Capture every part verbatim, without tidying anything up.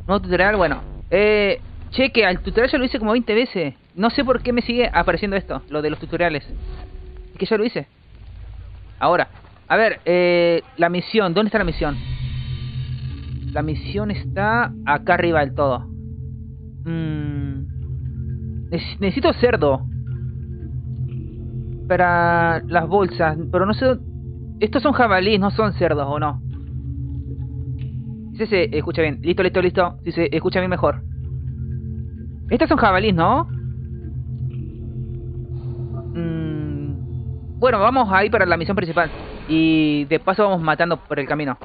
Nuevo tutorial, bueno. Eh, che, que al tutorial ya lo hice como veinte veces. No sé por qué me sigue apareciendo esto, lo de los tutoriales. Es que ya lo hice. Ahora, a ver, eh, la misión. ¿Dónde está la misión? La misión está acá arriba del todo. Mm, necesito cerdo para las bolsas, pero no sé. Estos son jabalíes, no son cerdos, ¿o no? Si se escucha bien. Listo, listo, listo. Si se escucha bien, mejor. Estos son jabalíes, ¿no? Mm, bueno, vamos a ir para la misión principal. Y de paso vamos matando por el camino.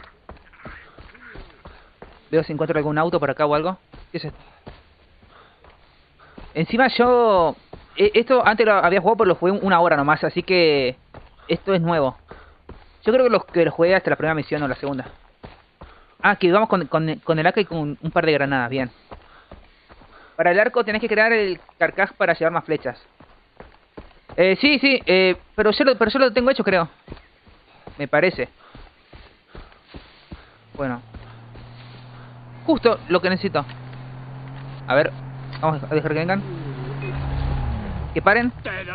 Veo si encuentro algún auto por acá o algo. ¿Qué es esto? Encima yo... Esto antes lo había jugado, pero lo jugué una hora nomás. Así que... Esto es nuevo. Yo creo que lo, que lo jugué hasta la primera misión o la segunda. Ah, que vamos con, con, con el A K y con un par de granadas. Bien. Para el arco tenés que crear el carcaj para llevar más flechas. Eh, sí, sí. Eh, pero, yo lo, pero yo lo tengo hecho, creo. Me parece. Bueno. Justo lo que necesito. A ver. Vamos a dejar que vengan. Que paren.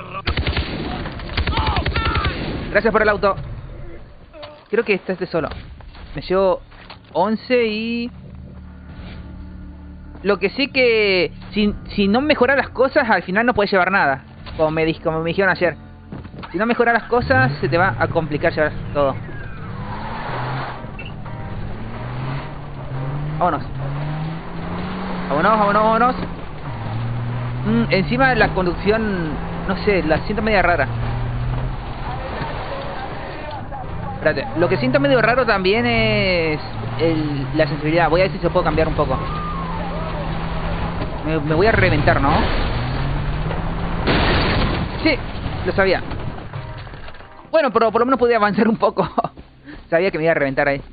Gracias por el auto. Creo que está este solo. Me llevo once y... Lo que sí que... Si, si no mejoras las cosas, al final no puedes llevar nada. Como me, como me dijeron ayer. Si no mejoras las cosas, se te va a complicar llevar todo. Vámonos. Vámonos, vámonos, vámonos. Mm, encima la conducción... No sé, la siento media rara. Espérate, lo que siento medio raro también es el, la sensibilidad. Voy a ver si se puede cambiar un poco. Me, me voy a reventar, ¿no? Sí, lo sabía. Bueno, pero por lo menos podía avanzar un poco. Sabía que me iba a reventar ahí.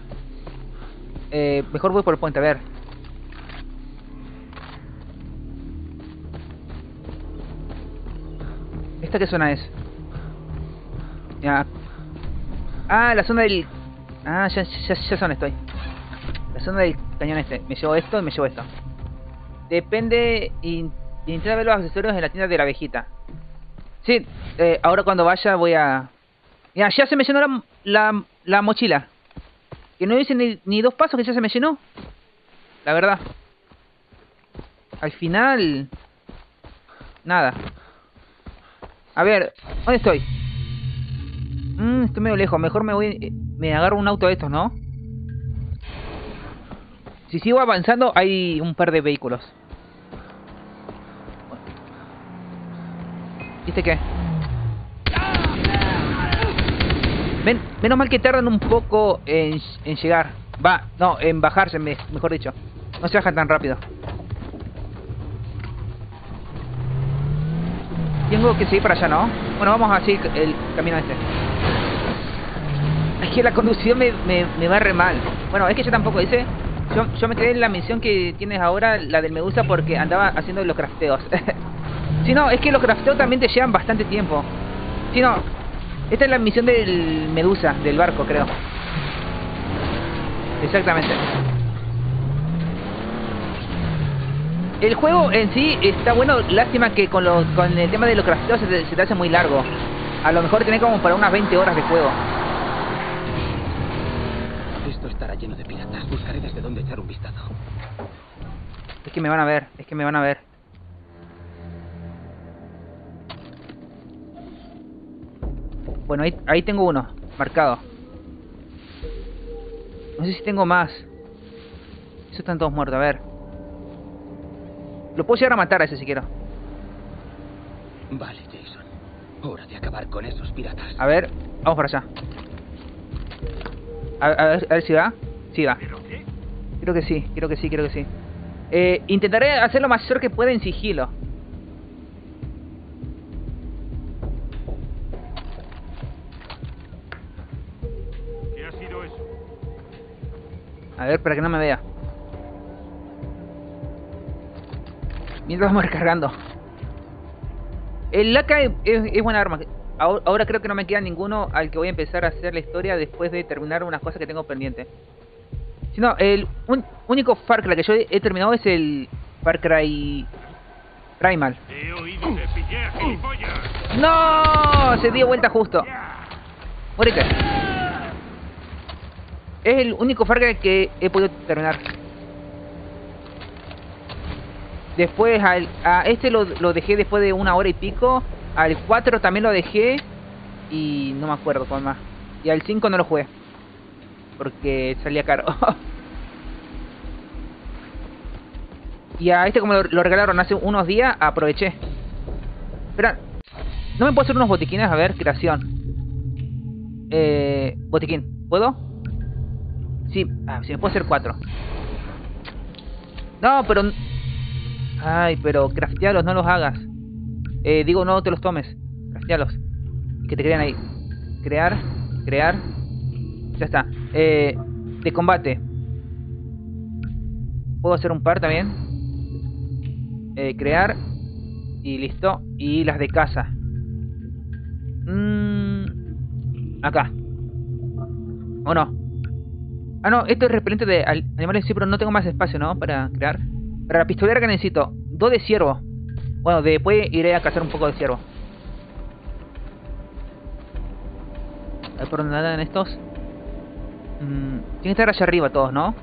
Eh, mejor voy por el puente, a ver. ¿Esta qué zona es? Ya. Ah, la zona del... Ah, ya, ya, ya sé dónde estoy. La zona del cañón este. Me llevo esto y me llevo esto. Depende... Y, intenta ver los accesorios en la tienda de la abejita. Sí, eh, ahora cuando vaya voy a... Mira, ya se me llenó la, la, la mochila. Que no hice ni, ni dos pasos que ya se me llenó. La verdad. Al final... Nada. A ver, ¿dónde estoy? Mmm, estoy medio lejos. Mejor me voy... Me agarro un auto de estos, ¿no? Si sigo avanzando hay un par de vehículos. ¿Viste qué? Men, menos mal que tardan un poco en, en llegar. Va, no, en bajarse, me, mejor dicho. No se bajan tan rápido. Tengo que seguir para allá, ¿no? Bueno, vamos a seguir el camino este. Es que la conducción me, me, me va re mal. Bueno, es que yo tampoco hice... Yo, yo me quedé en la misión que tienes ahora, la del Medusa, porque andaba haciendo los crafteos. Si no, es que los crafteos también te llevan bastante tiempo. Si no, esta es la misión del Medusa, del barco, creo. Exactamente. El juego en sí está bueno, lástima que con, lo, con el tema de los crafteos se te, se te hace muy largo. A lo mejor tenés como para unas veinte horas de juego. Esto estará lleno de piratas. Buscaré desde dónde echar un vistazo. Es que me van a ver, es que me van a ver. Bueno, ahí, ahí tengo uno, marcado. No sé si tengo más. Esos están todos muertos, a ver. Lo puedo llegar a matar a ese si quiero. Vale, Jason. Hora de acabar con esos piratas. A ver, vamos para allá. A, a, ver, a ver si va. Sí va. Creo que sí, creo que sí, creo que sí. Eh, intentaré hacer lo mayor que pueda en sigilo. ¿Qué ha sido eso? A ver, para que no me vea. Mientras vamos recargando. El A K es, es buena arma. Ahora, ahora creo que no me queda ninguno al que voy a empezar a hacer la historia después de terminar unas cosas que tengo pendientes. Si no, el un, único Far Cry que yo he, he terminado es el Far Cry Primal. Te he oído, te pillé, gilipollas. ¡No! Se dio vuelta justo. Muérete. Es el único Far Cry que he podido terminar. Después al, a este lo, lo dejé después de una hora y pico. Al cuatro también lo dejé. Y no me acuerdo cuál más. Y al cinco no lo jugué. Porque salía caro. Y a este como lo, lo regalaron hace unos días, aproveché. Espera, ¿no me puedo hacer unos botiquines? A ver, creación. Eh, botiquín, ¿puedo? Sí, ah, sí, me puedo hacer cuatro. No, pero... Ay, pero craftealos, no los hagas. Eh, digo, no te los tomes. Craftealos. Y que te crean ahí. Crear, crear. Ya está. Eh, de combate. Puedo hacer un par también. Eh, crear. Y listo. Y las de caza. Mm, acá. ¿O no? Ah, no, esto es repelente de animales, sí, pero no tengo más espacio, ¿no? Para crear. Para la pistolera que necesito. Dos de ciervo. Bueno, después iré a cazar un poco de ciervo. A ver por dónde andan estos. Mm, tienen que estar allá arriba todos, ¿no?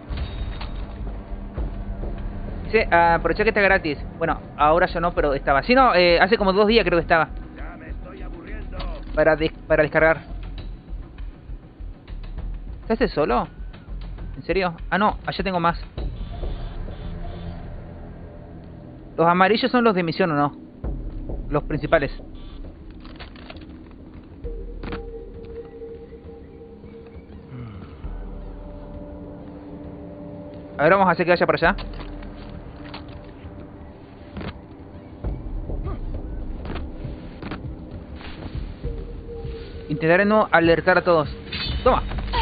Dice, ah, aprovecha que está gratis. Bueno, ahora ya no, pero estaba. Sí, no, eh, hace como dos días creo que estaba. Ya me estoy aburriendo. Para, de para descargar. ¿Está este solo? ¿En serio? Ah, no, allá tengo más. Los amarillos son los de misión, ¿o no? Los principales. A ver, vamos a hacer que vaya para allá. Intentaré no alertar a todos. Toma.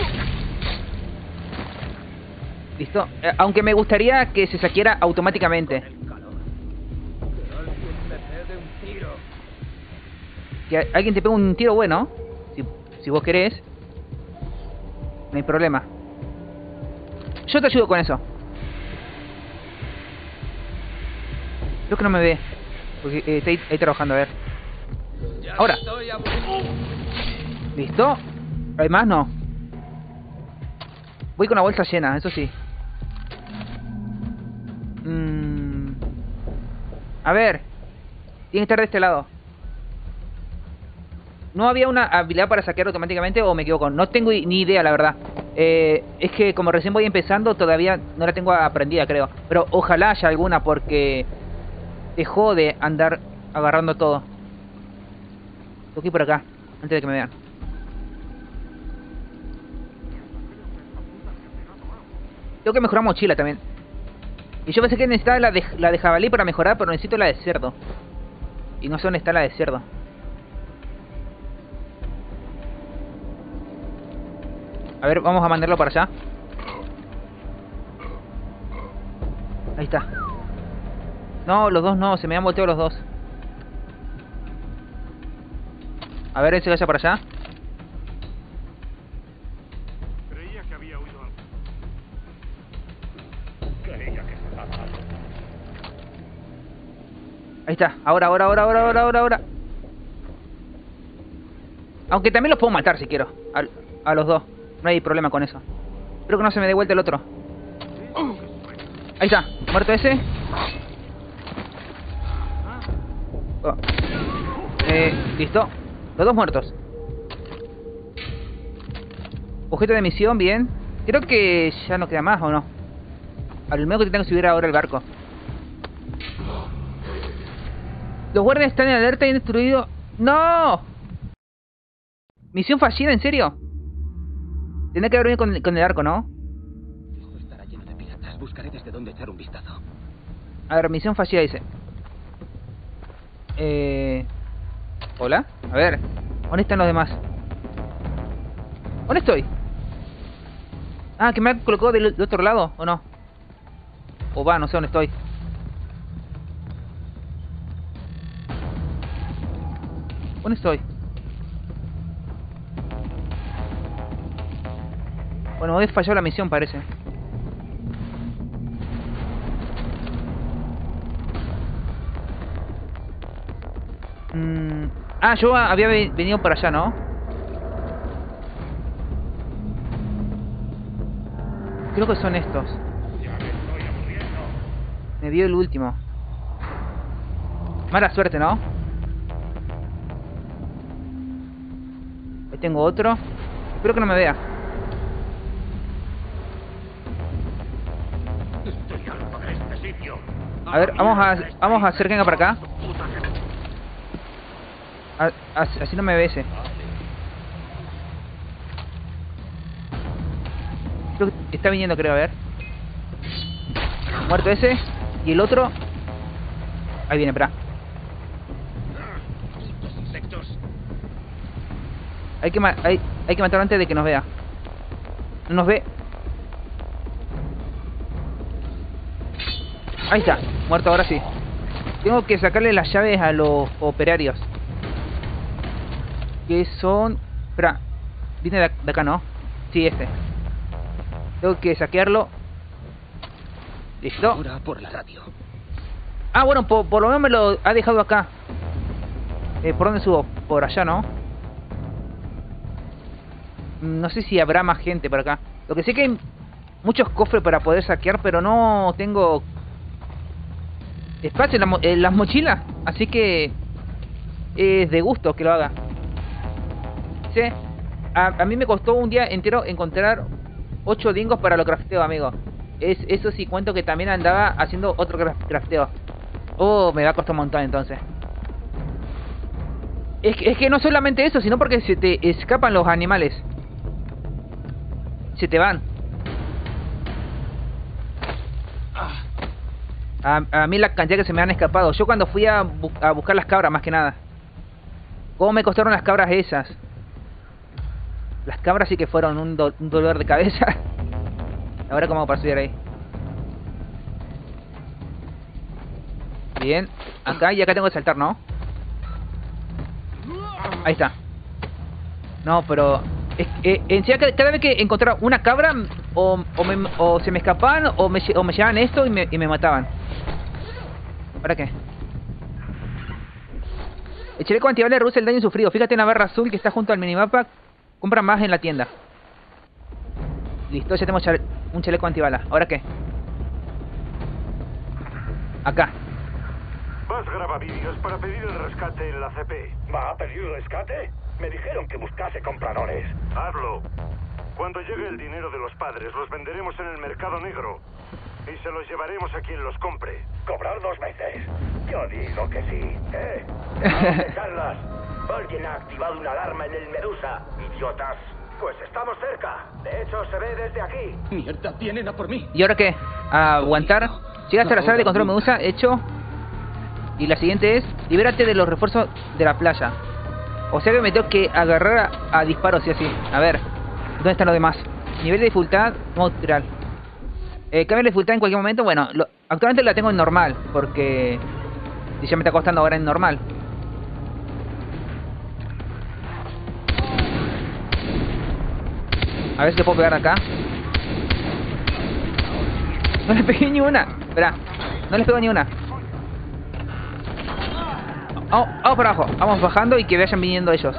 Listo. Eh, aunque me gustaría que se saqueara automáticamente. Que alguien te pegue un tiro bueno. Si, si vos querés. No hay problema. Yo te ayudo con eso. Creo que no me ve. Porque eh, está ahí, ahí trabajando, a ver. Ahora. ¿Listo? ¿Hay más? No. Voy con la bolsa llena, eso sí. Mm. A ver. Tiene que estar de este lado. ¿No había una habilidad para saquear automáticamente o me equivoco? No tengo ni idea, la verdad. Eh, es que como recién voy empezando, todavía no la tengo aprendida, creo. Pero ojalá haya alguna, porque dejó de andar agarrando todo. Tengo que ir por acá, antes de que me vean. Tengo que mejorar mochila también. Y yo pensé que necesitaba la de, la de jabalí para mejorar, pero necesito la de cerdo. Y no sé dónde está la de cerdo. A ver, vamos a mandarlo para allá. Ahí está. No, los dos no, se me han volteado los dos. A ver, ese vaya para allá. Creía que había oído algo. Creía que estaba algo. Ahí está, ahora, ahora, ahora, ahora, ahora, ahora, ahora. Aunque también los puedo matar si quiero. A, a los dos. No hay problema con eso. Espero que no se me dé vuelta el otro. Ahí está, muerto ese. Oh. Eh, listo. Los dos muertos. Objeto de misión, bien. Creo que ya no queda más, ¿o no? Al menos que tengo que subir ahora el barco. Los guardias están en alerta y han destruido... ¡No! ¿Misión fallida? ¿En serio? Tendrá que haber venido con, con el arco, ¿no? Esto estará lleno de piratas. Buscaré desde dónde echar un vistazo. A ver, misión fallida dice. Eh... ¿Hola? A ver. ¿Dónde están los demás? ¿Dónde estoy? Ah, que me ha colocado del, del otro lado, ¿o no? O va, no sé dónde estoy. ¿Dónde estoy? Bueno, he fallado la misión, parece. Mm, ah, yo había ve- venido por allá, ¿no? Creo que son estos. Ya me estoy aburriendo. Me vio el último. Mala suerte, ¿no? Ahí tengo otro. Espero que no me vea. Estoy harto de este sitio. A ver, vamos a, vamos a hacer que venga para acá. A- as- así no me ve ese. Creo que está viniendo, creo, a ver. Muerto ese. Y el otro. Ahí viene, espera. Los insectos. Hay que, ma hay, hay que matarlo antes de que nos vea. No nos ve. Ahí está. Muerto, ahora sí. Tengo que sacarle las llaves a los operarios. Que son... Espera. Viene de, de acá, ¿no? Sí, este. Tengo que saquearlo. Listo. Ahora por la radio. Ah, bueno, por, por lo menos me lo ha dejado acá. Eh, ¿Por dónde subo? Por allá, ¿no? No sé si habrá más gente por acá. Lo que sé que hay muchos cofres para poder saquear, pero no tengo espacio en, la mo en las mochilas. Así que es de gusto que lo haga. Sí. A, a mí me costó un día entero encontrar ocho dingos para lo crafteo, amigo. Es, eso sí cuento que también andaba haciendo otro cra crafteo. Oh, me va a costar un montón entonces. Es que, es que no solamente eso, sino porque se te escapan los animales. Se te van. A, a mí la cantidad que se me han escapado. Yo cuando fui a, bu a buscar las cabras, más que nada. ¿Cómo me costaron las cabras esas? Las cabras sí que fueron un, do un dolor de cabeza. Ahora cómo hago para subir ahí. Bien. Acá y acá tengo que saltar, ¿no? Ahí está. No, pero... Es, eh, en serio, cada, cada vez que encontraba una cabra, o, o, me, o se me escapaban, o me, o me llevaban esto y me, y me mataban. ¿Para qué? El chaleco antibala reduce el daño sufrido. Fíjate en la barra azul que está junto al minimapa. Compra más en la tienda. Listo, ya tenemos chale un chaleco antibala. ¿Ahora qué? Acá. Vas graba vídeos para pedir el rescate en la C P. ¿Va a pedir rescate? Me dijeron que buscase compradores. Hazlo. Cuando llegue el dinero de los padres, los venderemos en el mercado negro. Y se los llevaremos a quien los compre. ¿Cobrar dos veces? Yo digo que sí. ¿Eh? ¿Dónde charlas? Alguien ha activado una alarma en el Medusa. ¡Idiotas! Pues estamos cerca. De hecho, se ve desde aquí. Mierda, vienen a por mí. ¿Y ahora qué? A aguantar. Llegaste a la sala de control Medusa, hecho. Y la siguiente es, libérate de los refuerzos de la playa. O sea que me tengo que agarrar a, a disparos, sí así. A ver, ¿dónde están los demás? Nivel de dificultad, modo tutorial. Eh, cambiar de dificultad en cualquier momento. Bueno, lo, actualmente la tengo en normal, porque si ya me está costando ahora en normal. A ver si le puedo pegar acá. No le pegué ni una. Espera, no le pego ni una. Vamos, vamos para abajo, vamos bajando y que vayan viniendo ellos.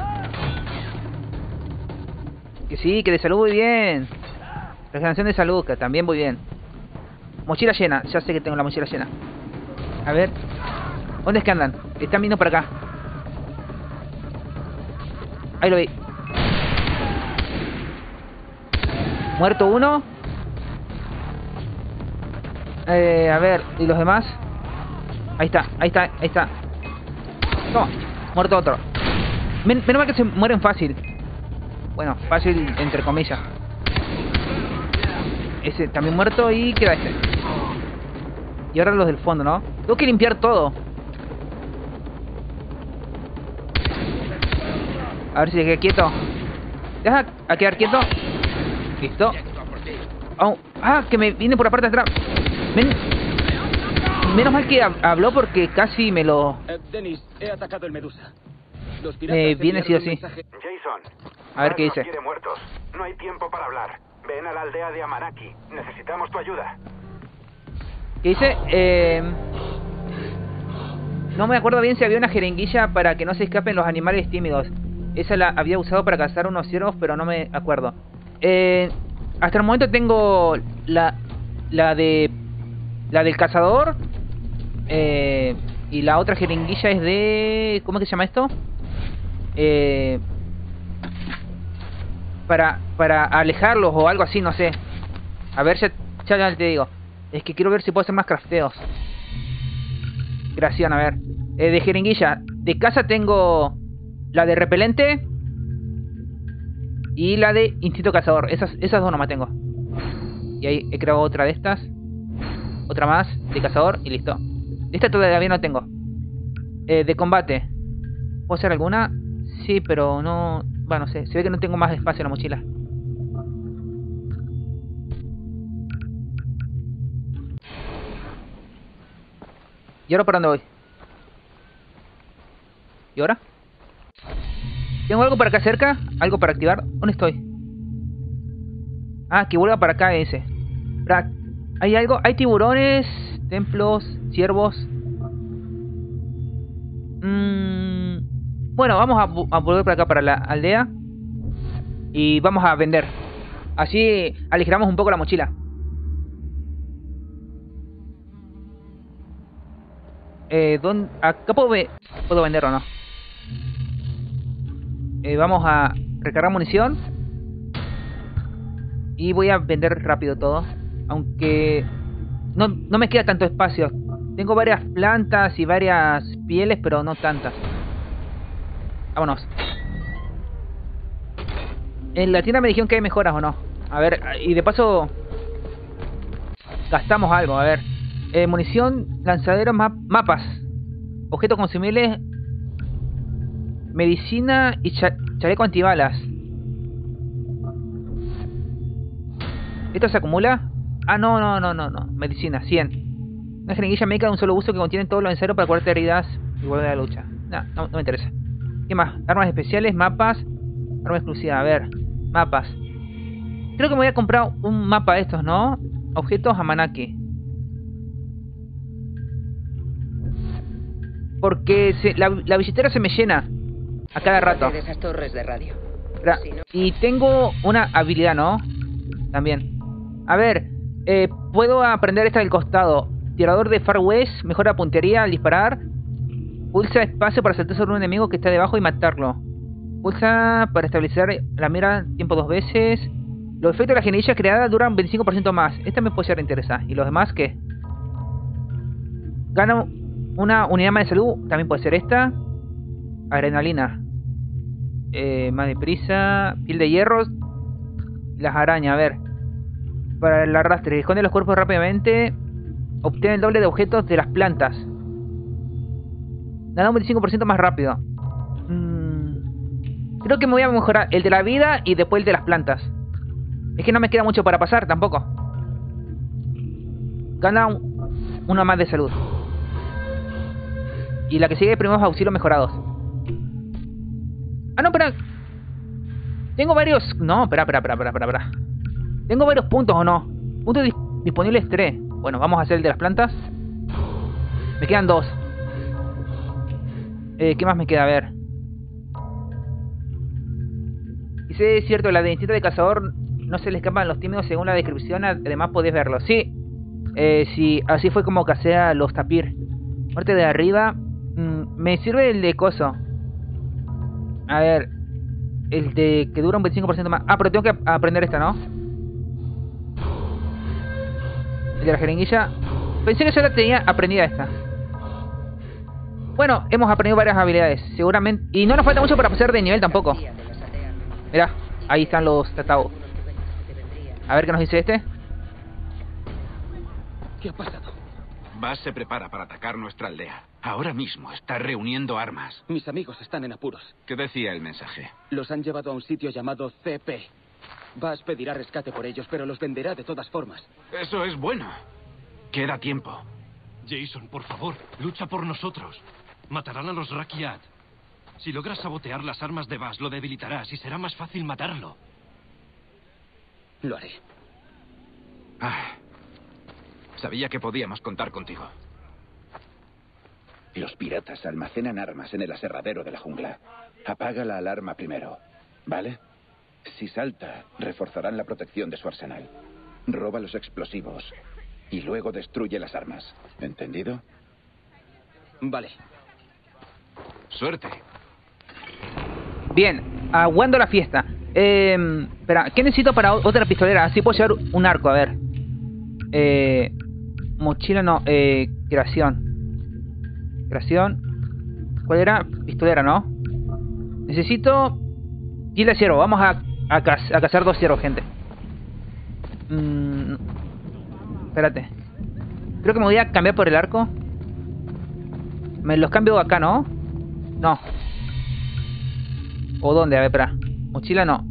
Que sí, que de salud muy bien. Regeneración de salud, que también muy bien. Mochila llena, ya sé que tengo la mochila llena. A ver, ¿dónde es que andan? Están viniendo para acá. Ahí lo vi. Muerto uno. Eh, a ver, ¿y los demás? Ahí está, ahí está, ahí está. Toma, muerto otro. Men menos mal que se mueren fácil. Bueno, fácil entre comillas. Ese también muerto y queda este. Y ahora los del fondo, ¿no? Tengo que limpiar todo. A ver si se queda quieto. Deja a quedar quieto. Listo. Oh, ah, que me viene por la parte de atrás. Men Menos mal que habló porque casi me lo... Eh, Dennis, he atacado el Medusa. Los piratas Eh, viene sí o sí. Jason. A ver qué dice. Quiere muertos. No hay tiempo para hablar. Ven a la aldea de Amanaki. Necesitamos tu ayuda. ¿Qué dice? Eh... No me acuerdo bien si había una jeringuilla para que no se escapen los animales tímidos. Esa la había usado para cazar unos ciervos, pero no me acuerdo. Eh, hasta el momento tengo la, la de la del cazador. Eh, y la otra jeringuilla es de... ¿Cómo es que se llama esto? Eh, para, para alejarlos o algo así, no sé. A ver, ya, ya, ya te digo. Es que quiero ver si puedo hacer más crafteos. Gracias, a ver. Eh, de jeringuilla. De casa tengo la de repelente y la de instinto cazador. Esas, esas dos nomás tengo. Y ahí he creado otra de estas. Otra más de cazador y listo. Esta todavía no tengo. Eh, de combate. ¿Puedo hacer alguna? Sí, pero no... Bueno, no sé. Se ve que no tengo más espacio en la mochila. ¿Y ahora para dónde voy? ¿Y ahora? ¿Tengo algo para acá cerca? ¿Algo para activar? ¿Dónde estoy? Ah, que vuelva para acá ese. ¿Hay algo? Hay tiburones, templos, ciervos. Mm, bueno, vamos a, a volver para acá, para la aldea. Y vamos a vender. Así aligeramos un poco la mochila. Eh, ¿dónde? Acá puedo, ve puedo vender o no. Eh, vamos a recargar munición. Y voy a vender rápido todo. Aunque no, no me queda tanto espacio. Tengo varias plantas y varias pieles, pero no tantas. Vámonos. En la tienda me dijeron que hay mejoras o no. A ver, y de paso gastamos algo, a ver. Eh, munición, lanzadero, map mapas. Objetos consumibles. Medicina y cha chaleco antibalas. ¿Esto se acumula? Ah, no, no, no, no, no. Medicina, cien. Una jeringuilla médica de un solo uso que contiene todo lo necesario para curarte heridas y volver a la lucha. No, no, no me interesa. ¿Qué más? Armas especiales, mapas. Arma exclusiva, a ver. Mapas. Creo que me voy a comprar un mapa de estos, ¿no? Objetos Amanaki. Porque se, la, la billetera se me llena a cada rato. De esas torres de radio. Si no... Y tengo una habilidad, ¿no? También. A ver, eh, puedo aprender esta del costado. Tirador de Far West, mejora puntería al disparar. Pulsa espacio para saltar sobre un enemigo que está debajo y matarlo. Pulsa para establecer la mira tiempo dos veces. Los efectos de la jeringuilla creada duran veinticinco por ciento más. Esta me puede ser interesar. ¿Y los demás qué? Gana una unidad más de salud. También puede ser esta. Adrenalina. Eh, más deprisa. Piel de hierro. Las arañas, a ver. Para el arrastre. Esconde los cuerpos rápidamente. Obtiene el doble de objetos de las plantas. Gana un veinticinco por ciento más rápido. Mm, creo que me voy a mejorar el de la vida y después el de las plantas. Es que no me queda mucho para pasar tampoco. Gana un, una más de salud. Y la que sigue, primeros auxilios mejorados. Ah, no, espera. Tengo varios... No, espera, espera, espera, espera, espera. Tengo varios puntos, ¿o no? Puntos dis disponibles tres. Bueno, vamos a hacer el de las plantas. Me quedan dos. Eh, ¿qué más me queda? A ver. Y si es cierto, la de instinto de cazador no se le escapan los tímidos según la descripción. Además podés verlo. Sí. Eh, sí, así fue como casé a los tapir. Muerte de arriba. Mm, me sirve el de coso. A ver. El de que dura un veinticinco por ciento más. Ah, pero tengo que aprender esta, ¿no? El de la jeringuilla. Pensé que ya la tenía aprendida esta. Bueno, hemos aprendido varias habilidades. Seguramente. Y no nos falta mucho para pasar de nivel tampoco. Mirá, ahí están los Tatao. A ver qué nos dice este. ¿Qué ha pasado? Bass se prepara para atacar nuestra aldea. Ahora mismo está reuniendo armas. Mis amigos están en apuros. ¿Qué decía el mensaje? Los han llevado a un sitio llamado C P. Bass pedirá rescate por ellos, pero los venderá de todas formas. Eso es bueno. Queda tiempo. Jason, por favor, lucha por nosotros. Matarán a los Rakyat. Si logras sabotear las armas de Bass, lo debilitarás y será más fácil matarlo. Lo haré. Ah, sabía que podíamos contar contigo. Los piratas almacenan armas en el aserradero de la jungla. Apaga la alarma primero, ¿vale? Si salta, reforzarán la protección de su arsenal. Roba los explosivos y luego destruye las armas. ¿Entendido? Vale. Suerte. Bien, aguando la fiesta. Eh, espera, ¿qué necesito para otra pistolera? Así puedo llevar un arco, a ver. Eh, mochila no, eh, creación. Creación. ¿Cuál era? Pistolera, ¿no? Necesito piel de ciervo. Vamos a, a, caz a cazar dos ciervos, gente. Mm, espérate. Creo que me voy a cambiar por el arco. Me los cambio acá, ¿no? No. ¿O dónde? A ver, espera. Mochila no.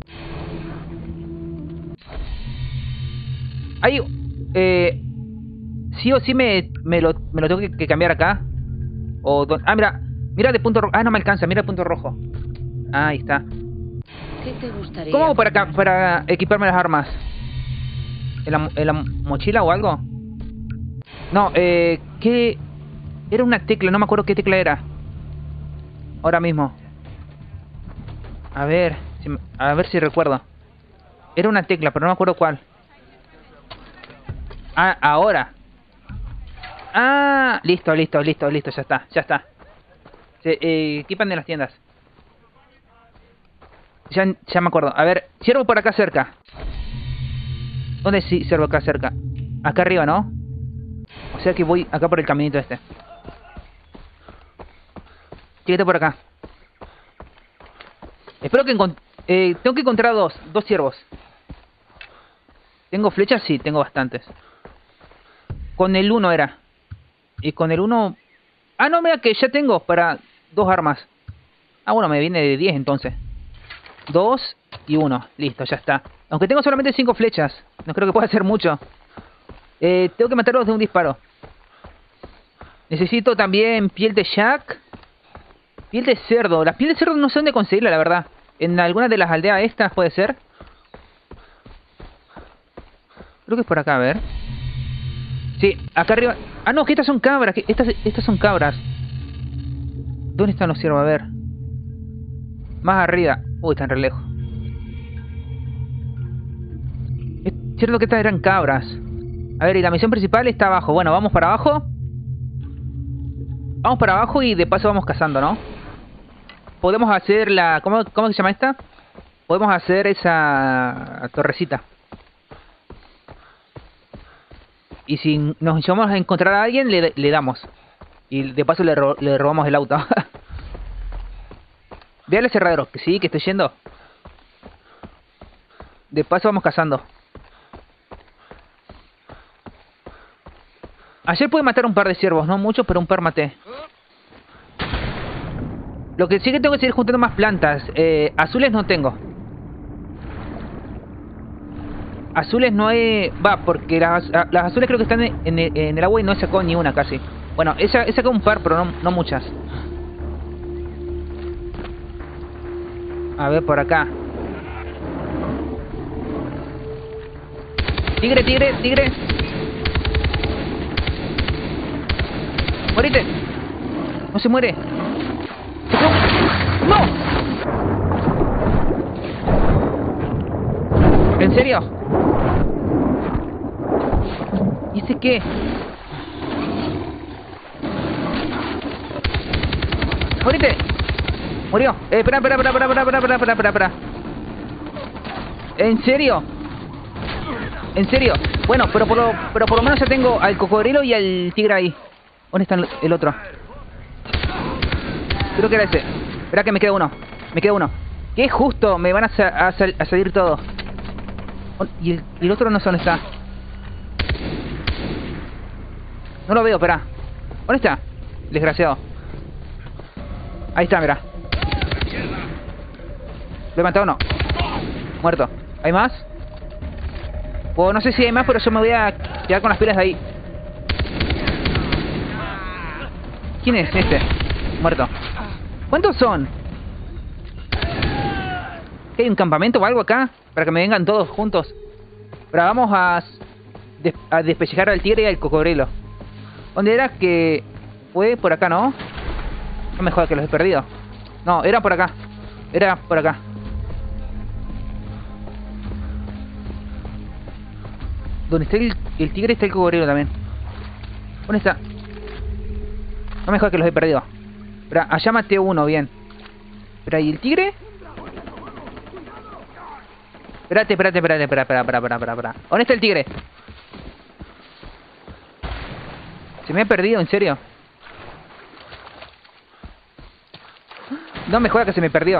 Ahí. Eh, sí o sí me, me, lo, me lo tengo que, que cambiar acá. O don, ah, mira. Mira de punto rojo. Ah, no me alcanza. Mira el punto rojo. Ah, ahí está. ¿Qué te gustaría? ¿Cómo hago para, acá, para equiparme las armas? ¿En la, ¿En la mochila o algo? No, eh... ¿qué? Era una tecla. No me acuerdo qué tecla era. Ahora mismo. A ver, si, a ver si recuerdo. Era una tecla, pero no me acuerdo cuál. Ah, ahora. Ah, listo, listo, listo, listo, ya está, ya está. Se eh, equipan de las tiendas. Ya, ya me acuerdo. A ver, ciervo por acá cerca. ¿Dónde sí ciervo acá cerca? Acá arriba, ¿no? O sea que voy acá por el caminito este. Quédate por acá. Espero que encont eh, tengo que encontrar dos, dos ciervos. ¿Tengo flechas? Sí, tengo bastantes. Con el uno era. Y con el uno... Ah, no, mira que ya tengo para dos armas. Ah, bueno, me viene de diez entonces. Dos y uno. Listo, ya está. Aunque tengo solamente cinco flechas. No creo que pueda hacer mucho. Eh, tengo que matarlos de un disparo. Necesito también piel de Jack. Piel de cerdo. La piel de cerdo no sé dónde conseguirla, la verdad. En alguna de las aldeas estas puede ser. Creo que es por acá, a ver. Sí, acá arriba. Ah, no, que estas son cabras. Que estas, estas son cabras. ¿Dónde están los ciervos? A ver. Más arriba. Uy, están re lejos. Es cierto que estas eran cabras. A ver, y la misión principal está abajo. Bueno, vamos para abajo. Vamos para abajo y de paso vamos cazando, ¿no? Podemos hacer la... ¿Cómo, cómo se llama esta? Podemos hacer esa torrecita. Y si nos llevamos a encontrar a alguien, le, le damos. Y de paso le, ro le robamos el auto. Ve al cerradero, que sí, que estoy yendo. De paso vamos cazando. Ayer pude matar un par de ciervos, no muchos, pero un par maté. Lo que sí que tengo que seguir juntando más plantas. Eh, azules no tengo. Azules no he... Va, porque las, las azules creo que están en el, en el agua y no he sacado ni una casi. Bueno, he, he sacado un par, pero no, no muchas. A ver, por acá. Tigre, tigre, tigre. ¡Morite! No se muere. ¡Se quedó! ¡No! ¿En serio? ¿Y ese qué? ¡Morite! Murió. Eh, espera, espera, espera, espera, espera, espera, espera, espera, espera. ¿En serio? ¿En serio? Bueno, pero por lo, pero por lo menos ya tengo al cocodrilo y al tigre ahí. ¿Dónde está el otro? Creo que era ese. Espera que me queda uno. Me queda uno. Qué justo. Me van a, sa a, sal a salir todos. ¿Y el, y el otro no sé dónde está? No lo veo, espera. ¿Dónde está? Desgraciado. Ahí está, mira. ¿Lo he matado o no? Muerto. ¿Hay más? O no sé si hay más, pero yo me voy a quedar con las pilas de ahí. ¿Quién es este? Muerto. ¿Cuántos son? ¿Que hay un campamento o algo acá? Para que me vengan todos juntos. Pero vamos a, des a despellejar al tigre y al cocodrilo. ¿Dónde era que...? fue por acá, ¿no? No me jodas que los he perdido. No, era por acá. Era por acá. Donde está el, el tigre está el cocodrilo también. ¿Dónde está? No me jodas que los he perdido. Espera, allá maté uno, bien. Espera, ¿y el tigre? Espérate, espérate, espérate, espera, espera, espera, espera, espera, espera. ¿Dónde está el tigre? Se me ha perdido, en serio. No me jodas que se me perdió.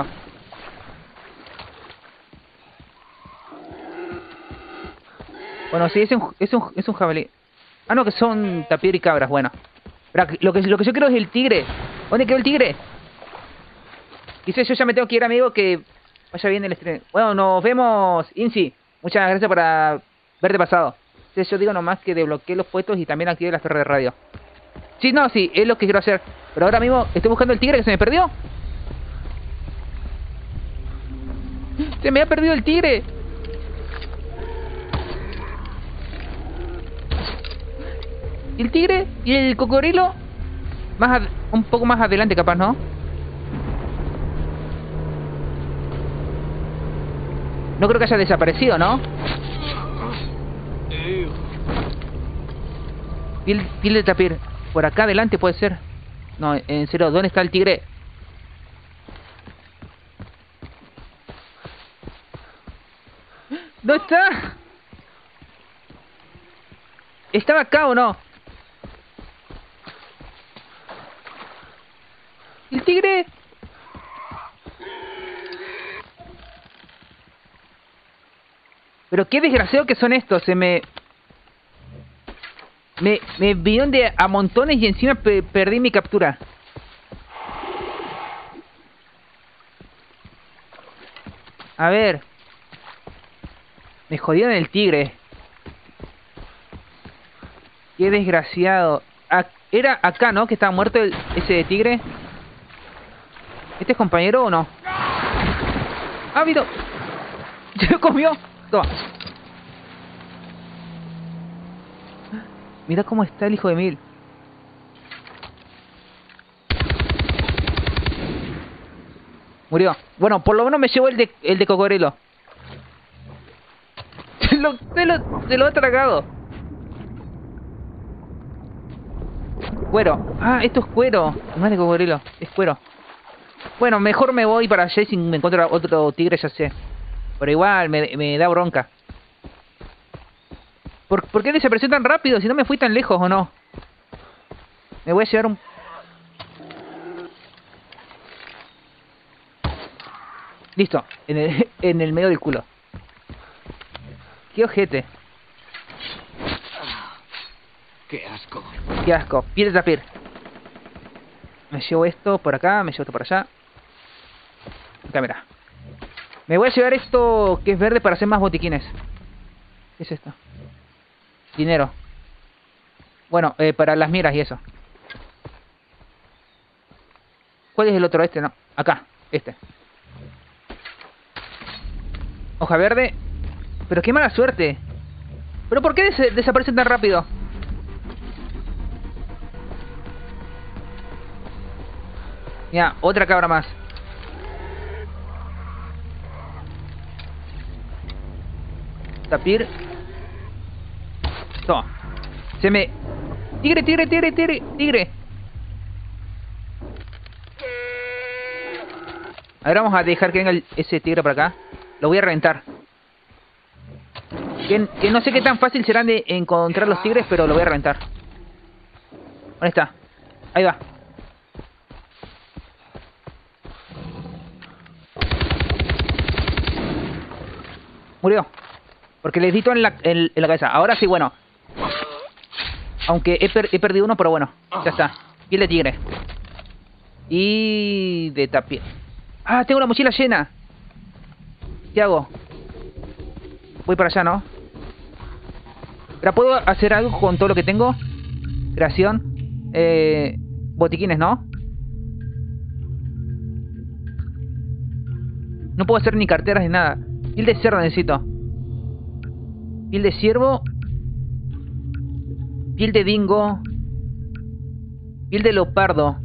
Bueno, sí, es un, es un, es un jabalí. Ah, no, que son tapir y cabras, bueno. Pero lo que, lo que yo quiero es el tigre. ¿Dónde quedó el tigre? Dice, yo ya me tengo que ir, amigo, que vaya bien el estreno. Bueno, nos vemos, Insi. Muchas gracias por haberte pasado. Entonces yo digo nomás que desbloqueé los puestos y también activé las torres de radio. Sí, no, sí, es lo que quiero hacer. Pero ahora mismo estoy buscando el tigre que se me perdió. Se me ha perdido el tigre. ¿Y el tigre? ¿Y el cocodrilo? Más un poco más adelante capaz, ¿no? No creo que haya desaparecido, ¿no? Piel, piel de tapir. Por acá adelante puede ser. No, en serio, ¿dónde está el tigre? ¿Dónde está? ¿Estaba acá o no? ¿El tigre? Pero qué desgraciado que son estos. Se me... Me, me vinieron de a montones y encima pe perdí mi captura. A ver. Me jodieron el tigre. Qué desgraciado. A Era acá, ¿no? Que estaba muerto el, ese tigre. ¿Este es compañero o no? ¡Ah, ha habido! ¡Se lo comió! Toma. Mira cómo está el hijo de mil. Murió. Bueno, por lo menos me llevó el de, el de cocodrilo. Se lo, se lo, se lo ha tragado. Cuero. Ah, esto es cuero. No es de cocodrilo, es cuero. Bueno, mejor me voy para allá y si me encuentro otro tigre ya sé. Pero igual, me, me da bronca. ¿Por, ¿Por qué desapareció tan rápido? Si no me fui tan lejos, ¿o no? Me voy a llevar un... Listo. En el, en el medio del culo. Qué ojete. Qué asco. Qué asco. Piel de tapir. Me llevo esto por acá, me llevo esto por allá. Acá, mira. Me voy a llevar esto que es verde para hacer más botiquines. ¿Qué es esto? Dinero. Bueno, eh, para las miras y eso. ¿Cuál es el otro? Este, no. Acá, este. Hoja verde. Pero qué mala suerte. ¿Pero por qué des desaparecen tan rápido? Mira, otra cabra más. Tapir. Toma. Se me... Tigre, tigre, tigre, tigre, tigre. Ahora vamos a dejar que venga el, ese tigre para acá. Lo voy a reventar. Que, que no sé qué tan fácil serán de encontrar los tigres, pero lo voy a reventar. ¿Dónde está? Ahí va. Murió. Porque le di todo en la, en, en la cabeza. Ahora sí, bueno. Aunque he, per, he perdido uno, pero bueno. Ya está. Piel de tigre. Y... de tapir. Ah, tengo la mochila llena. ¿Qué hago? Voy para allá, ¿no? ¿Pero puedo hacer algo con todo lo que tengo? Creación. Eh, botiquines, ¿no? No puedo hacer ni carteras ni nada. Piel de cerdo necesito. Piel de ciervo. Piel de dingo. Piel de leopardo.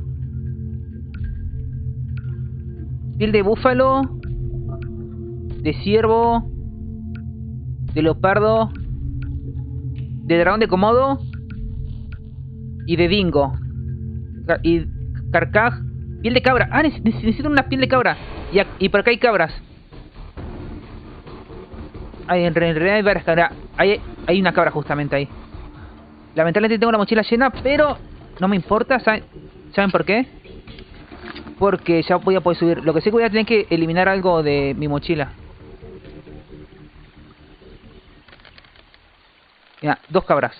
Piel de búfalo. De ciervo. De leopardo. De dragón de Komodo. Y de dingo. Y carcaj. Piel de cabra. Ah, necesito una piel de cabra. Y, y por acá hay cabras. Ay, en realidad hay varias cabras. Hay, hay una cabra justamente ahí. Lamentablemente tengo la mochila llena, pero no me importa. ¿Saben, ¿Saben por qué? Porque ya voy a poder subir. Lo que sé que voy a tener que eliminar algo de mi mochila. Mira, dos cabras.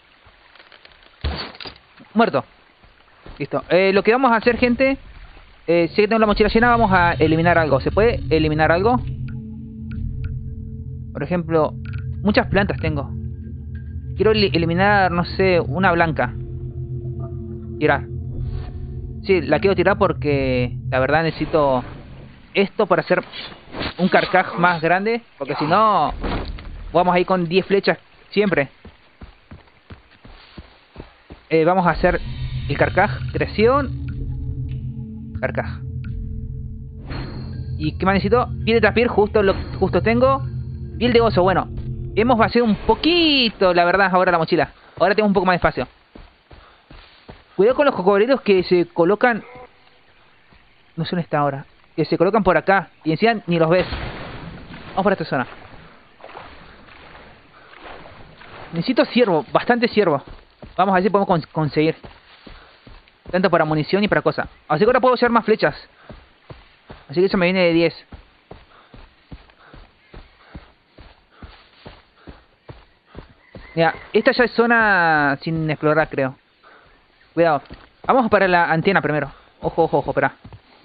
Muerto. Listo. Eh, lo que vamos a hacer, gente... Eh, si tengo la mochila llena, vamos a eliminar algo. ¿Se puede eliminar algo? Por ejemplo, muchas plantas tengo. Quiero el eliminar, no sé, una blanca. Tirar. Sí, la quiero tirar porque la verdad necesito esto para hacer un carcaj más grande. Porque si no, vamos a ir con diez flechas siempre. Eh, vamos a hacer el carcaj. Creación. Carcaj. ¿Y qué más necesito? Piel de tapir, justo, lo, justo tengo. Piel de oso, bueno. Hemos vaciado un poquito, la verdad, ahora la mochila. Ahora tengo un poco más de espacio. Cuidado con los cocodrilos que se colocan... No sé dónde está ahora. Que se colocan por acá. Y encima ni los ves. Vamos por esta zona. Necesito ciervo, bastante ciervo. Vamos a ver si podemos cons conseguir. Tanto para munición y para cosas. Así que ahora puedo usar más flechas. Así que eso me viene de diez. Mira, esta ya es zona sin explorar, creo. Cuidado. Vamos para la antena primero. Ojo, ojo, ojo, espera.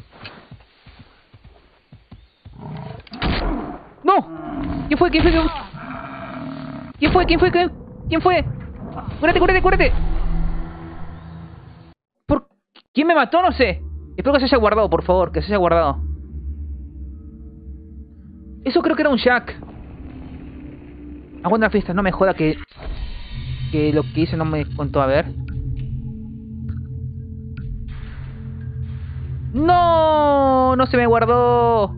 ¡No! ¿Quién fue? ¿Quién fue? ¿Quién fue? ¿Quién fue? ¿Quién fue? ¡Cúrate, cúrate, cúrate! ¿Por quién me mató? No sé. Espero que se haya guardado, por favor. Que se haya guardado. Eso creo que era un Jack. Aguanta la fiesta. No me joda que... Que lo que hice no me contó. A ver. ¡No! No se me guardó.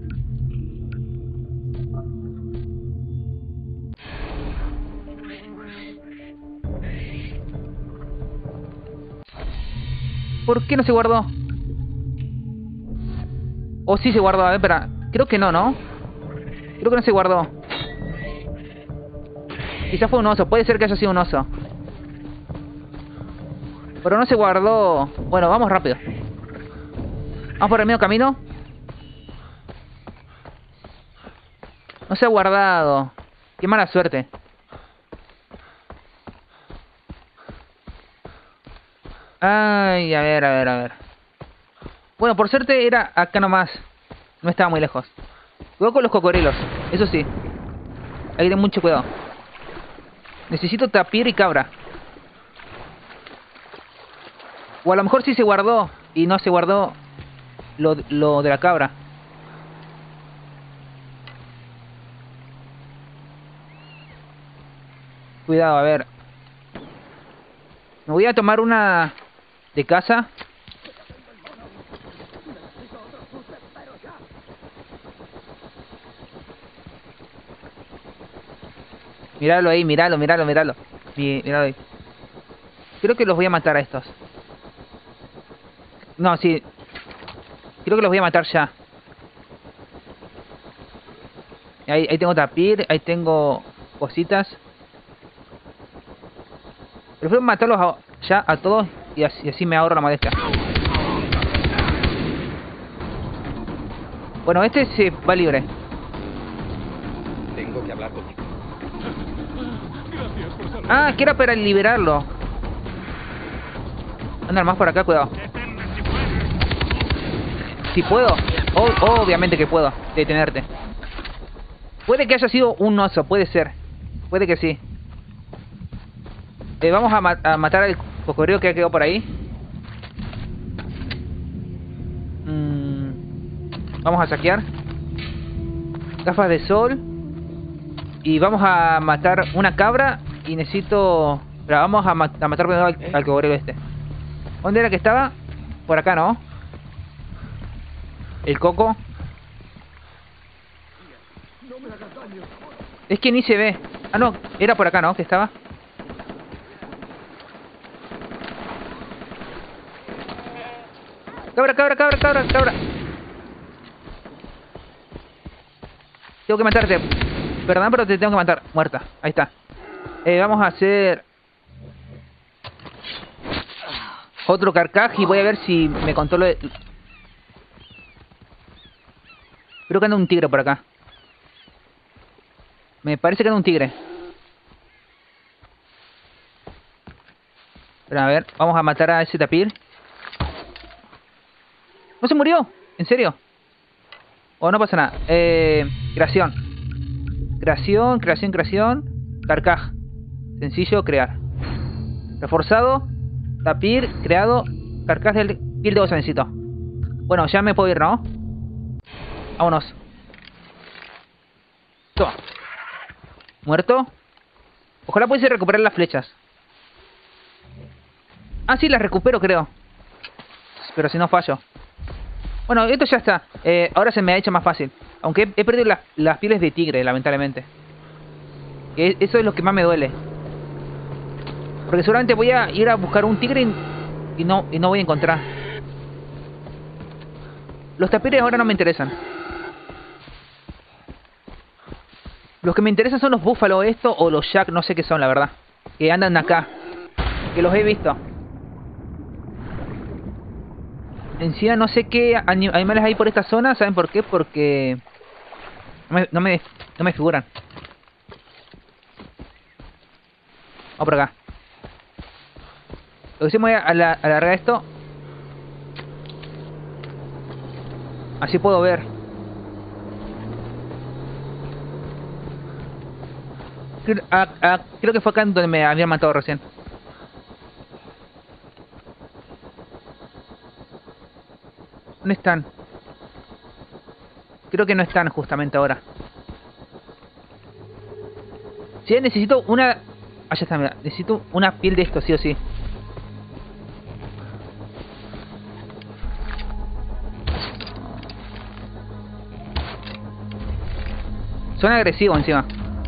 ¿Por qué no se guardó? O sí se guardó, a ver, espera. Creo que no, ¿no? Creo que no se guardó. Quizás fue un oso, puede ser que haya sido un oso. Pero no se guardó. Bueno, vamos rápido. Vamos por el medio camino. No se ha guardado. Qué mala suerte. Ay, a ver, a ver, a ver. Bueno, por suerte era acá nomás. No estaba muy lejos. Cuidado con los cocodrilos, eso sí. Hay que tener mucho cuidado. Necesito tapir y cabra. O a lo mejor sí se guardó y no se guardó lo, lo de la cabra. Cuidado, a ver. Me voy a tomar una de casa. Míralo ahí, míralo, míralo, míralo. Míralo ahí. Creo que los voy a matar a estos. No, sí. Creo que los voy a matar ya. Ahí, ahí tengo tapir, ahí tengo cositas. Prefiero matarlos a, ya a todos y así, y así me ahorro la molestia. Bueno, este se va libre. Tengo que hablar contigo. Ah, que era para liberarlo. Anda más por acá, cuidado. Si puedo, o, obviamente que puedo detenerte. Puede que haya sido un oso, puede ser. Puede que sí. Eh, vamos a, ma a matar al cocodrilo que ha quedado por ahí. Mm, vamos a saquear. Gafas de sol. Y vamos a matar una cabra. Y necesito... Pero vamos a, ma a matar primero al, al cocodrilo este. ¿Dónde era que estaba? Por acá, ¿no? El coco. Es que ni se ve. Ah, no, era por acá, ¿no? Que estaba. Cabra, cabra, cabra, cabra, cabra. Tengo que matarte. Perdón, pero te tengo que matar. Muerta. Ahí está. Eh, vamos a hacer otro carcaj y voy a ver si me controlo de... Creo que anda un tigre por acá. Me parece que anda un tigre. Pero a ver, vamos a matar a ese tapir. ¿No se murió? ¿En serio? O no pasa nada. Eh, creación. Creación, creación, creación. Carcaj. Sencillo, crear. Reforzado. Tapir, creado. Carcaj del piel de oso necesito. Bueno, ya me puedo ir, ¿no? Vámonos. Toma. Muerto. Ojalá pudiese recuperar las flechas. Ah, sí, las recupero, creo. Pero si no fallo. Bueno, esto ya está. Eh, ahora se me ha hecho más fácil. Aunque he, he perdido las, las pieles de tigre, lamentablemente. Que eso es lo que más me duele. Porque seguramente voy a ir a buscar un tigre y, y, no, y no voy a encontrar. Los tapires ahora no me interesan. Los que me interesan son los búfalos estos o los jack, no sé qué son, la verdad. Que andan acá. Que los he visto. Encima no sé qué animales hay por esta zona. ¿Saben por qué? Porque no me, no me, no me figuran. Vamos por acá. Lo que sí, voy a alargar esto. Así puedo ver. Creo, ah, ah, creo que fue acá donde me habían matado recién. ¿Dónde están? Creo que no están justamente ahora. Sí, necesito una... Ah, ya está, mira. Necesito una piel de esto, sí o sí. Son agresivos encima.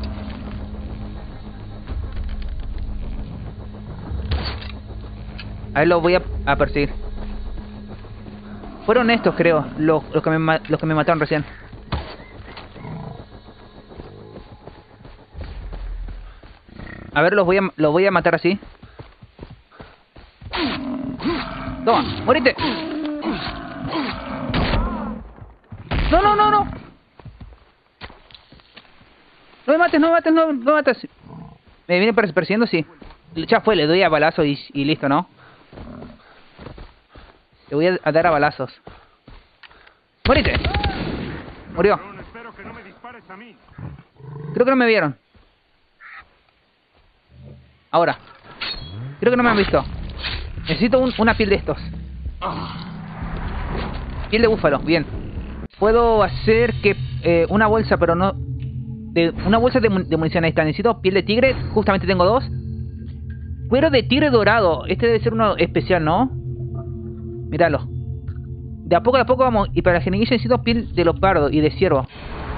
A ver, los voy a, a perseguir. Fueron estos, creo, los, los, que me, los que me mataron recién. A ver, los voy a, los voy a matar así. Toma, morite. No, no, no, no. No me mates, no me mates, no, no me mates. ¿Me viene persiguiendo? Sí. Ya fue, le doy a balazo y, y listo, ¿no? Le voy a, a dar a balazos. ¡Morite! Murió. Creo que no me vieron. Ahora. Creo que no me han visto. Necesito un, una piel de estos. Piel de búfalo, bien. Puedo hacer que eh, una bolsa, pero no... De, una bolsa de, de munición, ahí está. Necesito piel de tigre, justamente tengo dos. Cuero de tigre dorado. Este debe ser uno especial, ¿no? Míralo. De a poco a poco vamos. Y para la jeringuilla necesito piel de leopardo y de ciervo.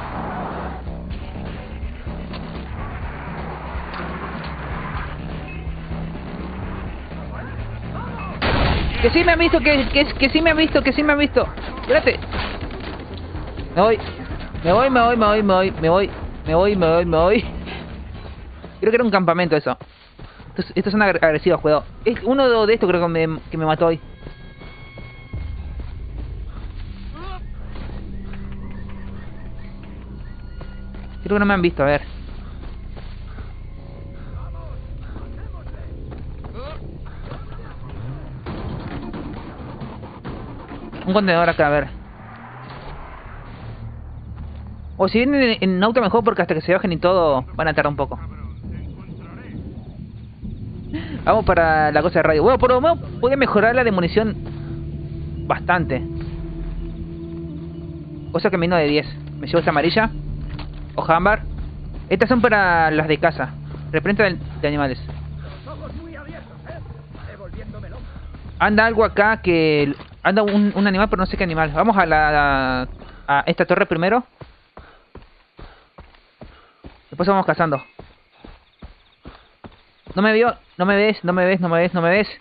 Que sí me han visto, que, que, que sí me han visto, que sí me han visto. Espérate. Me voy. Me voy, me voy, me voy, me voy, me voy. Me voy, me voy, me voy. Creo que era un campamento eso. Estos, estos son agresivos, cuidado. Es uno de estos creo que me, que me mató hoy. Creo que no me han visto, a ver. Un contenedor acá, a ver. O si vienen en, en auto mejor, porque hasta que se bajen y todo van a tardar un poco. Vamos para la cosa de radio. Bueno, por lo menos voy a mejorar la de munición bastante. Cosa que me vino de diez. Me llevo esta amarilla. Hoja ámbar. Estas son para las de caza. Reprenta de, de animales. anda algo acá que... Anda un, un animal, pero no sé qué animal. Vamos a la... A, a esta torre primero. Después vamos cazando. No me vio, no me ves, no me ves, no me ves, no me ves.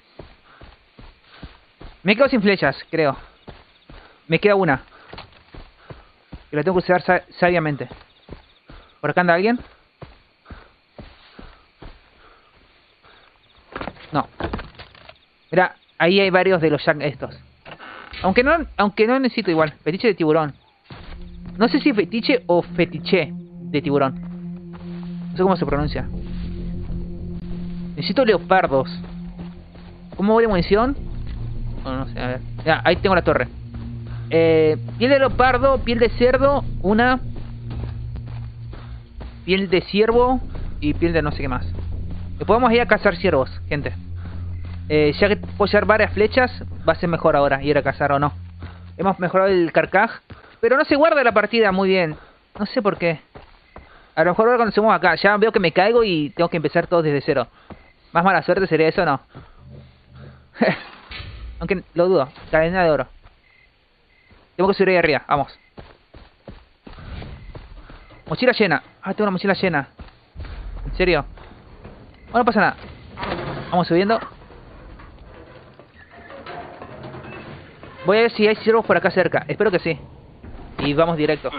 Me quedo sin flechas, creo. Me queda una. Y la tengo que usar sa sabiamente. ¿Por acá anda alguien? No. Mira, ahí hay varios de los Jack estos. Aunque no, aunque no necesito igual. Fetiche de tiburón. No sé si fetiche o fetiche de tiburón. No sé cómo se pronuncia. Necesito leopardos. ¿Cómo voy de munición? No, no sé, a ver. Ya, ahí tengo la torre. Eh, piel de leopardo, piel de cerdo, una. Piel de ciervo y piel de no sé qué más. Después vamos a ir a cazar ciervos, gente. Eh, ya que puedo llevar varias flechas, va a ser mejor ahora ir a cazar o no. Hemos mejorado el carcaj, pero no se guarda la partida muy bien. No sé por qué. A lo mejor ahora cuando subimos acá, ya veo que me caigo y tengo que empezar todo desde cero. Más mala suerte sería eso, ¿no? Aunque lo dudo. Cadena de oro. Tengo que subir ahí arriba, vamos. Mochila llena. Ah, tengo una mochila llena. ¿En serio? Oh, no pasa nada. Vamos subiendo. Voy a ver si hay ciervos por acá cerca. Espero que sí. Y vamos directo.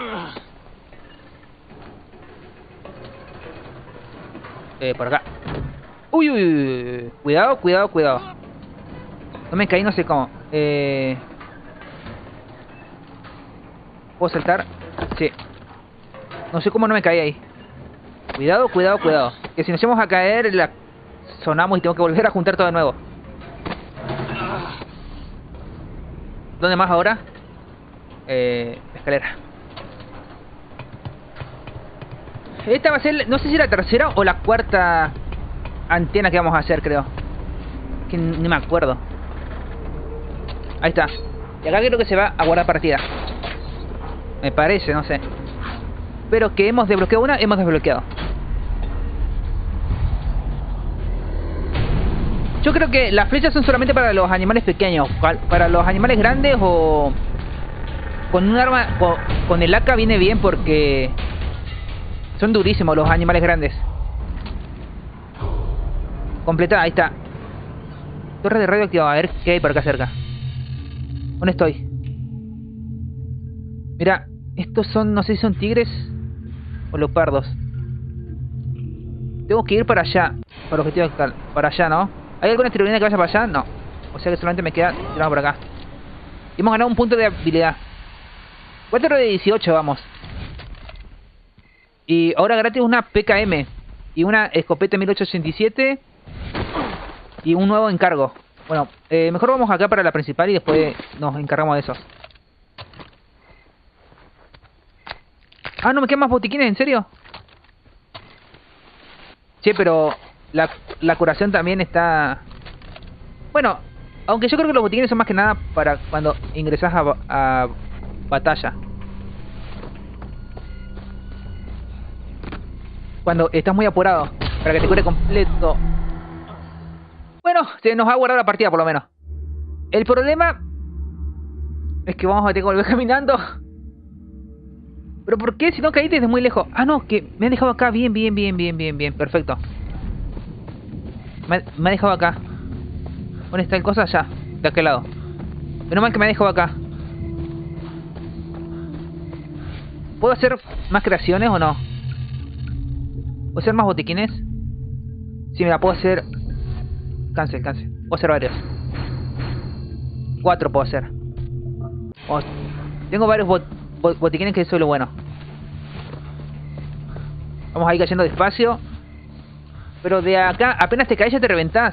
Eh, por acá. Uy, uy, uy. Cuidado, cuidado, cuidado. No me caí, no sé cómo. Eh... ¿Puedo saltar? Sí. No sé cómo no me caí ahí. Cuidado, cuidado, cuidado. Que si nos vamos a caer, la sonamos y tengo que volver a juntar todo de nuevo. ¿Dónde más ahora? Eh... Escalera. Esta va a ser, no sé si la tercera o la cuarta antena que vamos a hacer, creo. Que ni me acuerdo. Ahí está. Y acá creo que se va a guardar partida. Me parece, no sé. Pero que hemos desbloqueado una, hemos desbloqueado. Yo creo que las flechas son solamente para los animales pequeños. Para los animales grandes o... Con un arma... Con, con el A K viene bien porque... Son durísimos los animales grandes. Completada, ahí está. Torre de radio activada. A ver qué hay por acá cerca. ¿Dónde estoy? Mira, estos son, no sé si son tigres o leopardos. Tengo que ir para allá. Para el objetivo actual. Para allá, ¿no? ¿Hay alguna tirolina que vaya para allá? No. O sea que solamente me queda tirado por acá. Y hemos ganado un punto de habilidad. cuatro de dieciocho, vamos. Y ahora gratis una P K M. Y una escopeta mil ochocientos ochenta y siete. Y un nuevo encargo. Bueno, eh, mejor vamos acá para la principal y después nos encargamos de esos. Ah, no me quedan más botiquines, ¿en serio? Che, pero la, la curación también está... Bueno, aunque yo creo que los botiquines son más que nada para cuando ingresas a, a batalla. Cuando estás muy apurado, para que te cure completo. Bueno, se nos ha guardado la partida por lo menos. El problema es que vamos a tener que volver caminando. ¿Pero por qué? Si no caí desde muy lejos. Ah, no, que me han dejado acá. Bien, bien, bien, bien, bien, bien. Perfecto. Me, me ha dejado acá. ¿Dónde está el cosa? Allá, de aquel lado. Menos mal que me ha dejado acá. ¿Puedo hacer más creaciones o no? ¿Puedo hacer más botiquines? Sí, mira, puedo hacer... Cancel, cancel. Puedo hacer varios. Cuatro puedo hacer. Oh, tengo varios bot bot botiquines, que eso es lo bueno. Vamos a ir cayendo despacio. Pero de acá, apenas te caes ya te reventás.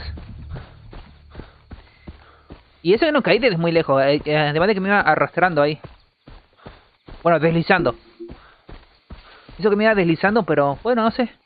Y eso que no caí desde muy lejos. Además de que me iba arrastrando ahí. Bueno, deslizando. Eso que me iba deslizando, pero bueno, no sé.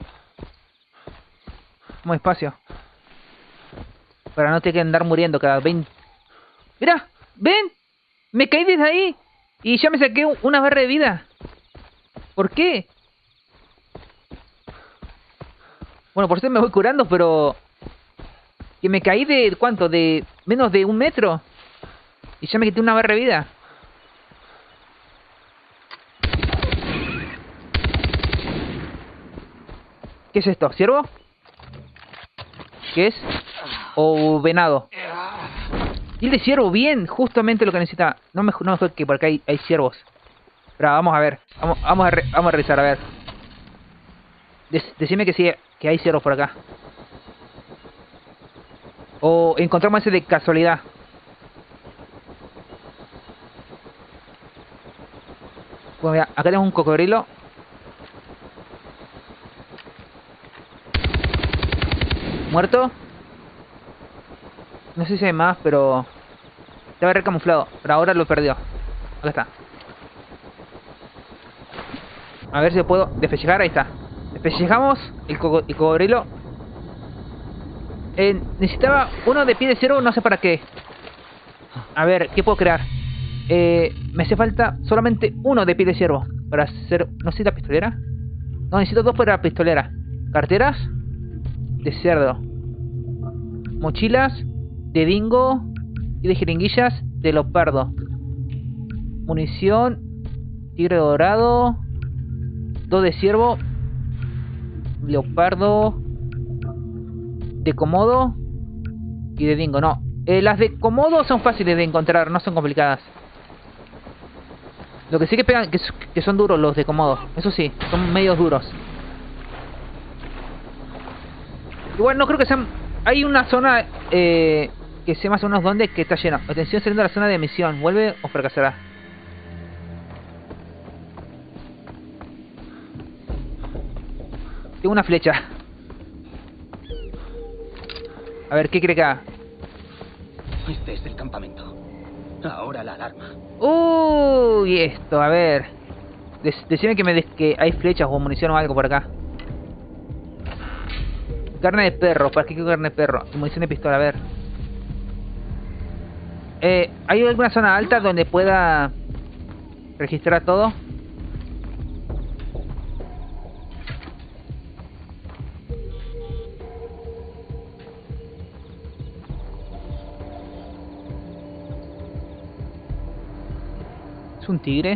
Vamos despacio. Para no tener que andar muriendo cada veinte... ¡Mira! ¡Ven! Me caí desde ahí. Y ya me saqué una barra de vida. ¿Por qué? Bueno, por eso me voy curando, pero... Que me caí de... ¿Cuánto? De menos de un metro. Y ya me quité una barra de vida. ¿Qué es esto? ¿Ciervo? ¿Qué es? ¿O venado? Y el de ciervo, bien, justamente lo que necesita. No me, no me jodas que por acá hay, hay ciervos. Pero vamos a ver, vamos, vamos, a, re, vamos a revisar, a ver. Des, decime que sí, que hay ciervos por acá. O encontramos ese de casualidad. Bueno, mira, acá tenemos un cocodrilo. ¿Muerto? No sé si hay más, pero... estaba recamuflado, pero ahora lo perdió. Acá está. A ver si lo puedo desfellejar, ahí está. Desfellejamos el, co el cocodrilo. Eh, necesitaba uno de pie de ciervo, no sé para qué. A ver, ¿qué puedo crear? Eh, me hace falta solamente uno de pie de ciervo para hacer... ¿No necesita pistolera? No, necesito dos para pistolera. Carteras de cerdo, mochilas de dingo y de jeringuillas de leopardo, munición tigre dorado, dos de ciervo, leopardo, de comodo y de dingo. No, eh, las de comodo son fáciles de encontrar, no son complicadas. Lo que sí que pegan, que, que son duros los de comodo, eso sí, son medios duros. Igual no creo que sean... Hay una zona eh, que sé más o menos dónde que está llena. Atención, saliendo de la zona de emisión. ¿Vuelve o fracasará? Tengo una flecha. A ver, ¿qué cree que haga? Este es el campamento. Ahora la alarma. Uy, esto, a ver. Des decime que, me des que hay flechas o munición o algo por acá. Carne de perro, ¿para qué quiero carne de perro? Munición de pistola, a ver. Eh, ¿hay alguna zona alta donde pueda registrar todo? ¿Es un tigre?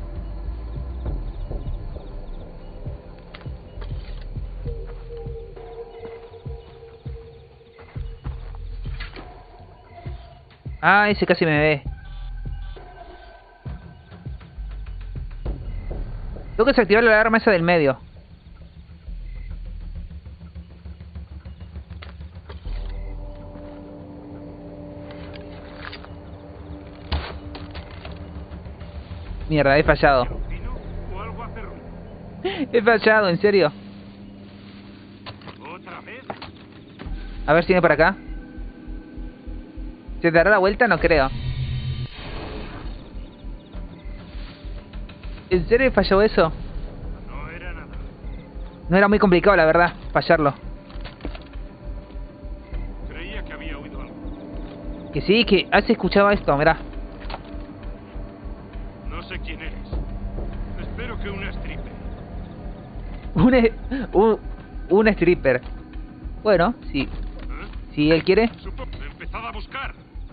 Ah, ese casi me ve. Tengo que desactivar la alarma esa del medio. Mierda, he fallado. He fallado, en serio. A ver si viene para acá. ¿Se dará la vuelta? No creo. ¿En serio falló eso? No era nada. No era muy complicado, la verdad, fallarlo. Creía que había oído algo. Que sí, que has escuchado esto, mirá. No sé quién eres. Espero que una stripper. Un, un, un stripper. Bueno, sí. ¿Eh? Si él quiere. Supongo. Empezad a buscar.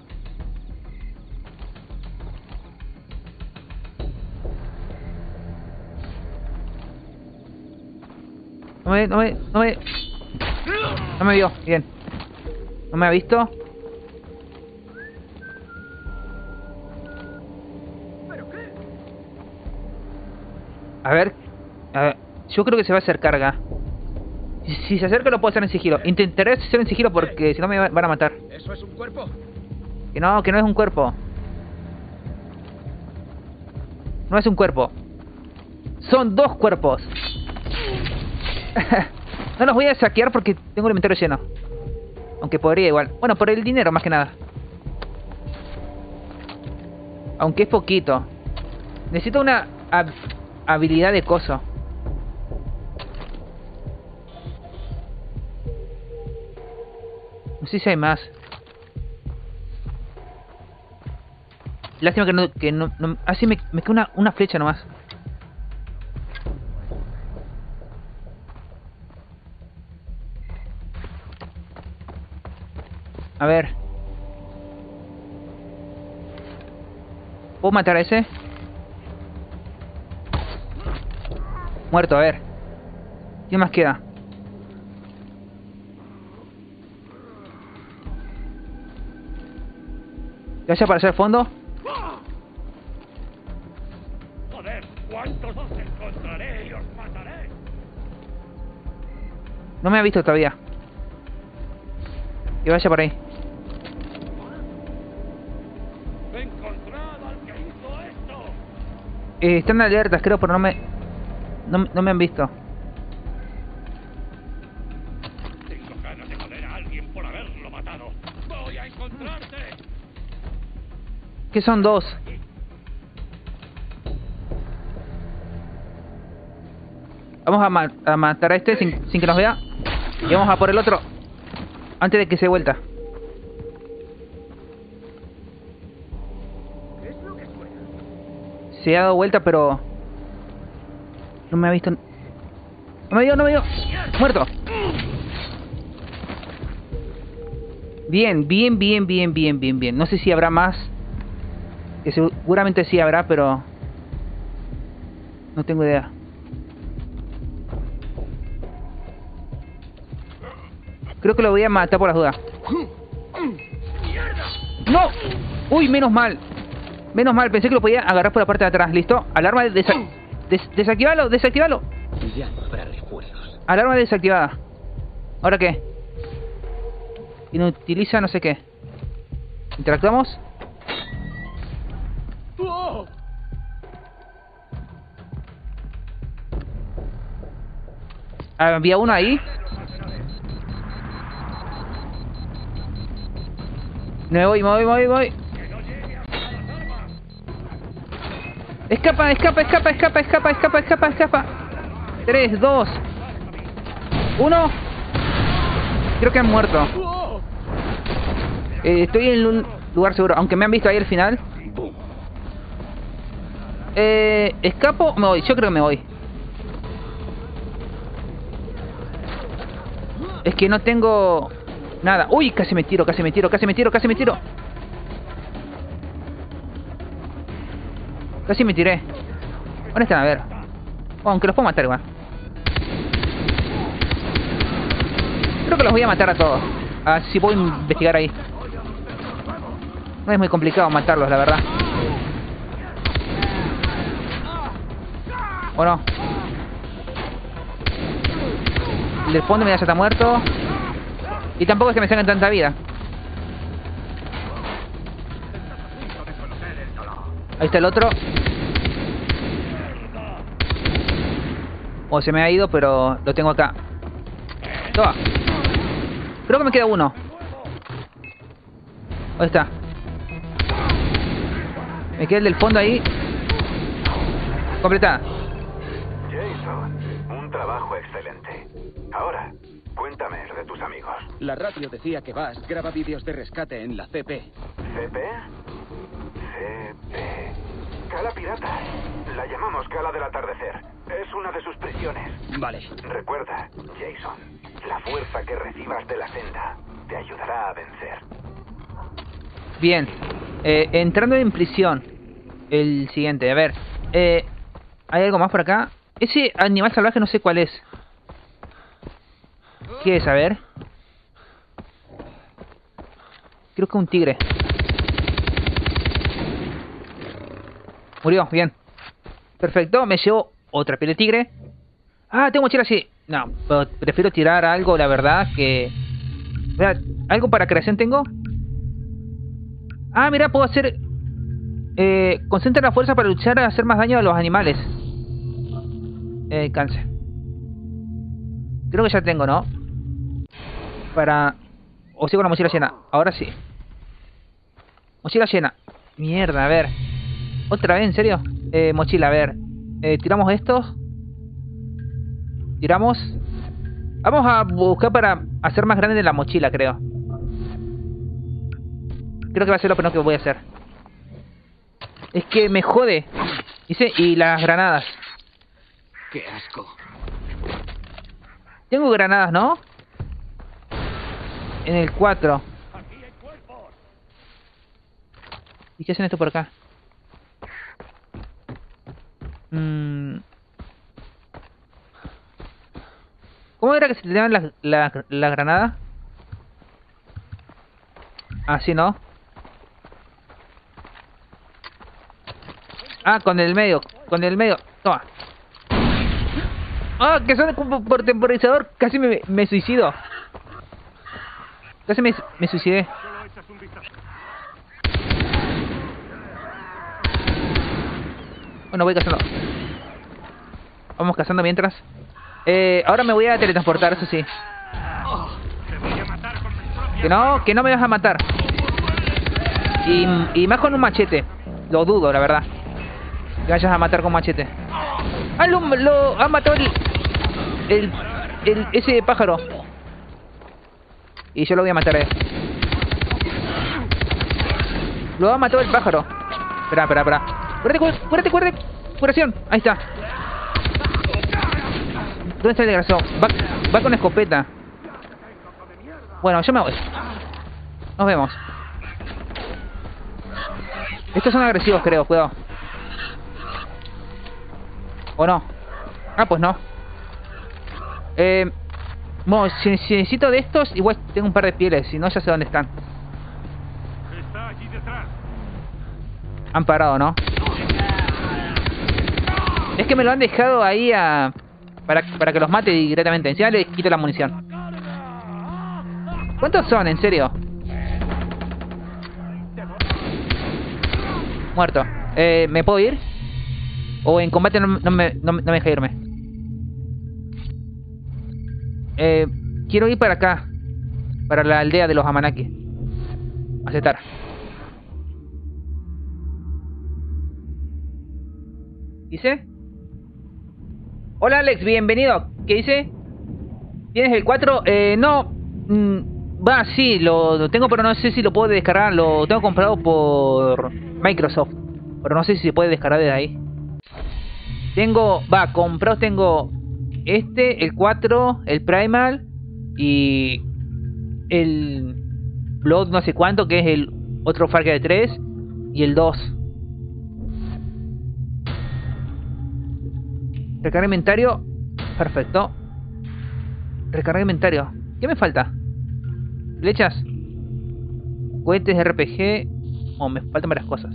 No me, no me, no me... No me vio, bien. No me ha visto. A ver, a ver. Yo creo que se va a hacer carga. Si, si se acerca lo puedo hacer en sigilo. Intentaré hacer en sigilo porque si no me van a matar. ¿Eso es un cuerpo? Que no, que no es un cuerpo. No es un cuerpo. Son dos cuerpos. No los voy a saquear porque tengo el inventario lleno. Aunque podría igual. Bueno, por el dinero más que nada. Aunque es poquito. Necesito una hab habilidad de coso. No sé si hay más. Lástima que no... Que no, no ah, sí, me, me queda una, una flecha nomás. A ver. ¿Puedo matar a ese? Muerto, a ver. ¿Quién más queda? ¿Ya se apareció el fondo? Joder, ¿cuántos os encontraré y os mataré? No me ha visto todavía. Que vaya por ahí. Encontrad al que hizo esto. Eh, están alertas, creo, pero no me... No, no me han visto. Tengo ganas de joder a alguien por haberlo matado. Voy a encontrarte. ¿Qué son dos? Vamos a, ma a matar a este sin, sin que nos vea. Y vamos a por el otro. Antes de que se dé vuelta. Se ha dado vuelta, pero... No me ha visto... No me dio, no me dio. Muerto. Bien, bien, bien, bien, bien, bien, bien. No sé si habrá más. Que seguramente sí habrá, pero... No tengo idea. Creo que lo voy a matar por las dudas. ¡No! ¡Uy, menos mal! Menos mal, pensé que lo podía agarrar por la parte de atrás. ¿Listo? Alarma desa des desactivalo, desactivalo. Ya no habrá refuerzos. Alarma desactivada. ¿Ahora qué? Inutiliza no sé qué. ¿Interactuamos? Ah, había uno ahí. Me voy, me voy, me voy, me voy. Escapa, escapa, escapa, escapa, escapa, escapa, escapa, escapa. tres, dos, uno. Creo que han muerto. Eh, estoy en un lugar seguro, aunque me han visto ahí al final. Eh, escapo, me voy, yo creo que me voy. Es que no tengo nada. Uy, casi me tiro, casi me tiro, casi me tiro, casi me tiro. Casi me tiré. ¿Dónde están? A ver. Oh, aunque los puedo matar igual. Creo que los voy a matar a todos. A ver si puedo investigar ahí. No es muy complicado matarlos, la verdad. ¿O no? El del fondo ya está muerto. Y tampoco es que me saquen tanta vida. Ahí está el otro. O se me ha ido, pero lo tengo acá. Toma. Creo que me queda uno. ¿Dónde está? Me queda el del fondo ahí. Completada. Jason, un trabajo excelente. Ahora, cuéntame de tus amigos. La radio decía que Bass graba vídeos de rescate en la C P. ¿C P? C P. Cala pirata. La llamamos Cala del Atardecer. Es una de sus prisiones. Vale. Recuerda, Jason, la fuerza que recibas de la senda te ayudará a vencer. Bien. Eh, entrando en prisión. El siguiente, a ver. Eh, ¿Hay algo más por acá? Ese animal salvaje no sé cuál es. ¿Qué es? A ver. Creo que un tigre. Murió, bien. Perfecto, me llevo otra piel de tigre. Ah, tengo mochila así. No, pero prefiero tirar algo, la verdad, que... Mira, ¿algo para creación tengo? Ah, mira, puedo hacer... Eh, concentra la fuerza para luchar a hacer más daño a los animales. Eh, cáncer. Creo que ya tengo, ¿no? Para... O sigo la mochila llena. Ahora sí. Mochila llena. Mierda, a ver. ¿Otra vez? ¿En serio? Eh, mochila, a ver. Eh, tiramos estos. Tiramos. Vamos a buscar para hacer más grande la mochila, creo. Creo que va a ser lo primero que voy a hacer. Es que me jode. Dice, y las granadas. Qué asco. Tengo granadas, ¿no? En el cuatro. ¿Y qué hacen esto por acá? Mm. ¿Cómo era que se tiraban las la, la granadas? Así, ¿no? Ah, con el medio. Con el medio. Toma. Ah, que son por temporizador. Casi me, me suicido. Casi me, me suicidé. Bueno, voy cazando. Vamos cazando mientras. Eh, ahora me voy a teletransportar, eso sí. Que no, que no me vas a matar. Y, y más con un machete. Lo dudo, la verdad. Que vayas a matar con machete. Ah, lo, lo ha matado el, el, el ese pájaro. Y yo lo voy a matar a él. Lo ha matado el pájaro. Espera, espera, espera. Cuérate, cuérate, cuérate. Curación. Ahí está. ¿Dónde está el desgraciado? Va, va con escopeta. Bueno, yo me voy. Nos vemos. Estos son agresivos, creo. Cuidado. ¿O no? Ah, pues no. Eh... Bueno, si, si necesito de estos, igual tengo un par de pieles. Si no, ya sé dónde están. Está allí detrás. Han parado, ¿no? Es que me lo han dejado ahí a... Para, para que los mate directamente. Encima le quito la munición. ¿Cuántos son, en serio? Muerto. Eh, ¿Me puedo ir? O en combate no, no, me, no, no me deja irme. Eh, quiero ir para acá. Para la aldea de los Amanaki. Aceptar. ¿Dice? Hola Alex, bienvenido. ¿Qué dice? ¿Tienes el cuatro? Eh, no. Mm, va, sí, lo, lo tengo, pero no sé si lo puedo descargar. Lo tengo comprado por Microsoft. Pero no sé si se puede descargar desde ahí. Tengo, va, comprados tengo este, el cuatro, el Primal y el Blood no sé cuánto, que es el otro Far Cry tres y el dos. Recarga inventario, perfecto. Recarga inventario. ¿Qué me falta? Flechas, cohetes de R P G. Oh, me faltan varias cosas.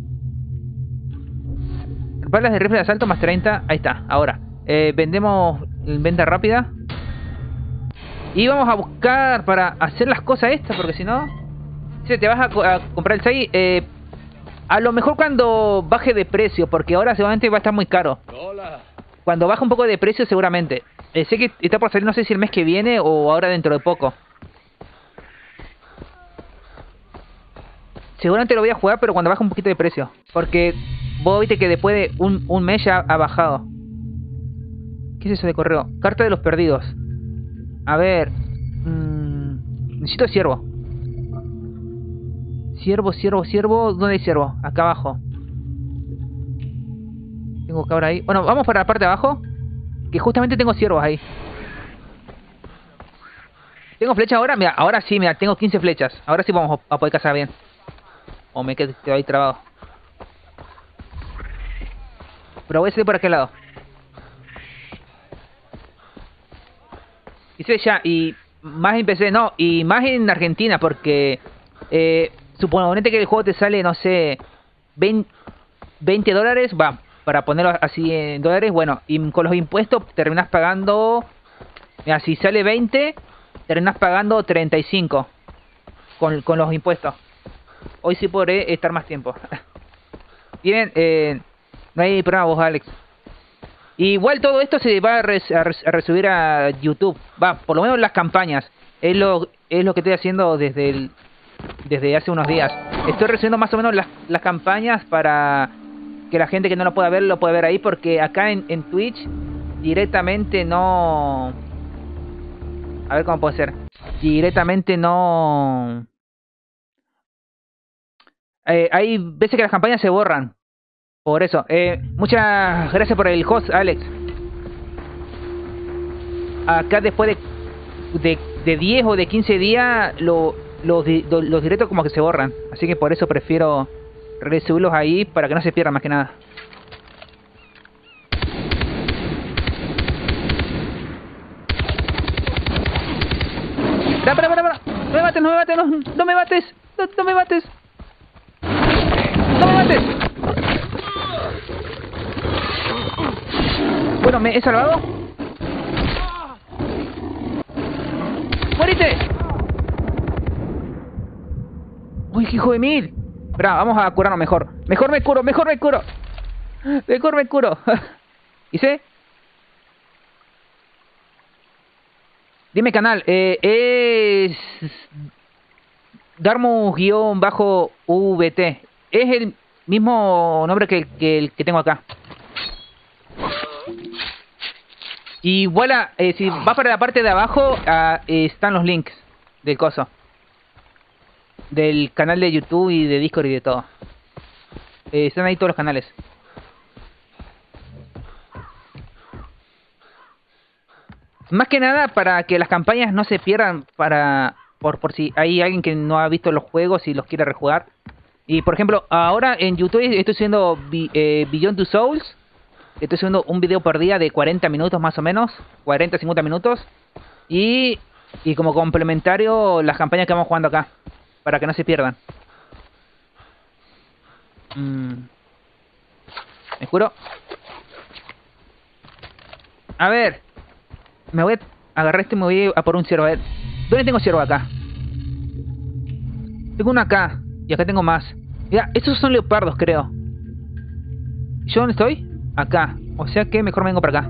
Balas de rifle de asalto más treinta. Ahí está, ahora eh, vendemos en venta rápida. Y vamos a buscar para hacer las cosas estas, porque si no, si te vas a, co a comprar el seis, eh, a lo mejor cuando baje de precio, porque ahora seguramente va a estar muy caro. Cuando baje un poco de precio seguramente. eh, Sé que está por salir, no sé si el mes que viene o ahora dentro de poco. Seguramente lo voy a jugar, pero cuando baje un poquito de precio, porque vos viste que después de un, un mes ya ha bajado. ¿Qué es eso de correo? Carta de los perdidos. A ver. Mmm, necesito ciervo. Ciervo, ciervo, ciervo. ¿Dónde hay ciervo? Acá abajo. Tengo cabra ahí. Bueno, vamos para la parte de abajo, que justamente tengo ciervos ahí. ¿Tengo flecha ahora? Mira, ahora sí, mira, tengo quince flechas. Ahora sí vamos a poder cazar bien. O me quedo ahí trabado. Pero voy a salir por aquel lado. Dice ya, y más en P C, no, y más en Argentina, porque eh, suponete que el juego te sale, no sé, veinte dólares, va, para ponerlo así en dólares, bueno, y con los impuestos terminas pagando, mira, si sale veinte, terminas pagando treinta y cinco con, con los impuestos. Hoy sí podré estar más tiempo. Tienen, eh, no hay problema vos, Alex. Igual todo esto se va a, res, a, res, a resubir a YouTube. Va, por lo menos las campañas. Es lo, es lo que estoy haciendo desde el, desde hace unos días. Estoy resubiendo más o menos las, las campañas para que la gente que no lo pueda ver lo pueda ver ahí, porque acá en, en Twitch directamente no... A ver cómo puede ser. Directamente no... Eh, hay veces que las campañas se borran. Por eso. Eh, muchas gracias por el host, Alex. Acá después de, de, de diez o de quince días, lo, los, los directos como que se borran. Así que por eso prefiero resubirlos ahí para que no se pierdan más que nada. Para, para, para, para. No me mates, no me mates, no, no me mates, no, no me mates. No me mates. Bueno, ¿me he salvado? ¡Muérete! ¡Uy, qué hijo de mil! Espera, vamos a curarnos mejor. Mejor me curo, mejor me curo. Mejor me curo. ¿Hice? Dime canal, eh, es Darmus-V T. Es el mismo nombre que, que el que tengo acá. Igual, a, eh, si vas para la parte de abajo, uh, están los links del coso. Del canal de YouTube y de Discord y de todo. Eh, están ahí todos los canales. Más que nada para que las campañas no se pierdan, para por, por si hay alguien que no ha visto los juegos y los quiere rejugar. Y por ejemplo, ahora en YouTube estoy haciendo eh, Beyond Two Souls. Estoy haciendo un video por día de cuarenta minutos más o menos. cuarenta a cincuenta minutos. Y, y como complementario las campañas que vamos jugando acá. Para que no se pierdan. Mm. ¿Me juro? A ver. Me voy a agarrar este y me voy a por un ciervo. A ver. ¿Dónde tengo ciervo acá? Tengo uno acá. Y acá tengo más. Mira, estos son leopardos, creo. ¿Y yo dónde estoy? Acá. O sea que mejor me vengo para acá.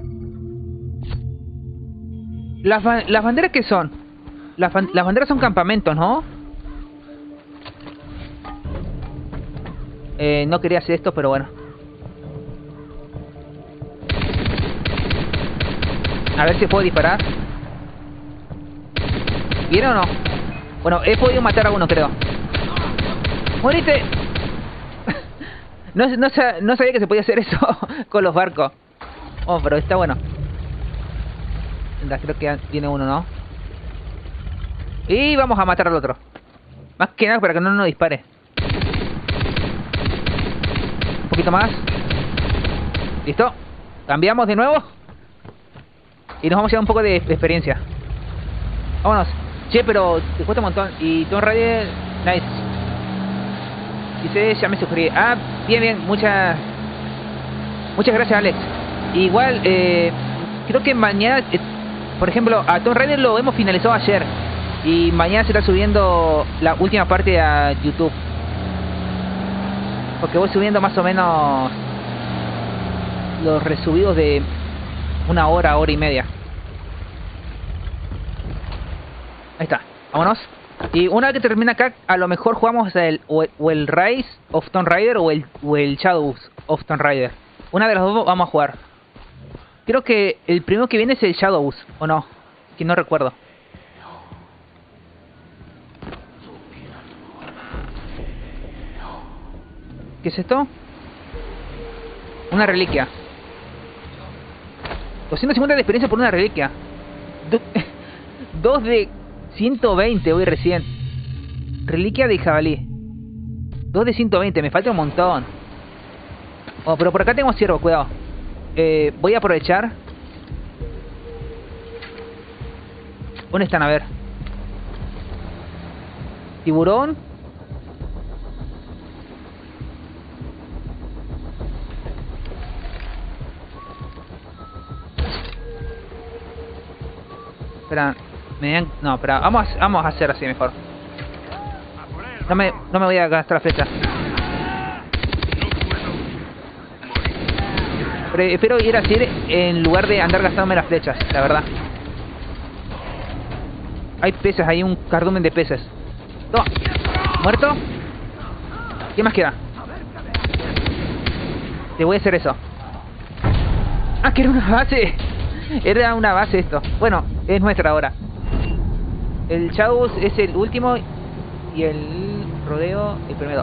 Las, ba las banderas, ¿qué son? Las, las banderas son campamentos, ¿no? Eh, no quería hacer esto, pero bueno. A ver si puedo disparar. ¿Viene o no? Bueno, he podido matar a uno, creo. ¡Morite! No, no, no sabía que se podía hacer eso con los barcos. Oh, pero está bueno. Creo que viene uno, ¿no? Y vamos a matar al otro. Más que nada para que no nos dispare. Un poquito más. ¿Listo? Cambiamos de nuevo. Y nos vamos a llevar un poco de experiencia. Vámonos. Che, pero te cuesta un montón. Y Tomb Raider, nice. Dice, ya me suscribí. Ah, bien, bien. Muchas Muchas gracias, Alex. Igual, eh, creo que mañana, eh, por ejemplo, a Tomb Raider lo hemos finalizado ayer. Y mañana se está subiendo la última parte a YouTube. Porque voy subiendo más o menos los resubidos de una hora, hora y media. Ahí está, vámonos. Y una vez que termina acá, a lo mejor jugamos el, o, el, o el Rise of Tomb Raider o el, o el Shadows of Tomb Raider. Una de las dos vamos a jugar. Creo que el primero que viene es el Shadows, ¿o no? Que no recuerdo. ¿Qué es esto? Una reliquia. doscientos cincuenta de experiencia por una reliquia. Do dos de ciento veinte hoy recién. Reliquia de jabalí. dos de ciento veinte, me falta un montón. Oh, pero por acá tengo ciervo, cuidado. Eh, voy a aprovechar. ¿Dónde están? A ver. Tiburón. Espera, me dan... No, espera, vamos a, vamos a hacer así mejor. No me, no me voy a gastar la flecha. Prefiero ir así en lugar de andar gastándome las flechas, la verdad. Hay peces, hay un cardumen de peces. Toma. ¿Muerto? ¿Qué más queda? Te voy a hacer eso. Ah, que era una base. Era una base esto. Bueno, es nuestra ahora. El Shadows es el último y el rodeo el primero.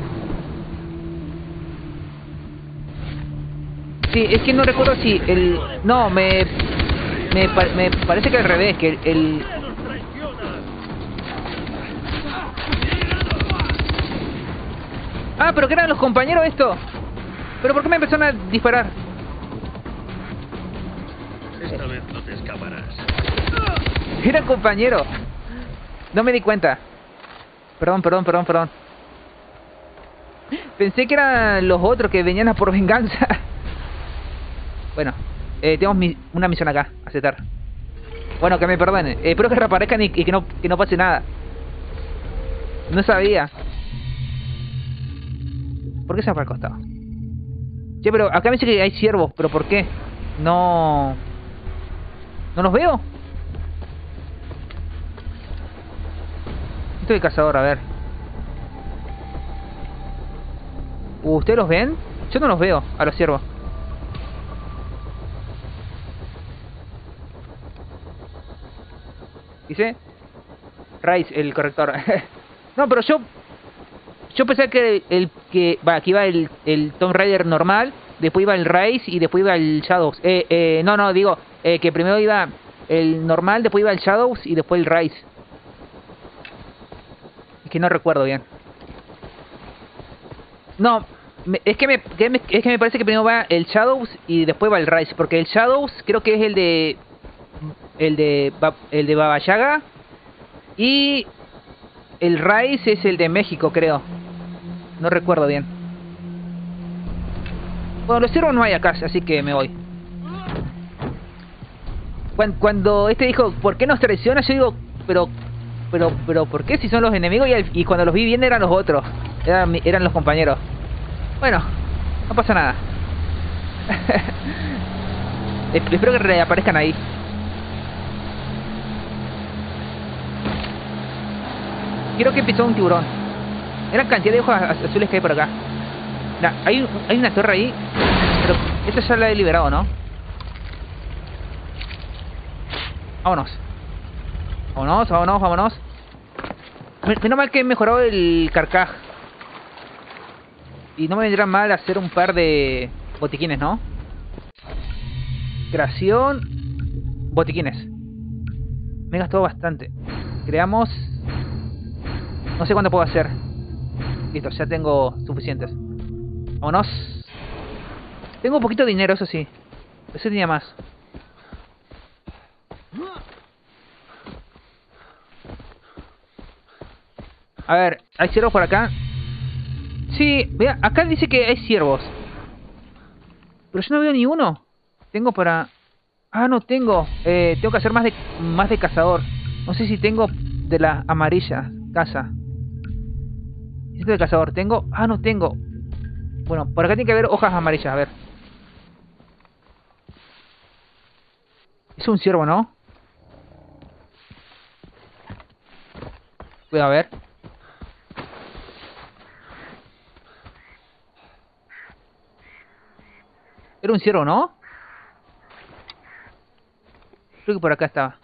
Sí, es que no recuerdo si el... No, me... Me, me parece que al revés, que el... el... Ah, pero que eran los compañeros esto. ¿Pero por qué me empezaron a disparar? Esta vez no te escaparás. Eran compañeros. No me di cuenta. Perdón, perdón, perdón, perdón. Pensé que eran los otros que venían a por venganza. Bueno, eh, tenemos mi una misión acá. Aceptar. Bueno, que me perdonen. Eh, espero que reaparezcan y, y que, no, que no pase nada. No sabía. ¿Por qué se va para el costado? Che, pero acá me dice que hay ciervos. ¿Pero por qué? No... ¿No los veo? Estoy de cazador, a ver. Uh, ¿ustedes los ven? Yo no los veo, a los ciervos. ¿Dice? Rice, el corrector. No, pero yo... Yo pensé que el que... Va, aquí iba el, el Tomb Raider normal, después iba el Rice y después iba el Shadows. Eh, eh, no, no, digo... Eh, que primero iba el normal, después iba el Shadows y después el Rise. Es que no recuerdo bien. No, me, es, que me, que me, es que me parece que primero va el Shadows y después va el Rise. Porque el Shadows creo que es el de... El de, el de Baba Yaga. Y el Rise es el de México, creo. No recuerdo bien. Bueno, los ciervos no hay acá, así que me voy. Cuando, cuando este dijo, ¿por qué nos traiciona? Yo digo, pero, pero, pero, ¿por qué si son los enemigos? Y, al, y cuando los vi bien eran los otros. Eran, eran los compañeros. Bueno, no pasa nada. Espero que reaparezcan ahí. Quiero que pisó un tiburón. Era cantidad de ojos azules que hay por acá. Mira, hay, hay una torre ahí. Pero esta ya la he liberado, ¿no? Vámonos. Vámonos, vámonos, vámonos. Menos mal que he mejorado el carcaj. Y no me vendrá mal hacer un par de botiquines, ¿no? Creación. Botiquines. Me he gastado bastante. Creamos... No sé cuánto puedo hacer. Listo, ya tengo suficientes. Vámonos. Tengo un poquito de dinero, eso sí. Eso tenía más. A ver, ¿hay ciervos por acá? Sí, vea, acá dice que hay ciervos. Pero yo no veo ni uno. Tengo para... Ah, no tengo. Eh, tengo que hacer más de más de cazador. No sé si tengo de la amarilla. Caza. Necesito de cazador. ¿Tengo? Ah, no tengo. Bueno, por acá tiene que haber hojas amarillas. A ver. Es un ciervo, ¿no? Voy a ver. Era un ciervo, ¿no? Creo que por acá estaba.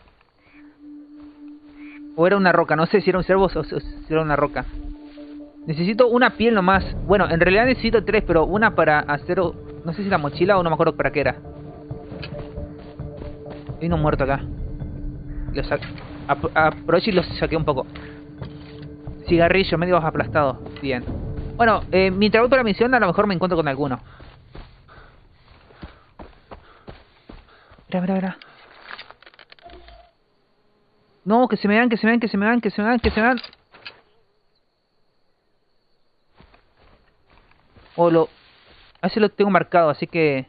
O era una roca. No sé si era un ciervo o si era una roca. Necesito una piel nomás. Bueno, en realidad necesito tres, pero una para hacer... No sé si la mochila o no me acuerdo para qué era. Hay uno muerto acá. Lo sa... Aprovecho y lo saqué un poco. Cigarrillo, medio aplastado. Bien. Bueno, eh, mientras voy por la misión a lo mejor me encuentro con alguno. Mira, mira, mira. No, que se me dan, que se me dan, que se me dan, que se me dan, que se me dan. O lo... A ese lo tengo marcado, así que...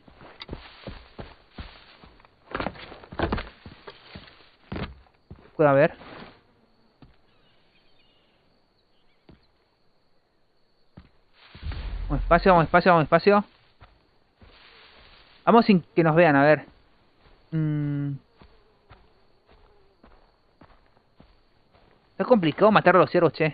Puedo ver. Vamos espacio, vamos espacio, vamos espacio. Vamos sin que nos vean, a ver. Mm. Está complicado matar a los ciervos, che.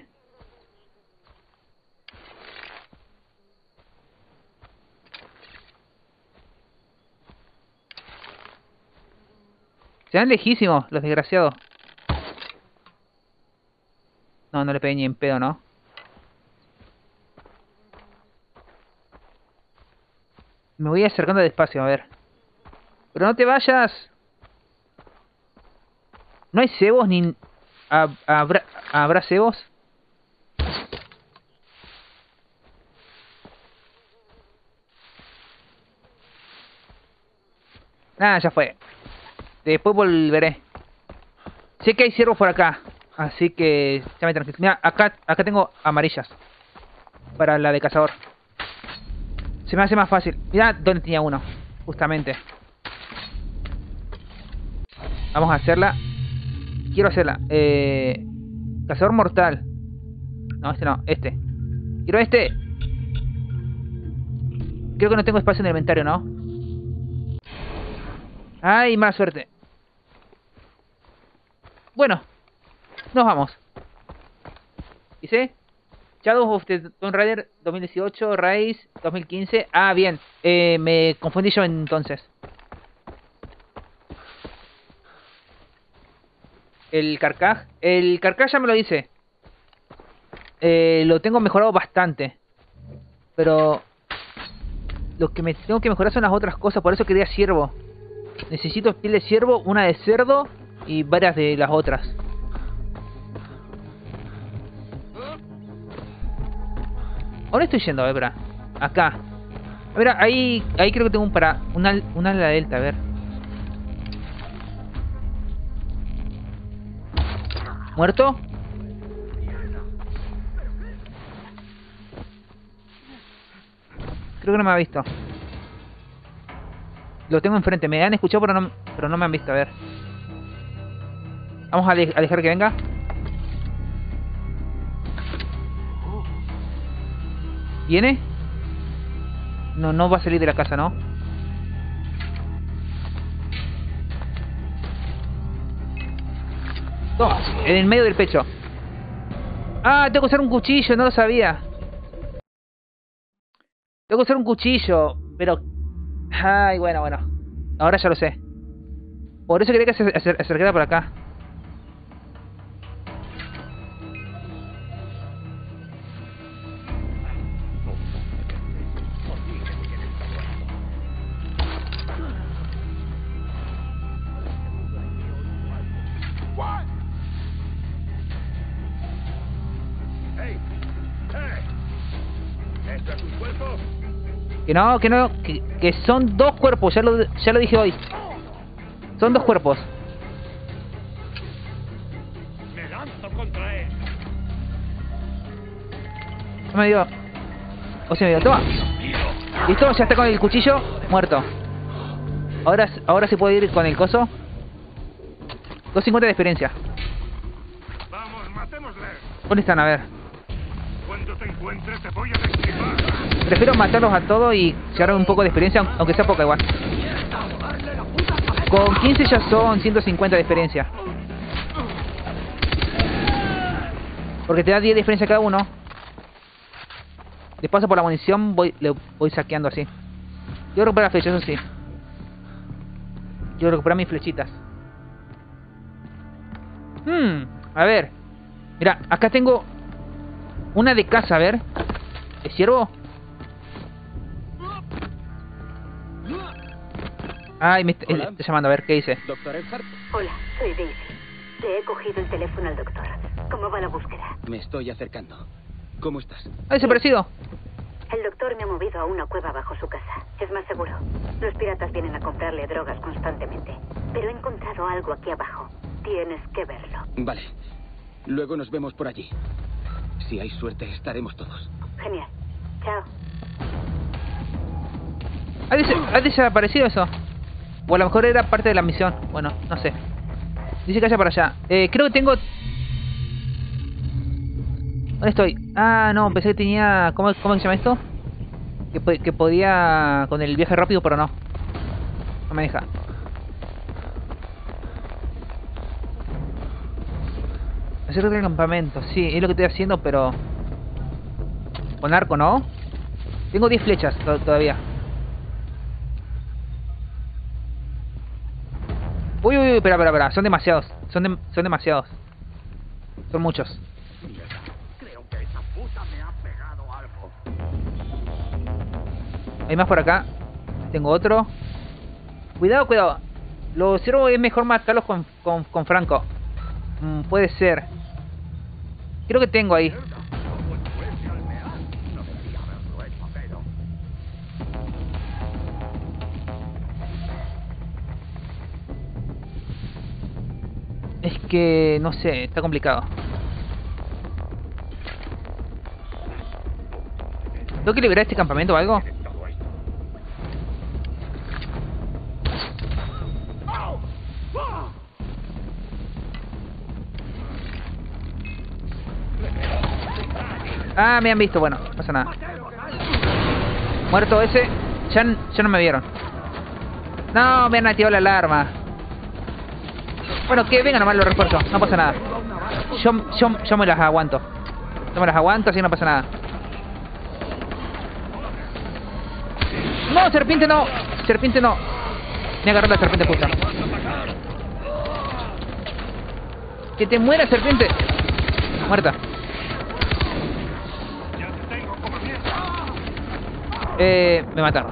Se van lejísimos, los desgraciados. No, no le pegué ni en pedo, ¿no? Me voy acercando despacio, a ver. Pero no te vayas. ¿No hay cebos ni... ¿Habrá, ¿habrá cebos? Nada, ya fue. Después volveré. Sé que hay ciervos por acá. Así que ya me tranquilo. Mira, acá, acá tengo amarillas. Para la de cazador. Se me hace más fácil. Mira dónde tenía uno. Justamente. Vamos a hacerla. Quiero hacerla. Eh, cazador mortal. No, este no. Este. Quiero este. Creo que no tengo espacio en el inventario, ¿no? Ay, mala suerte. Bueno. Nos vamos. ¿Dice? Shadow of the Tomb Raider dos mil dieciocho, Rise dos mil quince. Ah, bien. Eh, me confundí yo entonces. El Carcaj. El Carcaj ya me lo dice. Eh, lo tengo mejorado bastante. Pero lo que me tengo que mejorar son las otras cosas. Por eso quería ciervo. Necesito piel de ciervo, una de cerdo y varias de las otras. ¿Dónde estoy yendo? A ver, espera. Acá. A ver, ahí, ahí creo que tengo un para... Una, una ala delta, a ver. ¿Muerto? Creo que no me ha visto. Lo tengo enfrente. Me han escuchado pero no, pero no me han visto. A ver. Vamos a, de a dejar que venga. ¿Viene? No, no va a salir de la casa, ¿no? Toma, en el medio del pecho. Ah, tengo que usar un cuchillo, no lo sabía. Tengo que usar un cuchillo, pero... Ay, bueno, bueno. Ahora ya lo sé. Por eso quería que se acer acercara por acá. Que no, que no, que, que son dos cuerpos, ya lo, ya lo dije hoy. Son dos cuerpos. Me lanzo contra él. No me dio. O sea, me dio, toma. Listo, ya está con el cuchillo, muerto. Ahora, ahora se puede ir con el coso. doscientos cincuenta de experiencia. Vamos, matémosle. ¿Dónde están? A ver. Cuando te encuentres te voy a destripar. Prefiero matarlos a todos y llegar un poco de experiencia, aunque sea poca igual. Con quince ya son ciento cincuenta de experiencia. Porque te da diez de experiencia cada uno. De paso por la munición voy, le voy saqueando así. Yo recuperar las flechas, eso sí. Yo recuperar mis flechitas. Hmm, a ver. Mira, acá tengo una de casa, a ver. ¿Es ciervo? Ay, me está, me está llamando, a ver, ¿qué dice? Doctor Earhart. Hola, soy Daisy. Le he cogido el teléfono al doctor. ¿Cómo va la búsqueda? Me estoy acercando. ¿Cómo estás? ¿Ha desaparecido? El doctor me ha movido a una cueva bajo su casa. Es más seguro. Los piratas vienen a comprarle drogas constantemente. Pero he encontrado algo aquí abajo. Tienes que verlo. Vale. Luego nos vemos por allí. Si hay suerte, estaremos todos. Genial. Chao. ¿Ha, des ¿Ha desaparecido eso? O a lo mejor era parte de la misión. Bueno, no sé. Dice que haya para allá. Eh, creo que tengo... ¿Dónde estoy? Ah, no, pensé que tenía... ¿Cómo, cómo se llama esto? Que, que podía... Con el viaje rápido, pero no. No me deja. Hacer otro campamento. Sí, es lo que estoy haciendo, pero... Con arco, ¿no? Tengo diez flechas to todavía. Uy, uy, uy, espera, espera, espera. Son demasiados. Son, de son demasiados. Son muchos. Creo que esa puta me ha pegado algo. Hay más por acá. Tengo otro. Cuidado, cuidado. Los ciervos es mejor matarlos con, con, con franco. Mm, puede ser. Creo que tengo ahí. Es que... no sé, está complicado. ¿Tengo que liberar este campamento o algo? Ah, me han visto, bueno, no pasa nada. Muerto ese. Ya, ya no me vieron. No, me han activado la alarma. Bueno, que vengan nomás los refuerzos, no pasa nada. Yo, yo, yo me las aguanto. Yo me las aguanto, así no pasa nada. No, serpiente no. Serpiente no. Me agarró la serpiente justo. Que te muera, serpiente. Muerta. Eh, me mataron.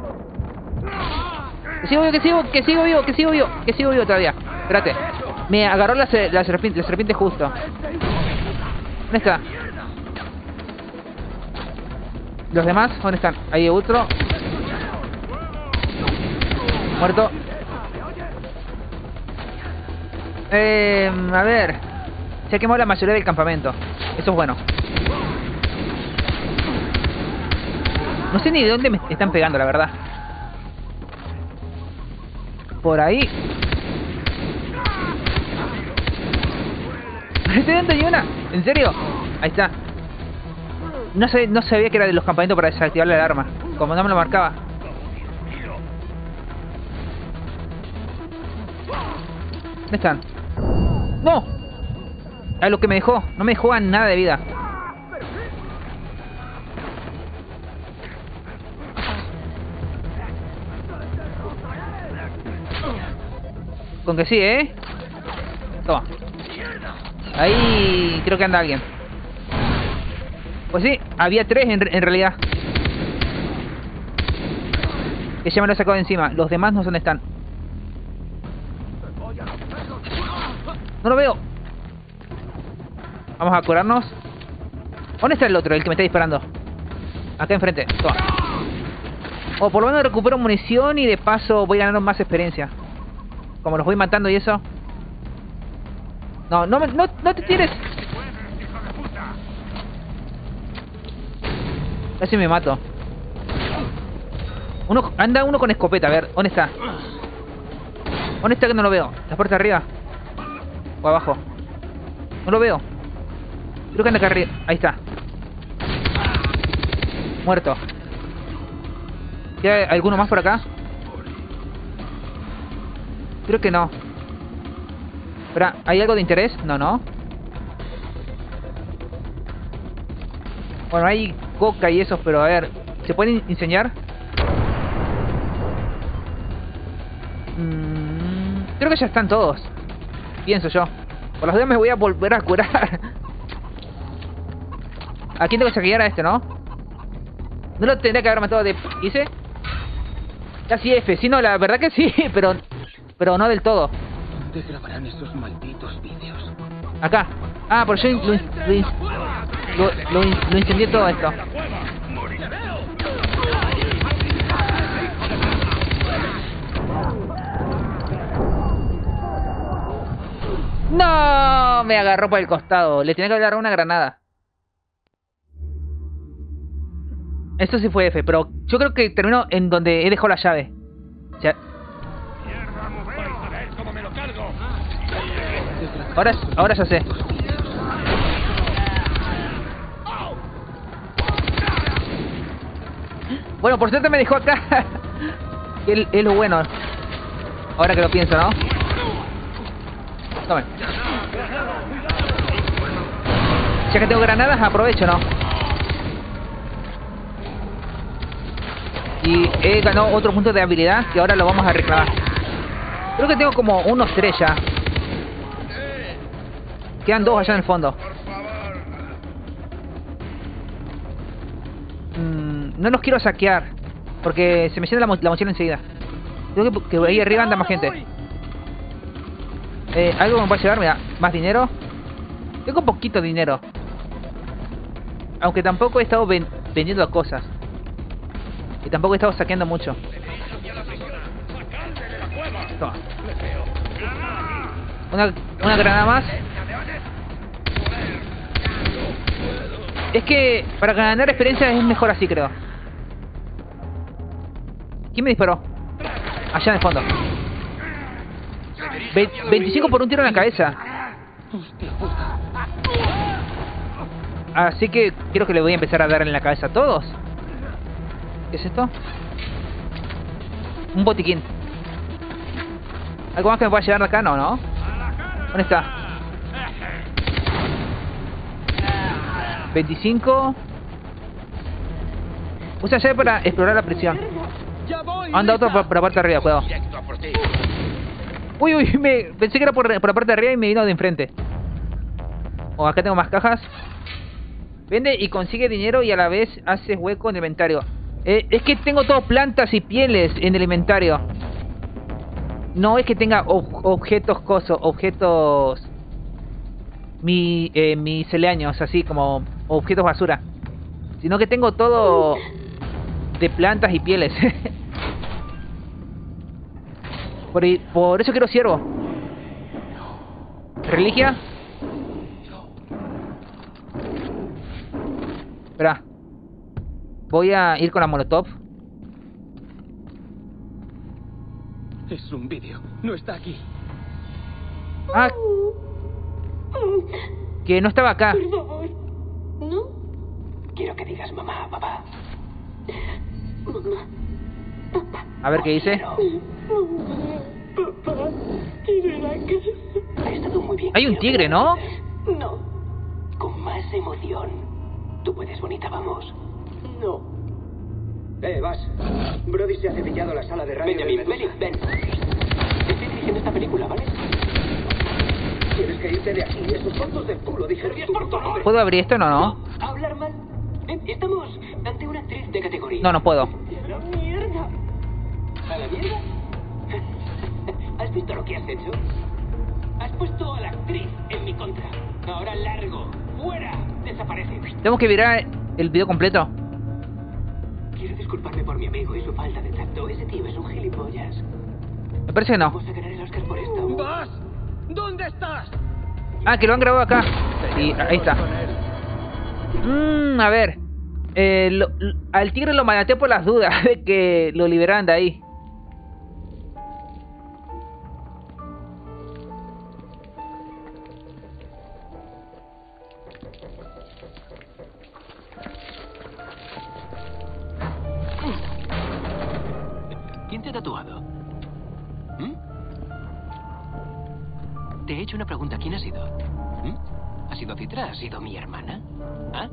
Que sigo vivo, que sigo, que sigo vivo, que sigo vivo, que sigo vivo todavía. Espérate. Me agarró la, la serpiente, la serpiente justo. ¿Dónde está? ¿Los demás? ¿Dónde están? Ahí hay otro. Muerto. Eh, a ver. Se ha quemado la mayoría del campamento. Eso es bueno. No sé ni de dónde me están pegando, la verdad. Por ahí. setenta y uno. ¿En serio? Ahí está. No, sé, no sabía que era de los campamentos para desactivar la alarma. Como no me lo marcaba. ¿Dónde están? ¡No! A lo que me dejó. No me dejó a nada de vida. Con que sí, ¿eh? Toma. Ahí creo que anda alguien. Pues sí, había tres en, en realidad. Que ya me lo he sacado de encima. Los demás no sé dónde están. No lo veo. Vamos a curarnos. ¿Dónde está el otro? El que me está disparando. Acá enfrente. Toma. O por lo menos recupero munición y de paso voy ganando más experiencia. Como los voy matando y eso. No, no, no, no te tires. Casi me mato. Uno, anda uno con escopeta, a ver, ¿dónde está? ¿Dónde está que no lo veo? ¿La puerta arriba? ¿O abajo? No lo veo. Creo que anda acá arriba. Ahí está. Muerto. ¿Queda alguno más por acá? Creo que no. Espera, ¿hay algo de interés? No, no. Bueno, hay coca y eso, pero a ver, ¿se pueden enseñar? Mm, creo que ya están todos. Pienso yo. Por las dudas me voy a volver a curar. ¿A quién tengo que saquear? A este, ¿no? No lo tendría que haber matado de... ¿Hice? Casi F. Sí, no, la verdad que sí, pero... Pero no del todo. ¿Dónde grabarán esos malditos vídeos? Acá. Ah, por yo lo, lo, lo, lo, lo incendié todo esto. No, me agarró por el costado. Le tenía que agarrar una granada. Esto sí fue F, pero yo creo que terminó en donde he dejado la llave. O sea, Ahora, ahora ya sé. Bueno, por suerte me dejó acá. Es, es lo bueno. Ahora que lo pienso, ¿no? Tome. Ya que tengo granadas, aprovecho, ¿no? Y he ganado otro punto de habilidad que ahora lo vamos a reclamar. Creo que tengo como unos tres ya. Quedan dos allá en el fondo. Mm, no los quiero saquear, porque se me llena la, mo la mochila enseguida. Creo que, que ahí arriba anda más gente. Eh, algo me va a llevar, mira, más dinero. Tengo poquito dinero. Aunque tampoco he estado ven vendiendo cosas. Y tampoco he estado saqueando mucho. Toma. Una, una granada más. Es que para ganar experiencia es mejor así, creo. ¿Quién me disparó? Allá en el fondo. Ve veinticinco por un tiro en la cabeza. Así que creo que le voy a empezar a dar en la cabeza a todos. ¿Qué es esto? Un botiquín. ¿Algo más que me pueda llevar de acá? No, ¿no? ¿Dónde está? veinticinco. Usa llave para explorar la prisión. Anda otro por, por la parte de arriba, cuidado. Uy, uy, me, pensé que era por, por la parte de arriba y me vino de enfrente. Oh, acá tengo más cajas. Vende y consigue dinero y a la vez haces hueco en el inventario. Eh, es que tengo todo plantas y pieles en el inventario. No es que tenga ob objetos cosos, objetos mi, eh, misceláneos, así como objetos basura. Sino que tengo todo de plantas y pieles. por, por eso quiero ciervo. Reliquia. Espera. Voy a ir con la molotov. Es un vídeo. No está aquí. Ah. Que no estaba acá. Por favor. ¿No? Quiero que digas mamá, papá. Mamá. Papá. A ver qué dice. Papá. Quiero ir a casa. Ha estado muy bien. Hay un tigre, ¿no? No. Con más emoción. Tú puedes, bonita, vamos. No. Eh, vas. Brody se ha cepillado la sala de radio. Benjamin, ven, ven. Estoy dirigiendo esta película, ¿vale? Tienes que irte de aquí. Esos tontos del culo dijeron tu puto nombre. ¿Puedo abrir esto? No, no. No, hablar mal. Eh, Estamos ante una actriz de categoría. No, no puedo. ¡A la mierda! ¿A la mierda? ¿Has visto lo que has hecho? Has puesto a la actriz en mi contra. Ahora largo. ¡Fuera! Desaparece. Tengo que virar el video completo. Quiero disculparme por mi amigo y su falta de tacto. Ese tío es un gilipollas. Me parece que no. Vamos a ganar el Oscar por esto. ¡Vas! ¿Dónde estás? Ah, que lo han grabado acá. Y ahí está. Mmm, a ver. Eh, lo, lo, al tigre lo manateé por las dudas de que lo liberaran de ahí. ¿Quién te ha tatuado? ¿Mm? Te he hecho una pregunta. ¿Quién ha sido? ¿Mm? ¿Ha sido Citra? ¿Ha sido mi hermana? ¿Ah?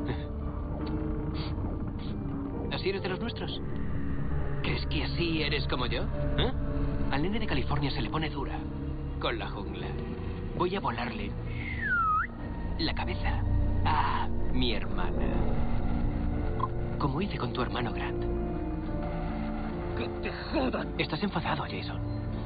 ¿Así eres de los nuestros? ¿Crees que así eres como yo? ¿Eh? Al nene de California se le pone dura con la jungla. Voy a volarle la cabeza a mi hermana. Como hice con tu hermano Grant. ¡Que te jodan! Estás enfadado, Jason.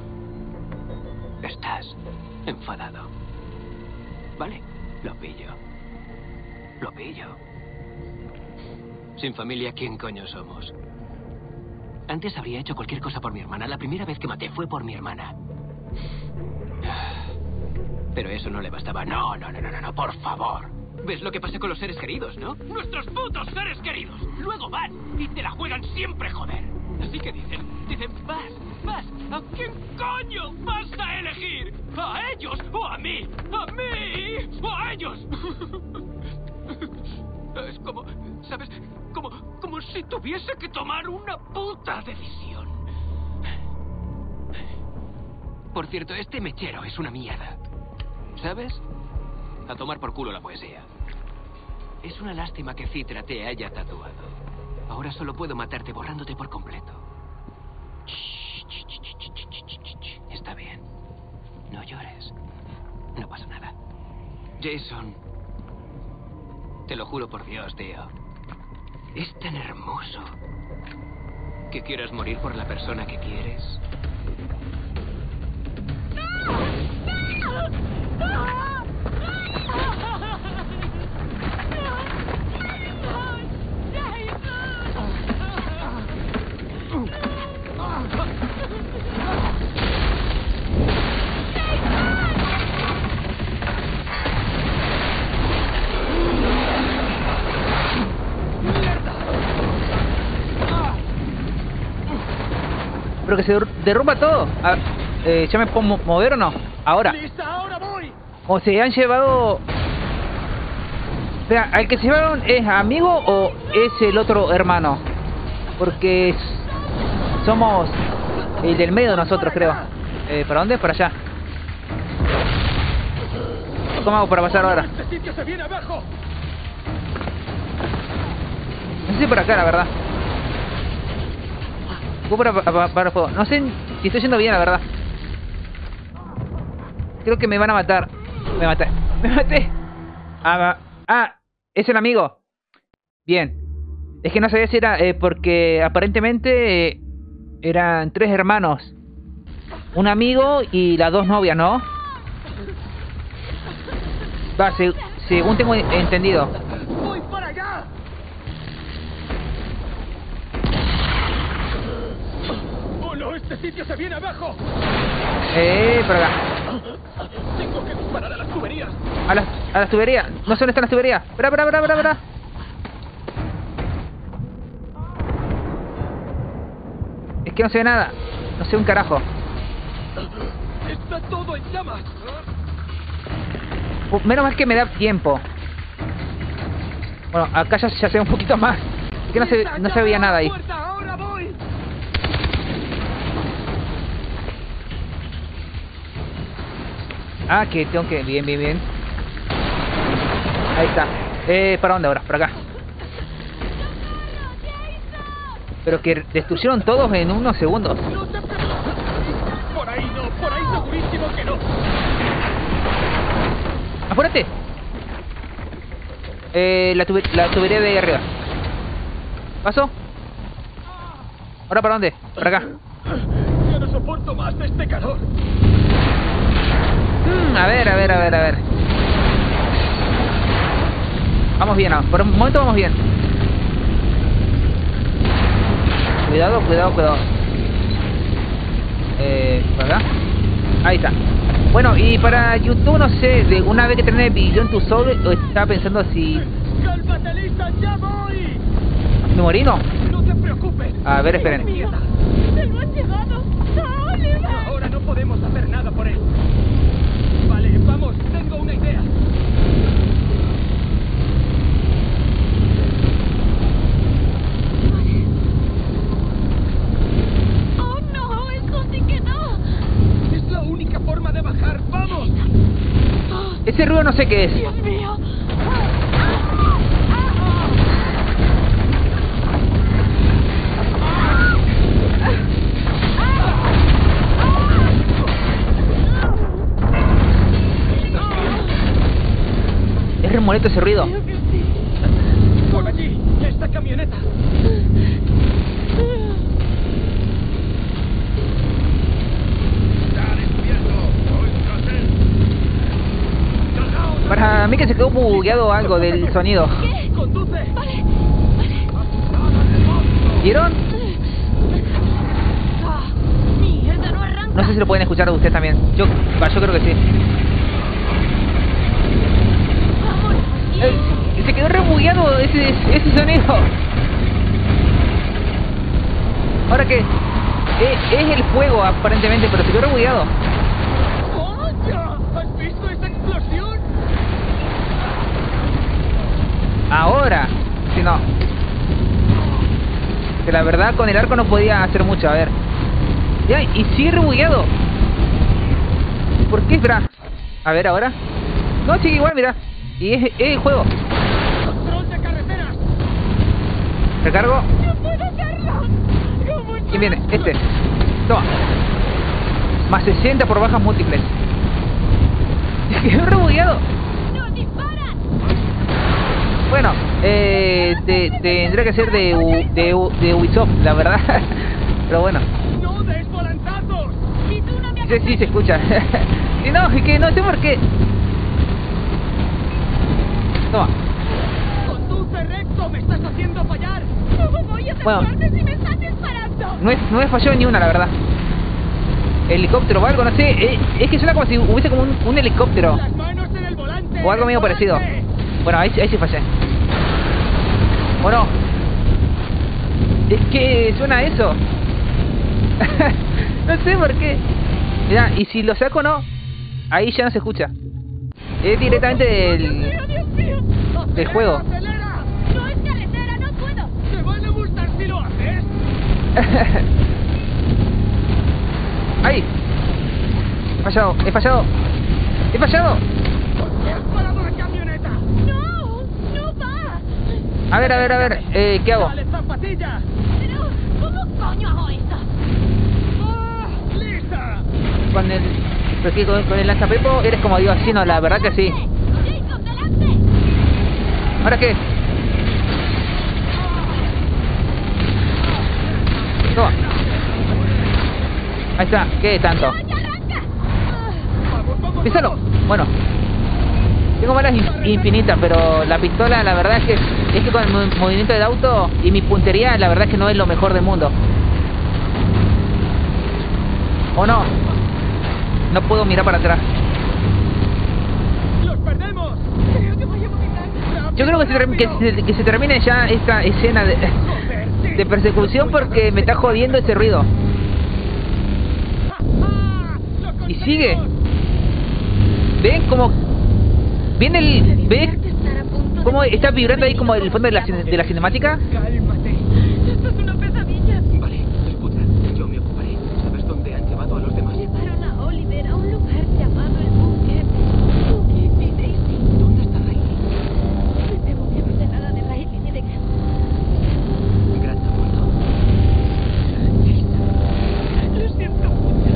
Estás enfadado. Vale, lo pillo. Lo pillo. Sin familia, ¿quién coño somos? Antes habría hecho cualquier cosa por mi hermana. La primera vez que maté fue por mi hermana. Pero eso no le bastaba. No, no, no, no, no, por favor. ¿Ves lo que pasa con los seres queridos, no? ¡Nuestros putos seres queridos! Luego van y te la juegan siempre, joder. Así que dicen, dicen, vas, vas. ¿A quién coño vas a elegir? ¿A ellos o a mí? ¿A mí o a ellos? Es como, ¿sabes? Como, como si tuviese que tomar una puta decisión. Por cierto, este mechero es una mierda. ¿Sabes? A tomar por culo la poesía. Es una lástima que Citra te haya tatuado. Ahora solo puedo matarte borrándote por completo. Está bien. No llores. No pasa nada. Jason, te lo juro por Dios, tío. Es tan hermoso que quieras morir por la persona que quieres. pero que se derrumba todo. Ah, eh, ¿Ya me puedo mo mover o no? Ahora. ¡Lista, ahora voy! O se han llevado... Espera, ¿al que se llevaron es amigo o es el otro hermano? Porque es... somos el del medio de nosotros, creo. Eh, ¿Para dónde? Para allá. ¿Cómo hago para pasar ahora? ¡Este sitio se viene abajo! No sé si por acá, la verdad. Voy para, para, para el fuego. No sé si estoy yendo bien, la verdad. Creo que me van a matar. Me maté. Me maté. Ah, ah, es el amigo. Bien. Es que no sabía si era... Eh, porque aparentemente... Eh, eran tres hermanos. Un amigo y las dos novias, ¿no? Va, se, según tengo entendido. ¡Voy para allá! ¡Oh no! ¡Este sitio se viene abajo! Eh, por acá. Tengo que disparar a las tuberías. A las, a las tuberías. No sé dónde están las tuberías. Espera, espera, espera, espera, espera. Es que no se ve nada. No sé un carajo. Está todo en llamas. Uh, menos mal que me da tiempo. Bueno, acá ya, ya se ve un poquito más. Es que no se, no se veía nada ahí. ¡Ahora voy! Ah, que tengo que... Bien, bien, bien. Ahí está. Eh, ¿para dónde ahora? Por acá. Pero que destruyeron todos en unos segundos. No te preocupes. Por ahí no, por ahí segurísimo que no. ¡Apúrate! Eh, la, tube la tubería de ahí arriba. ¿Paso? ¿Ahora para dónde? Para acá. Ya no soporto más de este calor. Mm, a ver, a ver, a ver, a ver. Vamos bien, ¿no? Por un momento vamos bien. Cuidado, cuidado, cuidado. Eh, ¿por acá? Ahí está. Bueno, y para YouTube, no sé, de una vez que termine el video en tu sobre, estaba pensando si... ¡Cálmate, Lisa! ¡Ya voy! ¿Me morí, no? No te preocupes. A ver, esperen. ¡Se lo han llevado! ¡Oliver! Ahora no podemos hacer nada por él. Vale, vamos, tengo una idea. ¡Oh, no! ¡Eso sí que no! Es la única forma de bajar. ¡Vamos! Ese ruido no sé qué es. ¡Dios mío! Es remoleto ese ruido. ¡Por allí! ¡Esta camioneta! Para mí que se quedó bugueado algo del sonido. ¿Qué? ¡Conduce! Vale, vale. ¿Vieron? Ah, mierda, no arranca. No sé si lo pueden escuchar ustedes también. Yo, va, yo creo que sí. Vamos. Eh, se quedó re bugueado ese, ese sonido. Ahora que es, es el fuego aparentemente, pero se quedó re bugueado. ¡Vaya! ¿Has visto esa explosión? Ahora, si no. Que la verdad con el arco no podía hacer mucho, a ver. Ya, y sigue rebugueado. ¿Por qué, bra? A ver, ahora. No, sigue igual, mira. Y es, es el juego. ¡Control de carreteras! Recargo. ¡No puedo hacerlo! ¿Cómo ¿Quién viene? Este. Toma. Más sesenta por bajas múltiples. Quedó rebugueado. ¡No disparan! Bueno, eh, te, tendría que ser de, U- de, U- de Ubisoft, la verdad. Pero bueno. ¡No des volantazos! Si tú no me Sí, sí, se escucha. Y no, es que no sé por qué. Toma. ¡Conduce recto! ¡Me estás haciendo fallar! ¿Cómo voy a Bueno. acercarte si me estás disparando? No, es, no me falló ni una, la verdad. Helicóptero o algo, no sé. eh, Es que suena como si hubiese como un, un helicóptero. ¡Las manos en el volante! O algo medio parecido. Bueno, ahí, ahí sí fallé. ¿O no? Es que suena eso. No sé por qué. Mira, y si lo saco no, ahí ya no se escucha. Es directamente del, del juego. No es carretera, no puedo. ¡Te van a multar si lo haces! ¡Ay! He fallado, he fallado. He fallado. ¿Por qué has parado la camioneta? No, no va. A ver, a ver, a ver. Eh, ¿qué hago? ¡Dale, zapatilla! Pero, ¿cómo coño hago esto? ¡Ah! ¡Lisa! Con el... ¿Pero qué? Con, con el lanzapepo eres como Dios, sí, no, la verdad que sí. Jacob, delante. ¿Ahora qué? Toma. Ahí está, ¿qué tanto? Písalo. Bueno. Tengo balas in infinitas, pero la pistola, la verdad es que es que con el mo movimiento del auto y mi puntería, la verdad es que no es lo mejor del mundo. ¿O no? No puedo mirar para atrás. ¡Los perdemos! Creo que voy a vomitar. Yo creo que se, que, se, que se termine ya esta escena de, de persecución porque me está jodiendo ese ruido. Y sigue. ¿Ven cómo viene el... ¿Ves cómo está vibrando ahí como el fondo de la, de la cinemática? Cálmate. Esto es una pesadilla. Vale, escucha, yo me ocuparé. ¿Sabes dónde han llevado a los demás? Llevaron a Oliver a un lugar llamado el búnker. Cookie y Daisy. ¿Dónde está Riley? No temo que no sé nada de Riley ni de Grant. Grant ha muerto. Lo siento mucho.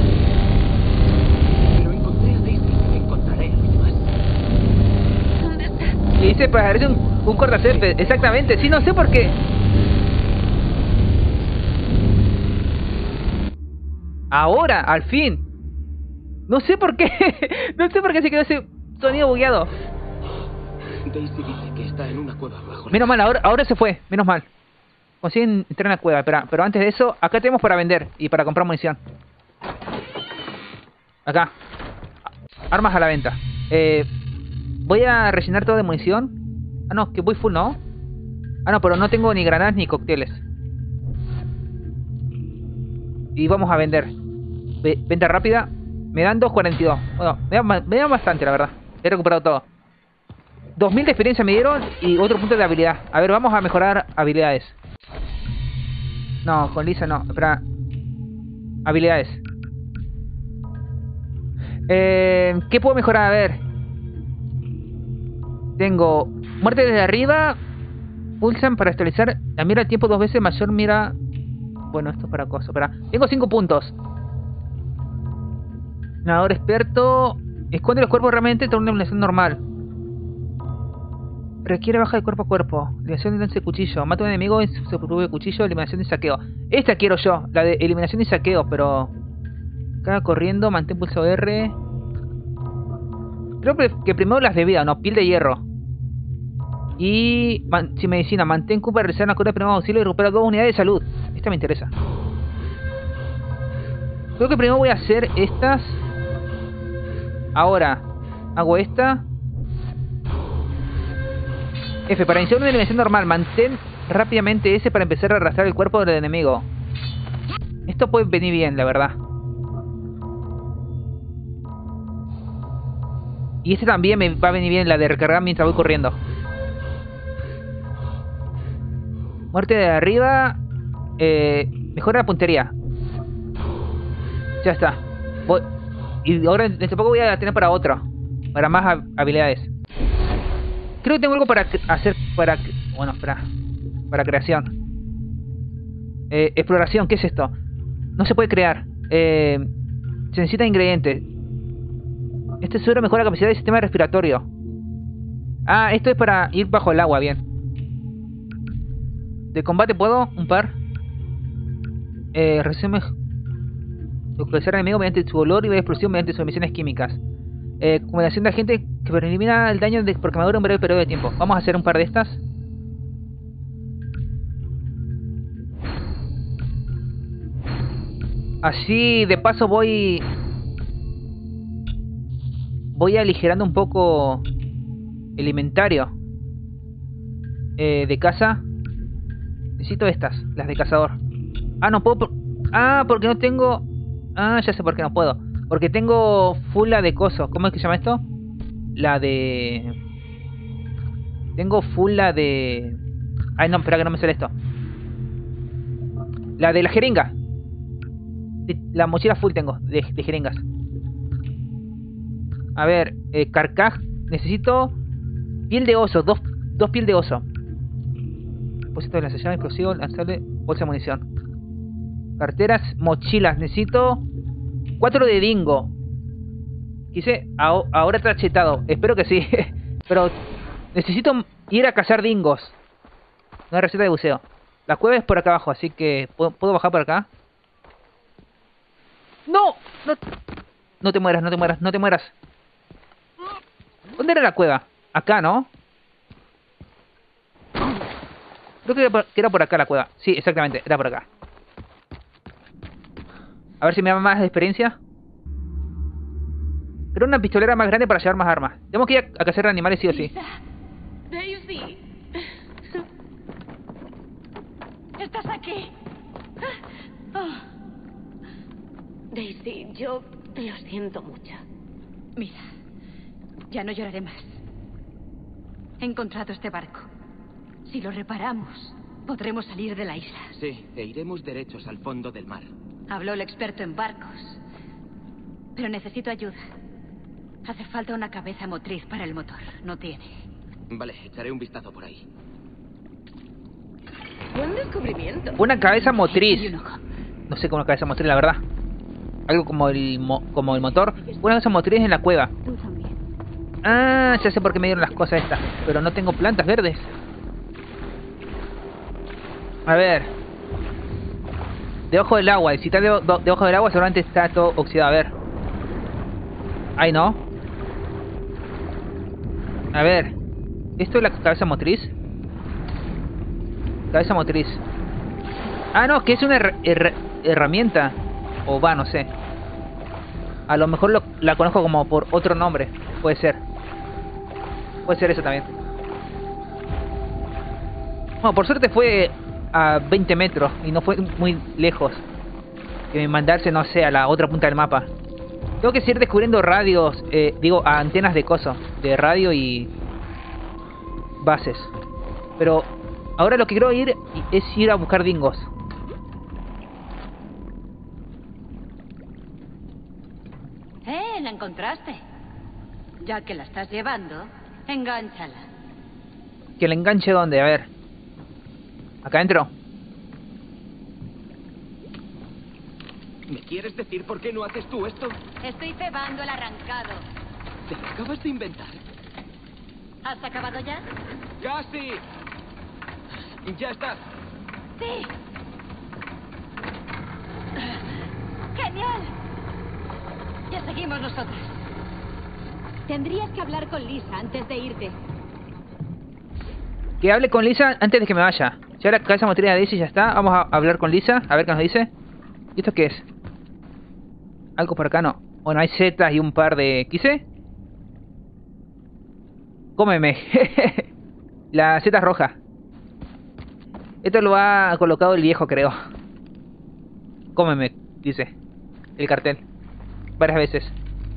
Pero encontré a Daisy. Encontraré a los demás. ¿Dónde está? Y dice, parece un, un cortacésped. Exactamente, sí, no sé por qué. Ahora, al fin. No sé por qué. No sé por qué se quedó ese sonido bugueado. Daisy dice que está en una cueva bajo. Menos mal, ahora, ahora se fue. Menos mal. Consiguen entrar en la cueva. Espera, pero antes de eso, acá tenemos para vender y para comprar munición. Acá. Armas a la venta. Eh, voy a rellenar todo de munición. Ah, no, que voy full, ¿no? Ah, no, pero no tengo ni granadas ni cócteles. Y vamos a vender. Ve- venta rápida. Me dan dos cuarenta y dos. Bueno, me dan, me dan bastante, la verdad. He recuperado todo. dos mil de experiencia me dieron y otro punto de habilidad. A ver, vamos a mejorar habilidades. No, con Lisa no. Espera. Habilidades. Eh, ¿Qué puedo mejorar? A ver. Tengo muerte desde arriba. Pulsan para estabilizar la mira al tiempo dos veces mayor mira. Bueno, esto es para cosas. Espera. Tengo cinco puntos. Nadador experto. Esconde los cuerpos realmente en una eliminación normal. Requiere baja de cuerpo a cuerpo. Eliminación de lance de cuchillo. Mata a un enemigo en su propio cuchillo. Eliminación de saqueo. Esta quiero yo. La de eliminación y saqueo. Pero... Caga corriendo. Mantén pulso R. Creo que primero las de vida. No, piel de hierro. Y... Man, sin medicina. Mantén Q para realizar una cura de primer auxilio y recupera dos unidades de salud. Esta me interesa. Creo que primero voy a hacer estas. Ahora. Hago esta. F, para iniciar una eliminación normal, mantén rápidamente S para empezar a arrastrar el cuerpo del enemigo. Esto puede venir bien, la verdad. Y este también me va a venir bien, la de recargar mientras voy corriendo. Muerte de arriba. Eh, mejora la puntería. Ya está. Voy. Y ahora dentro de poco voy a tener para otra. Para más habilidades. Creo que tengo algo para hacer para... Bueno, espera. Para creación. Eh, exploración, ¿qué es esto? No se puede crear. Eh, se necesita ingredientes. Este suero mejora la capacidad del sistema respiratorio. Ah, esto es para ir bajo el agua, bien. De combate puedo, un par. Eh, resume... Localizar al enemigo mediante su olor y de explosión mediante sus emisiones químicas. Eh, combinación de agente que elimina el daño de por quemadura en un breve periodo de tiempo. Vamos a hacer un par de estas. Así de paso voy Voy aligerando un poco el inventario eh, de caza. Necesito estas, las de cazador. Ah, no puedo. Ah, porque no tengo... Ah, ya sé por qué no puedo. Porque tengo full la de coso. ¿Cómo es que se llama esto? La de... Tengo full la de... Ay, no, espera que no me sale esto. La de la jeringa. La mochila full tengo, de, de jeringas. A ver, eh, carcaj. Necesito piel de oso, dos, dos piel de oso. Depósito de la sellada, explosivo, lanzarle bolsa de munición. Carteras, mochilas. Necesito cuatro de dingo. Quise, ahora, ahora está chetado. Espero que sí. Pero necesito ir a cazar dingos. Una receta de buceo. La cueva es por acá abajo, así que ¿puedo, ¿puedo bajar por acá? ¡No! No, no te mueras, no te mueras, no te mueras. ¿Dónde era la cueva? Acá, ¿no? Creo que era, por, que era por acá la cueva. Sí, exactamente, era por acá. A ver si me da más experiencia. Creo una pistolera más grande para llevar más armas. Tenemos que ir a, a cazar animales sí o sí. Daisy. ¿Estás aquí? Oh. Daisy, yo lo siento mucho. Mira, ya no lloraré más. He encontrado este barco. Si lo reparamos, podremos salir de la isla. Sí, e iremos derechos al fondo del mar. Habló el experto en barcos. Pero necesito ayuda. Hace falta una cabeza motriz para el motor. No tiene. Vale, echaré un vistazo por ahí. Buen descubrimiento. Una cabeza motriz. No sé cómo una cabeza motriz, la verdad. Algo como el mo como el motor. Una cabeza motriz en la cueva. Ah, ya sé por qué me dieron las cosas estas. Pero no tengo plantas verdes. A ver. Debajo del agua. Y si está de debajo del agua seguramente está todo oxidado. A ver. Ay, no. A ver. ¿Esto es la cabeza motriz? Cabeza motriz. Ah, no, que es una her her herramienta. O va, no sé. A lo mejor lo, la conozco como por otro nombre. Puede ser. Puede ser eso también. Bueno, por suerte fue a veinte metros. Y no fue muy lejos. Que me mandarse, no sé, a la otra punta del mapa. Tengo que seguir descubriendo radios. Eh, digo, antenas de coso. De radio y... bases. Pero... ahora lo que quiero ir es ir a buscar dingos. Eh, la encontraste. Ya que la estás llevando, engánchala. ¿Que la enganche dónde? A ver. ¿Acá adentro? ¿Me quieres decir por qué no haces tú esto? Estoy cebando el arrancado. ¿Te lo acabas de inventar? ¿Has acabado ya? ¡Casi! ¡Ya está! ¡Sí! ¡Genial! Ya seguimos nosotros. Tendrías que hablar con Lisa antes de irte. Que hable con Lisa antes de que me vaya. Ya la cabeza motriz de Daisy ya está. Vamos a hablar con Lisa, a ver qué nos dice. ¿Y esto qué es? Algo por acá no. Bueno, hay setas y un par de... ¿qué hice? Cómeme. La seta roja. Esto lo ha colocado el viejo, creo. Cómeme, dice el cartel. Varias veces.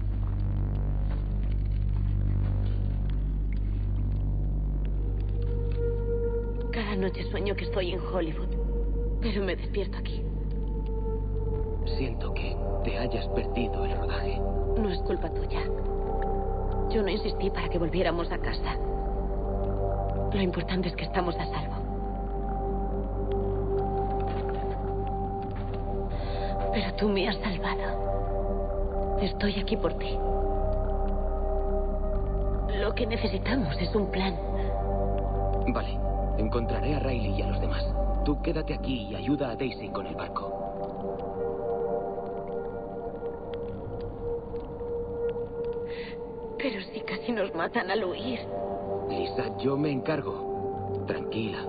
Cada noche sueño que estoy en Hollywood, pero me despierto aquí. Siento que te hayas perdido el rodaje. No es culpa tuya. Yo no insistí para que volviéramos a casa. Lo importante es que estamos a salvo. Pero tú me has salvado. Estoy aquí por ti. Lo que necesitamos es un plan. Vale, encontraré a Riley y a los demás. Tú quédate aquí y ayuda a Daisy con el barco. Pero si casi nos matan al huir. Lisa, yo me encargo. Tranquila.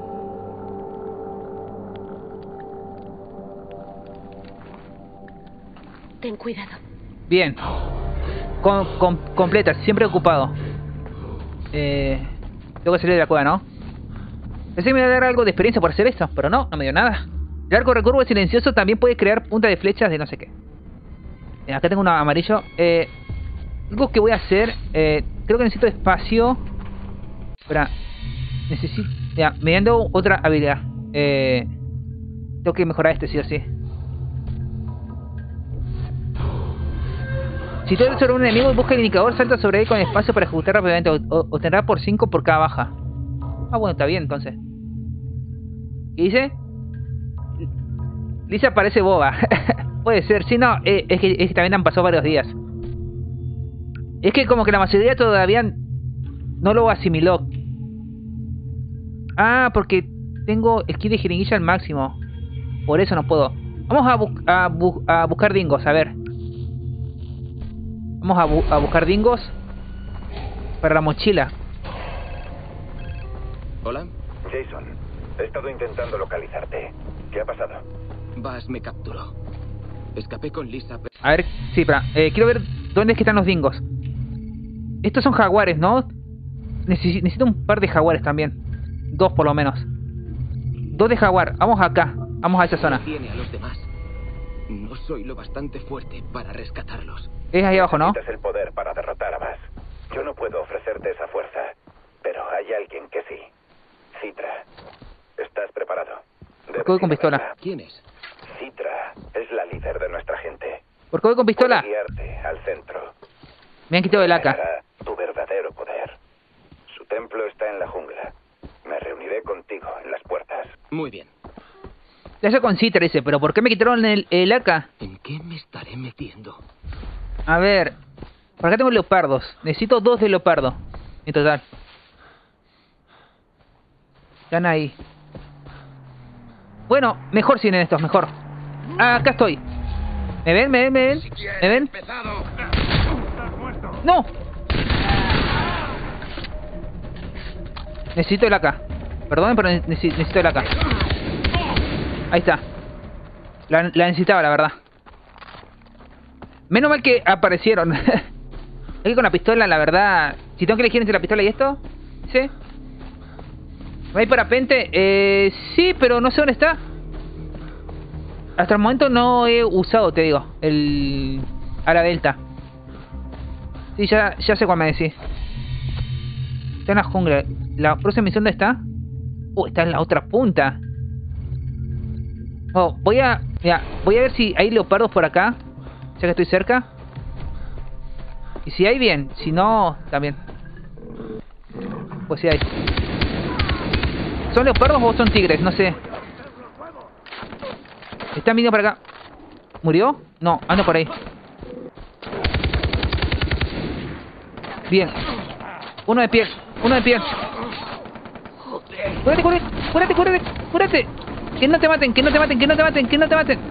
Ten cuidado. Bien. Com com completa, siempre ocupado. Eh, tengo que salir de la cueva, ¿no? Pensé que me iba a dar algo de experiencia por hacer esto, pero no, no me dio nada. El arco recurvo silencioso también puede crear punta de flechas de no sé qué. Eh, acá tengo un amarillo. Eh, algo que voy a hacer... Eh, creo que necesito espacio. Espera. Necesito... Ya, me dando otra habilidad. Eh, tengo que mejorar este sí o sí. Si tú eres sobre un enemigo y busca el indicador, salta sobre él con espacio para ejecutar rápidamente. O, o, obtendrá por cinco por cada baja. Ah, bueno, está bien entonces. ¿Qué dice? Lisa parece boba. Puede ser. Sí, no, eh, es, que, es que también han pasado varios días. Es que como que la mayoría todavía no lo asimiló. Ah, porque tengo el kit de jeringuilla al máximo. Por eso no puedo. Vamos a, bu a, bu a buscar dingos, a ver. Vamos a, bu a buscar dingos para la mochila. Hola. Jason, he estado intentando localizarte. ¿Qué ha pasado? Bass me capturó. Escapé con Lisa. A ver, sí, espera. Eh, quiero ver dónde es que están los dingos. Estos son jaguares, ¿no? Necesito, necesito un par de jaguares también. Dos por lo menos. Dos de jaguar. Vamos acá. Vamos a esa zona. Tiene a los demás. No soy lo bastante fuerte para rescatarlos. Es ahí abajo, ¿no? Necesitas el poder para derrotar a Bass. Yo no puedo ofrecerte esa fuerza, pero hay alguien que sí. Citra. ¿Estás preparado? ¿Por qué voy con pistola? ¿Quién es? Citra es la líder de nuestra gente. ¿Por qué voy con pistola? Puede guiarte al centro. Me han quitado el A K. Tu verdadero poder. Su templo está en la jungla. Me reuniré contigo en las puertas. Muy bien. Eso con Citra dice, pero ¿por qué me quitaron el, el A K? ¿En qué me estaré metiendo? A ver. Por acá tengo leopardos. Necesito dos de leopardo. En total. Están ahí. Bueno, mejor sin estos, mejor. Ah, acá estoy. ¿Me ven? ¿Me ven? ¿Me ven? ¿Me ven? ¡No! Necesito el A K. Perdón, pero necesito, necesito el A K. Ahí está. La, la necesitaba, la verdad. Menos mal que aparecieron. Es que con la pistola, la verdad... Si tengo que elegir entre la pistola y esto... ¿Sí? ¿No hay parapente? Eh, sí, pero no sé dónde está. Hasta el momento no he usado, te digo, el... a la delta. Sí, ya, ya sé cuál me decís. Está en la jungla. ¿La próxima misión dónde está? Oh, está en la otra punta. Oh, voy a... Mira, voy a ver si hay leopardos por acá. Ya que estoy cerca. Y si hay, bien. Si no, también. Pues si hay. ¿Son leopardos o son tigres? No sé. Están viniendo para acá. ¿Murió? No, anda por ahí. Bien. Uno de pie. Uno de pie. Cúrate, cúrate, cúrate, cúrate, cúrate. Que no te maten, que no te maten, que no te maten, que no te maten.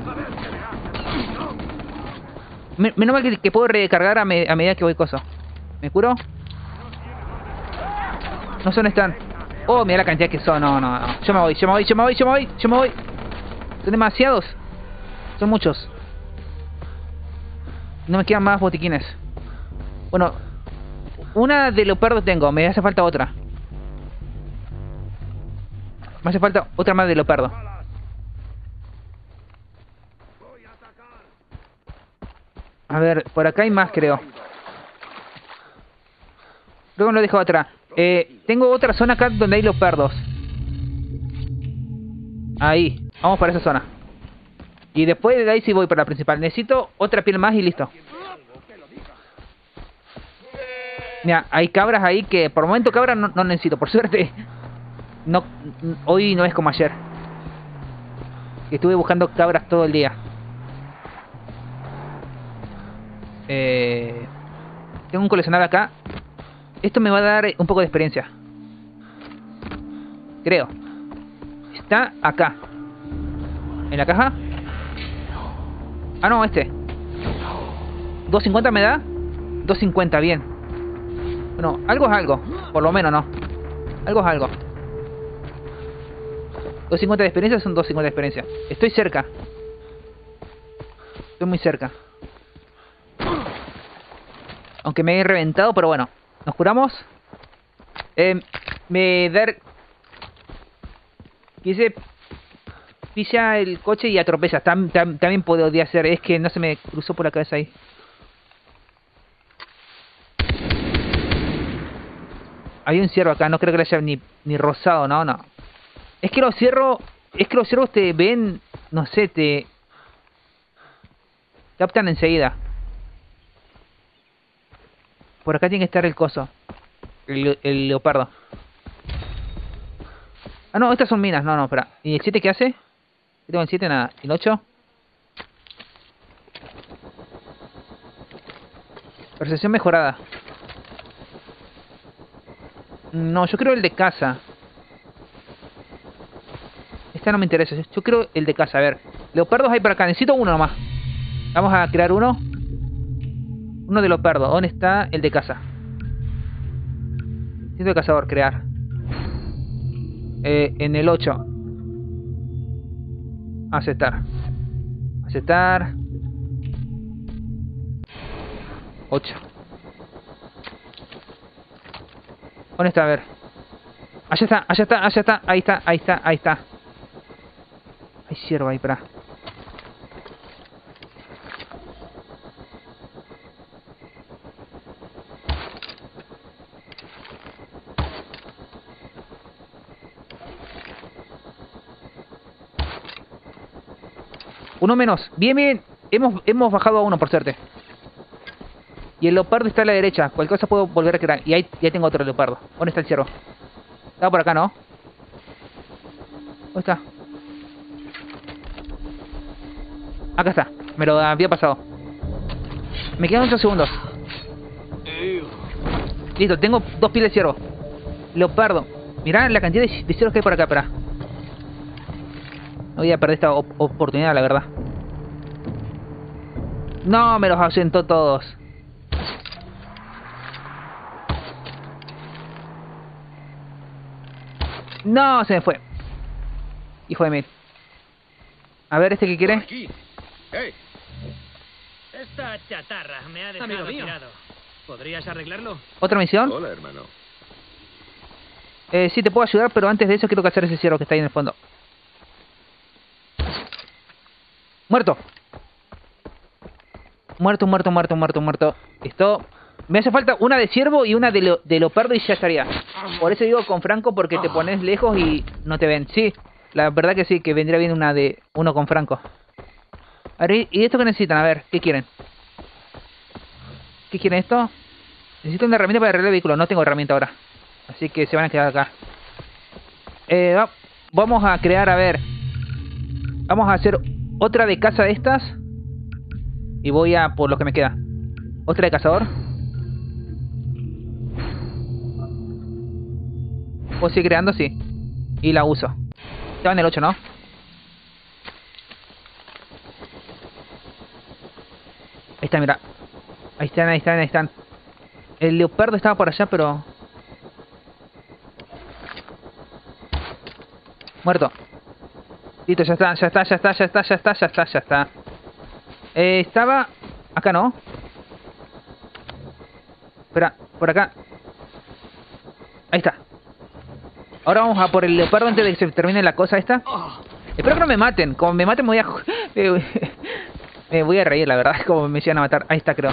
Men menos mal que, que puedo recargar a, me a medida que voy coso. ¿Me curo? No sé dónde están. Oh, mira la cantidad que son. No, no, no. Yo me voy, yo me voy, yo me voy, yo me voy, yo me voy. Son demasiados. Son muchos. No me quedan más botiquines. Bueno, una de leopardo tengo. Me hace falta otra. Me hace falta otra más de leopardo. A ver, por acá hay más, creo. Luego lo dejo atrás. Eh, tengo otra zona acá donde hay leopardos. Ahí. Vamos para esa zona. Y después de ahí sí voy para la principal. Necesito otra piel más y listo. Mira, hay cabras ahí que por el momento cabras no, no necesito. Por suerte. No, hoy no es como ayer. Estuve buscando cabras todo el día. Eh, tengo un coleccionable acá. Esto me va a dar un poco de experiencia. Creo. Está acá. ¿En la caja? Ah, no, este. ¿dos cincuenta me da? dos cincuenta, bien. Bueno, algo es algo. Por lo menos, no. Algo es algo. dos cincuenta de experiencia son dos cincuenta de experiencia. Estoy cerca. Estoy muy cerca. Aunque me he reventado, pero bueno. Nos curamos. Eh, me dar... Quise... pilla el coche y atropella. Tam, tam, también podría ser. Es que no se me cruzó por la cabeza ahí. Hay un ciervo acá. No creo que lo haya ni, ni rozado. No, no. Es que los ciervos... Es que los ciervos te ven... No sé, te... Captan enseguida. Por acá tiene que estar el coso. El, el leopardo. Ah, no, estas son minas. No, no, espera. ¿Y el siete qué hace? Yo tengo el siete, nada. ¿Y el ocho? Percepción mejorada. No, yo creo el de casa. Esta no me interesa. Yo creo el de casa. A ver. Leopardos hay por acá. Necesito uno nomás. Vamos a crear uno. Uno de leopardo. ¿Dónde está el de casa? Necesito el cazador. Crear. Eh, en el ocho. Aceptar. Aceptar. ocho. ¿Dónde está? A ver. Allá está, allá está, allá está. Ahí está, ahí está, ahí está. Hay ciervo ahí, para. Uno menos. Bien, bien. Hemos, hemos bajado a uno, por suerte. Y el leopardo está a la derecha. Cualquier cosa puedo volver a crear. Y ahí ya tengo otro leopardo. ¿Dónde está el ciervo? Estaba por acá, ¿no? ¿Dónde está? Acá está. Me lo había pasado. Me quedan ocho segundos. Listo, tengo dos pieles de ciervo. Leopardo. Mirá la cantidad de, de ciervos que hay por acá, espera. No voy a perder esta op oportunidad, la verdad. No, me los ahuyentó todos. No, se me fue. Hijo de mil. A ver, ¿este qué quiere? Aquí. Hey. Esta chatarra me ha dejado tirado. ¿Podrías arreglarlo? ¿Otra misión? Hola, hermano. Eh, sí, te puedo ayudar, pero antes de eso quiero cazar ese ciervo que está ahí en el fondo. Muerto. Muerto, muerto, muerto, muerto, muerto. Esto... Me hace falta una de ciervo y una de, lo, de leopardo y ya estaría. Por eso digo con Franco, porque te pones lejos y no te ven. Sí, la verdad que sí, que vendría bien una de uno con Franco. A ver, ¿y esto qué necesitan? A ver, ¿qué quieren? ¿Qué quieren esto? Necesito una herramienta para arreglar el vehículo. No tengo herramienta ahora. Así que se van a quedar acá. Eh, va, vamos a crear, a ver. Vamos a hacer otra de caza de estas. Y voy a por lo que me queda. Otra de cazador. ¿Puedo seguir creando? Sí. Y la uso. Estaba en el ocho, ¿no? Ahí está, mira. Ahí están, ahí están, ahí están. El leopardo estaba por allá, pero... Muerto. Listo, ya está, ya está, ya está, ya está, ya está, ya está, ya está. Eh, estaba... Acá, ¿no? Espera, por acá. Ahí está. Ahora vamos a por el leopardo antes de que se termine la cosa esta. Espero que no me maten. Como me maten me voy a... me voy a reír, la verdad. Como me llegan a matar. Ahí está, creo.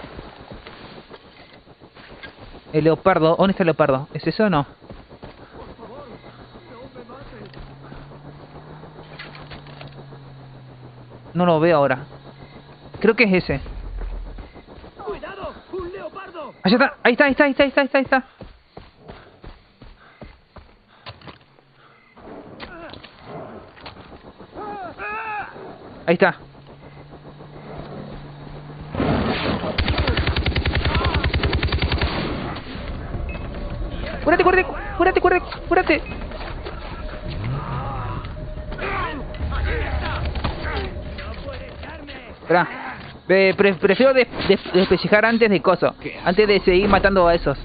El leopardo. ¿Dónde está el leopardo? ¿Es eso o no? No lo veo ahora. Creo que es ese. ¡Cuidado! ¡Un leopardo! Ahí está, ahí está, ahí está, ahí está, ahí está, ahí está. Ahí está. ¡Cúrate, cúrate! ¡Cúrate, cúrate! ¡Cúrate! Espera. Eh, pre prefiero de de despellejar antes de coso. Antes de seguir matando a esos.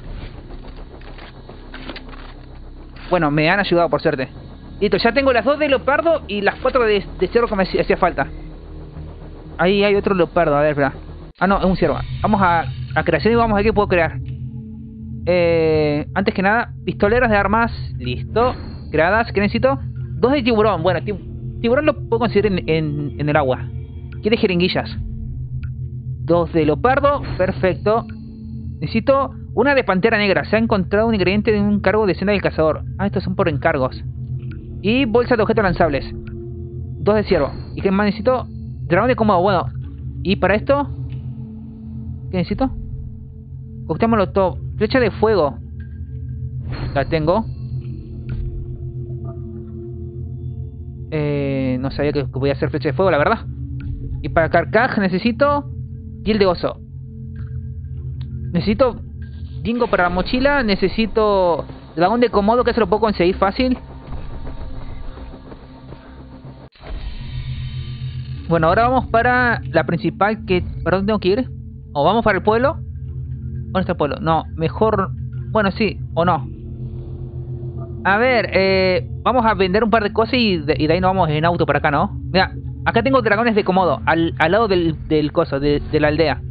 Bueno, me han ayudado por suerte. Listo, ya tengo las dos de leopardo y las cuatro de, de ciervo que me hacía falta. Ahí hay otro leopardo, a ver, espera. Ah, no, es un ciervo. Vamos a, a creación y vamos a ver qué puedo crear. Eh, antes que nada, pistoleras de armas. Listo. Creadas. ¿Qué necesito? Dos de tiburón. Bueno, tiburón lo puedo conseguir en, en, en el agua. Quiere jeringuillas. Dos de leopardo. Perfecto. Necesito una de pantera negra. Se ha encontrado un ingrediente de un cargo de cena del cazador. Ah, estos son por encargos. Y bolsa de objetos lanzables. Dos de ciervo. ¿Y qué más necesito? Dragón de cómodo. Bueno. ¿Y para esto? ¿Qué necesito? Cóctel molotov. Flecha de fuego. La tengo. Eh, no sabía que podía hacer flecha de fuego, la verdad. Y para carcaj necesito piel de oso. Necesito dingo para la mochila. Necesito dragón de comodo, que se lo puedo conseguir fácil. Bueno, ahora vamos para la principal. Que ¿para dónde tengo que ir? ¿O vamos para el pueblo? ¿Dónde está el pueblo? No, mejor... Bueno, sí, o no. A ver, eh, vamos a vender un par de cosas y de, y de ahí nos vamos en auto para acá, ¿no? Mira, acá tengo dragones de comodo, al, al lado del, del coso, de, de la aldea.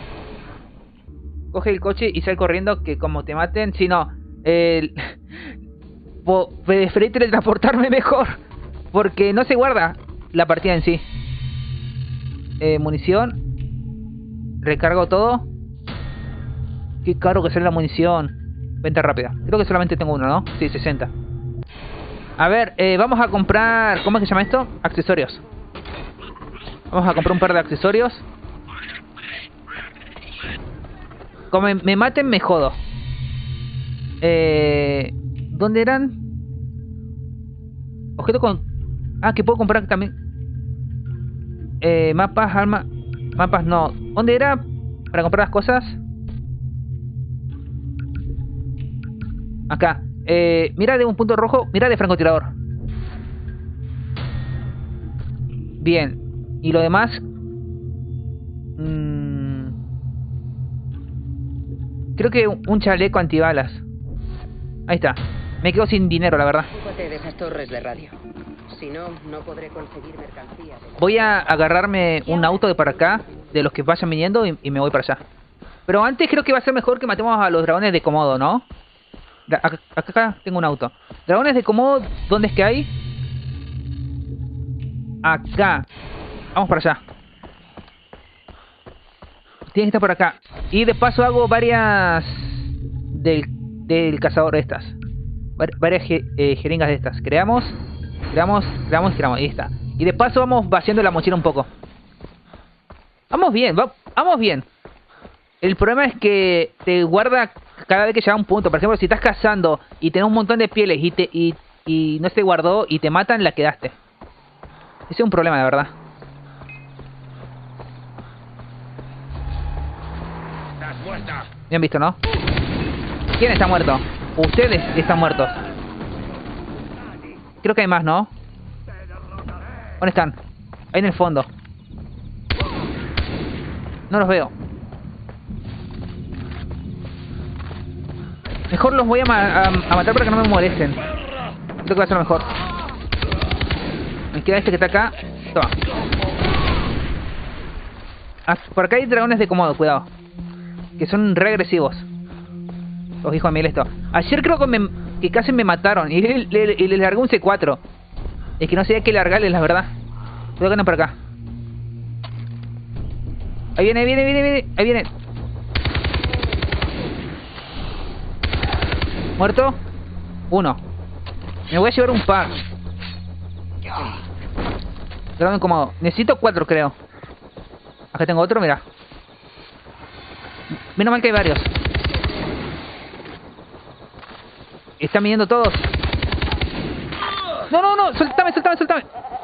Coge el coche y sal corriendo, que como te maten, si no, eh, preferí teletransportarme mejor, porque no se guarda la partida en sí. Eh, munición. Recargo todo. Qué caro que sale la munición. Venta rápida. Creo que solamente tengo uno, ¿no? Sí, sesenta. A ver, eh, vamos a comprar... ¿Cómo es que se llama esto? Accesorios. Vamos a comprar un par de accesorios. Como me, me maten, me jodo. Eh, ¿Dónde eran? Objeto con... Ah, que puedo comprar también. Eh, mapas, alma... Mapas no. ¿Dónde era? Para comprar las cosas. Acá. Eh, mira de un punto rojo. Mira de francotirador. Bien. Y lo demás. Mmm, creo que un chaleco antibalas. Ahí está. Me quedo sin dinero, la verdad. Ocúpate de esas torres de radio. Si no, no podré conseguir mercancía. Voy a agarrarme un auto de para acá. De los que vayan viniendo. Y, y me voy para allá. Pero antes creo que va a ser mejor que matemos a los dragones de comodo, ¿no? Acá, acá tengo un auto. Dragones de comodo, ¿dónde es que hay? Acá. Vamos para allá. Tiene que estar por acá. Y de paso hago varias del, del cazador de estas. Var, varias je, eh, jeringas de estas. Creamos, creamos, creamos, creamos. Ahí está. Y de paso vamos vaciando la mochila un poco. Vamos bien, va, vamos bien. El problema es que te guarda cada vez que llega a un punto. Por ejemplo, si estás cazando y tenés un montón de pieles y te y, y no se guardó y te matan, la quedaste. Ese es un problema, de verdad. Estás muerta. Bien visto, ¿no? ¿Quién está muerto? Ustedes están muertos. Creo que hay más, ¿no? ¿Dónde están? Ahí en el fondo. No los veo. Mejor los voy a, ma a, a matar para que no me molesten. Creo que va a ser lo mejor. Me queda este que está acá. Toma. Ah, por acá hay dragones de comodo, cuidado. Que son re agresivos. Los hijos de mil esto. Ayer creo que, me, que casi me mataron. Y le, le, le largué un C cuatro. Es que no sabía qué largarles, la verdad. Cuidado que andan por acá. Ahí viene, ahí viene, viene, viene. Ahí viene. ¿Muerto? Uno. Me voy a llevar un par. Dragón incómodo. Necesito cuatro, creo. Acá tengo otro, mira. Menos mal que hay varios. Están viniendo todos. No, no, no. Suéltame, suéltame, suéltame.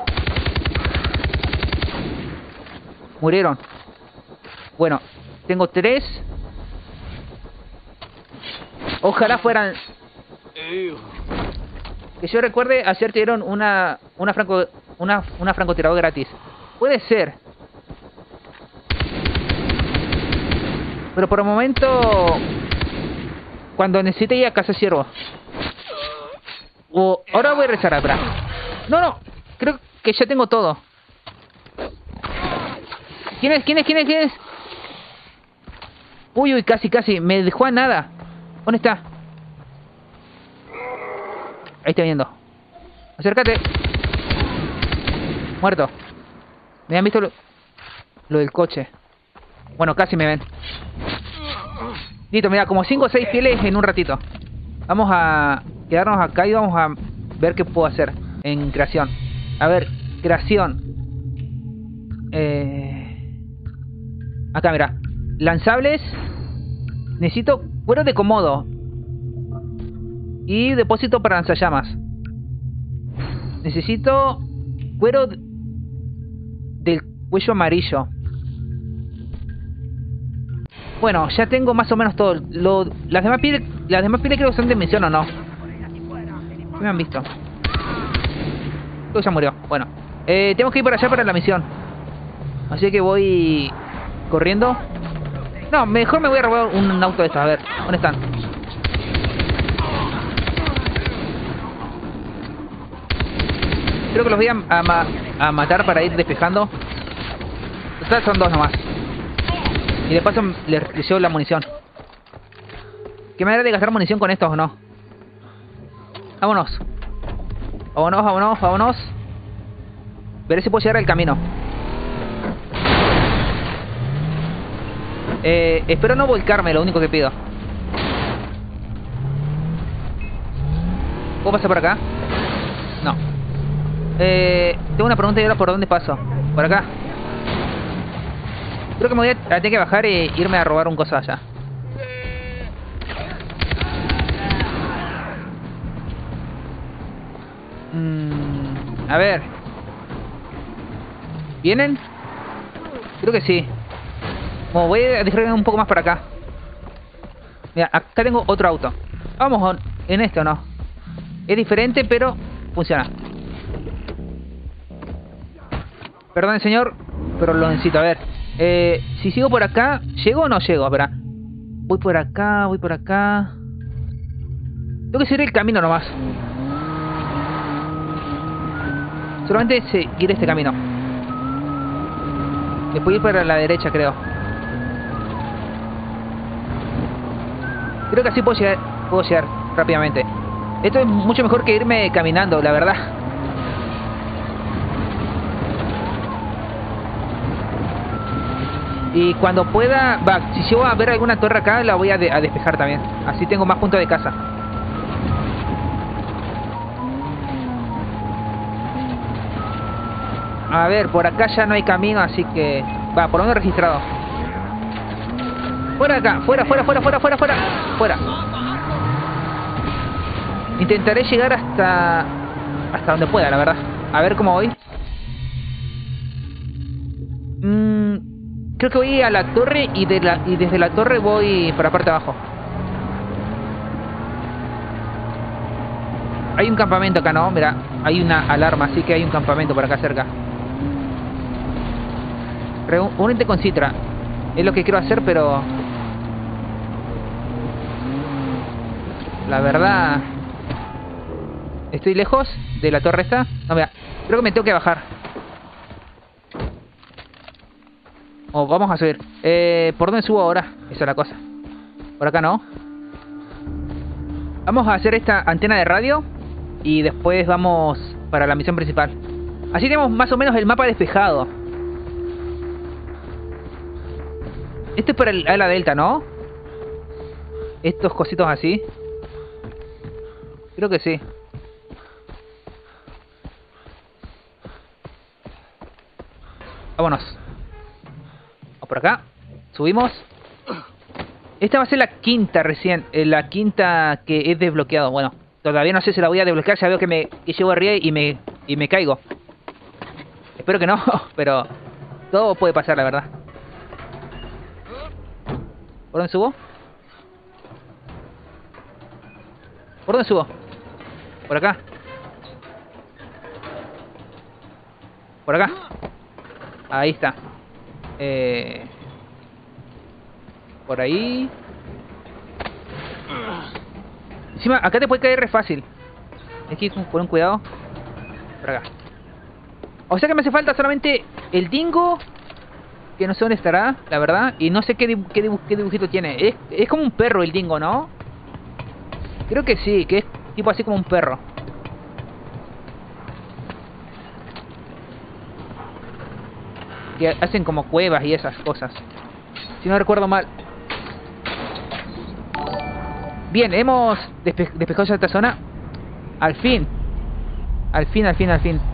Murieron. Bueno, tengo tres. Ojalá fueran... Que yo recuerde, ayer te dieron una una franco una una francotirador gratis. Puede ser. Pero por el momento, cuando necesite ir a casa ciervo. O ahora voy a rezar atrás. No, no. Creo que ya tengo todo. ¿Quién es? ¿Quién es? ¿Quién es? ¿Quién es? Uy, uy, casi, casi. Me dejó a nada. ¿Dónde está? Ahí está viniendo. Acércate. Muerto. Me han visto lo, lo del coche. Bueno, casi me ven. Listo, mira, como cinco o seis fieles en un ratito. Vamos a quedarnos acá y vamos a ver qué puedo hacer en creación. A ver, creación. Eh... Acá, mira. Lanzables. Necesito cuero de comodo. Y depósito para lanzallamas. Necesito cuero del cuello amarillo. Bueno, ya tengo más o menos todo. Lo, las demás pieles, las demás pieles creo que son de misión o no. ¿Qué me han visto? Creo que ya murió. Bueno, eh, tenemos que ir para allá para la misión. Así que voy corriendo. No, mejor me voy a robar un auto de estos. A ver, ¿dónde están? Creo que los voy a, a, ma a matar para ir despejando. Total, son dos nomás. Y de paso les, les llevo la munición. ¿Qué manera de gastar munición con estos o no? Vámonos. Vámonos, vámonos, vámonos. Veré si puedo llegar al camino. Eh, espero no volcarme, lo único que pido. ¿Puedo pasar por acá? No. Eh, tengo una pregunta y ahora por dónde paso. Por acá. Creo que me voy a, a tener que bajar e irme a robar un cosa allá. Mm, a ver. ¿Vienen? Creo que sí. Bueno, voy a distraerme un poco más para acá. Mira, acá tengo otro auto. Vamos en este o no. Es diferente, pero funciona. Perdón, señor, pero lo necesito. A ver. Eh, si sigo por acá, ¿llego o no llego? Espera. Voy por acá, voy por acá. Tengo que seguir el camino nomás. Solamente seguir este camino. Después ir para la derecha, creo. Creo que así puedo llegar, puedo llegar rápidamente. Esto es mucho mejor que irme caminando, la verdad. Y cuando pueda, va, si llego a ver alguna torre acá, la voy a, de, a despejar también. Así tengo más puntos de casa. A ver, por acá ya no hay camino, así que... Va, por donde he registrado. Fuera de acá, fuera, fuera, fuera, fuera, fuera, fuera. Fuera. Intentaré llegar hasta... Hasta donde pueda, la verdad. A ver cómo voy. Mmm... Creo que voy a la torre y, de la, y desde la torre voy para la parte de abajo. Hay un campamento acá, ¿no? Mira, hay una alarma, así que hay un campamento por acá cerca. Reúnete con Citra. Es lo que quiero hacer, pero... La verdad... ¿Estoy lejos de la torre esta? No, mira, creo que me tengo que bajar. Oh, vamos a subir. Eh, ¿Por dónde subo ahora? Esa es la cosa. Por acá no. Vamos a hacer esta antena de radio. Y después vamos para la misión principal. Así tenemos más o menos el mapa despejado. Esto es para el ala delta, ¿no? Estos cositos así. Creo que sí. Vámonos. Por acá, subimos. Esta va a ser la quinta recién, eh, la quinta que he desbloqueado. Bueno, todavía no sé si la voy a desbloquear. Ya veo que me que llego arriba y me y me caigo. Espero que no, pero todo puede pasar, la verdad. ¿Por dónde subo? ¿Por dónde subo? Por acá. Por acá. Ahí está. Eh, por ahí. Encima, acá te puede caer re fácil. Hay que ir con un cuidado. Por acá. O sea que me hace falta solamente el dingo. Que no sé dónde estará, la verdad. Y no sé qué, dibu qué, dibu qué dibujito tiene. Es, es como un perro el dingo, ¿no? Creo que sí, que es tipo así como un perro. que hacen como cuevas y esas cosas. Si no recuerdo mal. Bien, hemos despe despejado ya esta zona. Al fin. Al fin, al fin, al fin.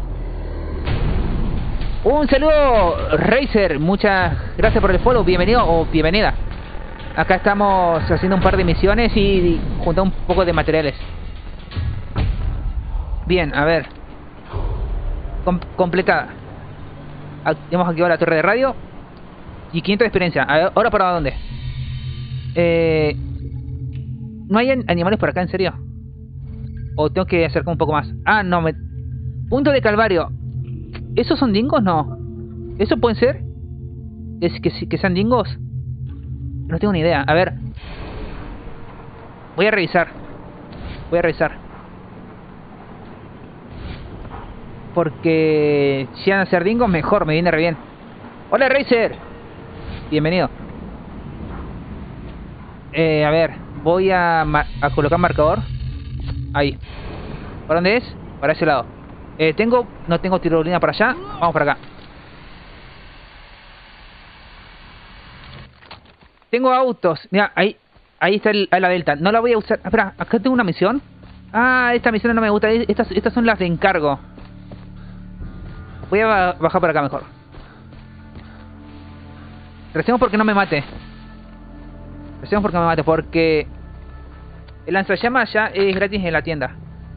Un saludo, Razer. Muchas gracias por el follow. Bienvenido o bienvenida. Acá estamos haciendo un par de misiones y juntando un poco de materiales. Bien, a ver. Com completada. Hemos activado la torre de radio. Y quinientos de experiencia. A ver, ¿ahora para dónde? Eh... ¿No hay animales por acá, en serio? ¿O tengo que acercar un poco más? Ah, no, me... Punto de Calvario. ¿Esos son dingos? No. ¿Eso pueden ser? ¿Es que, que sean dingos? No tengo ni idea. A ver. Voy a revisar. Voy a revisar. Porque si van a ser dingos, mejor. Me viene re bien. ¡Hola, Razer! Bienvenido. Eh, a ver. Voy a, a colocar marcador. Ahí. ¿Para dónde es? Para ese lado. Eh, tengo... No tengo tirolina para allá. Vamos para acá. Tengo autos. Mira, ahí. Ahí está el, la delta. No la voy a usar. Espera, acá tengo una misión. Ah, esta misión no me gusta. Estas, estas son las de encargo. Voy a bajar para acá mejor. Recemos porque no me mate. Recemos porque no me mate. Porque el lanzallamas ya es gratis en la tienda.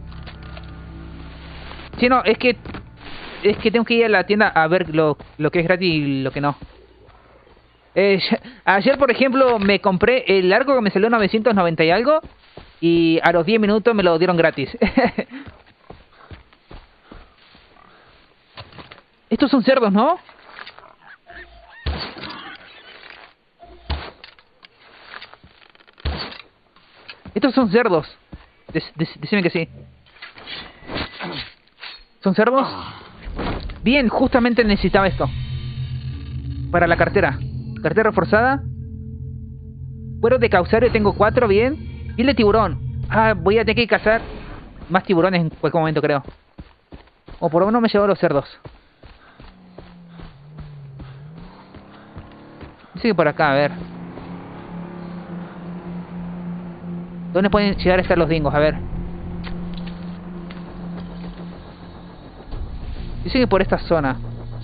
Sí, no, es que es que tengo que ir a la tienda a ver lo, lo que es gratis y lo que no. Eh, ayer, por ejemplo, me compré el arco que me salió novecientos noventa y algo. Y a los diez minutos me lo dieron gratis. Estos son cerdos, ¿no? Estos son cerdos. Dec dec decime que sí. ¿Son cerdos? Bien, justamente necesitaba esto. Para la cartera. Cartera reforzada. Cuero de causario tengo cuatro, bien. Piel de tiburón. Ah, voy a tener que cazar más tiburones en cualquier momento, creo. O por lo menos me llevo los cerdos. Dice que por acá, a ver. ¿Dónde pueden llegar a estar los dingos? A ver. Dice que por esta zona.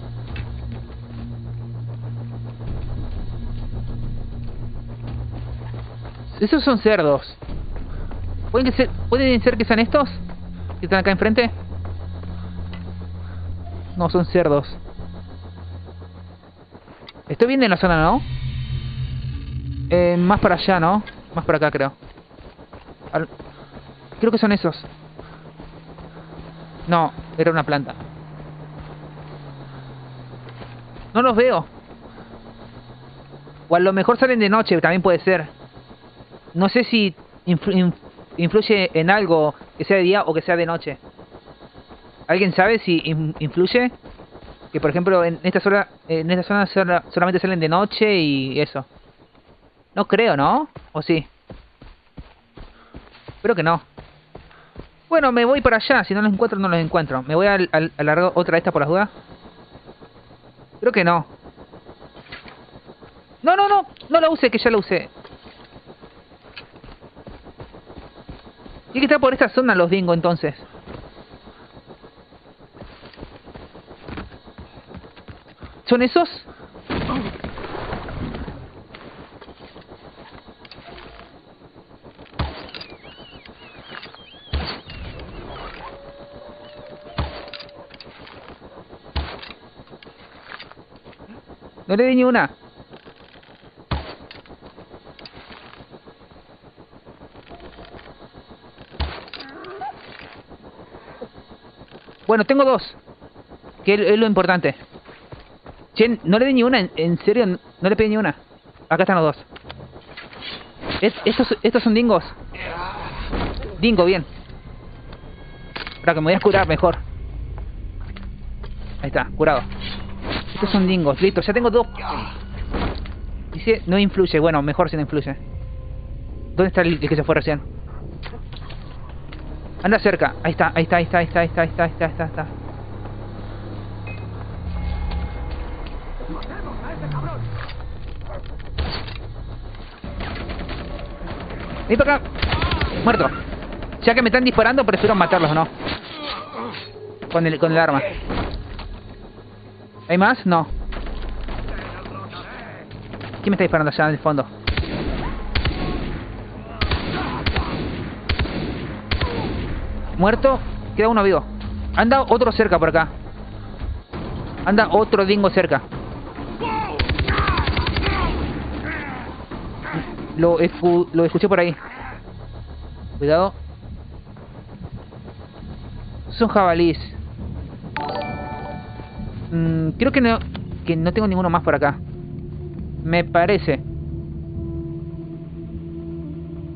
Esos son cerdos. ¿Pueden, que ser, ¿Pueden ser que sean estos? ¿Que están acá enfrente? No, son cerdos. Estoy bien en la zona, ¿no? Eh, más para allá, ¿no? Más para acá, creo. Al... Creo que son esos. No, era una planta. No los veo. O a lo mejor salen de noche, también puede ser. No sé si influ influye en algo que sea de día o que sea de noche. ¿Alguien sabe si in influye? Que por ejemplo en esta zona, en esta zona sola, solamente salen de noche y eso. No creo, ¿no? ¿O sí? Espero que no. Bueno, me voy para allá. Si no los encuentro, no los encuentro. Me voy a alargar otra de estas por las dudas. Creo que no. No, no, no. No la use, que ya la usé. Tiene que estar por esta zona los dingos, entonces. ¿Son esos? No le di ni una. Bueno, tengo dos. Que es, es lo importante. Che, no le di ni una. En, en serio, no, no le pedí ni una. Acá están los dos. Es, estos, estos son dingos. Dingo, bien. Para que me voy a curar mejor. Ahí está, curado. Estos son dingos, listo, ya tengo dos. Dice, no influye, bueno, mejor si no influye. ¿Dónde está el, el que se fue recién? Anda cerca, ahí está, ahí está, ahí está, ahí está, ahí está, ahí está, ahí está, ahí está. Ven para acá. Muerto. Ya que me están disparando, prefiero matarlos, ¿no? Con el, con el arma. ¿Hay más? No. ¿Quién me está disparando allá en el fondo? Muerto. Queda uno vivo. Anda otro cerca por acá. Anda otro dingo cerca. Lo, escu lo escuché por ahí. Cuidado. Son jabalís. Mm, creo que no, que no tengo ninguno más por acá. Me parece.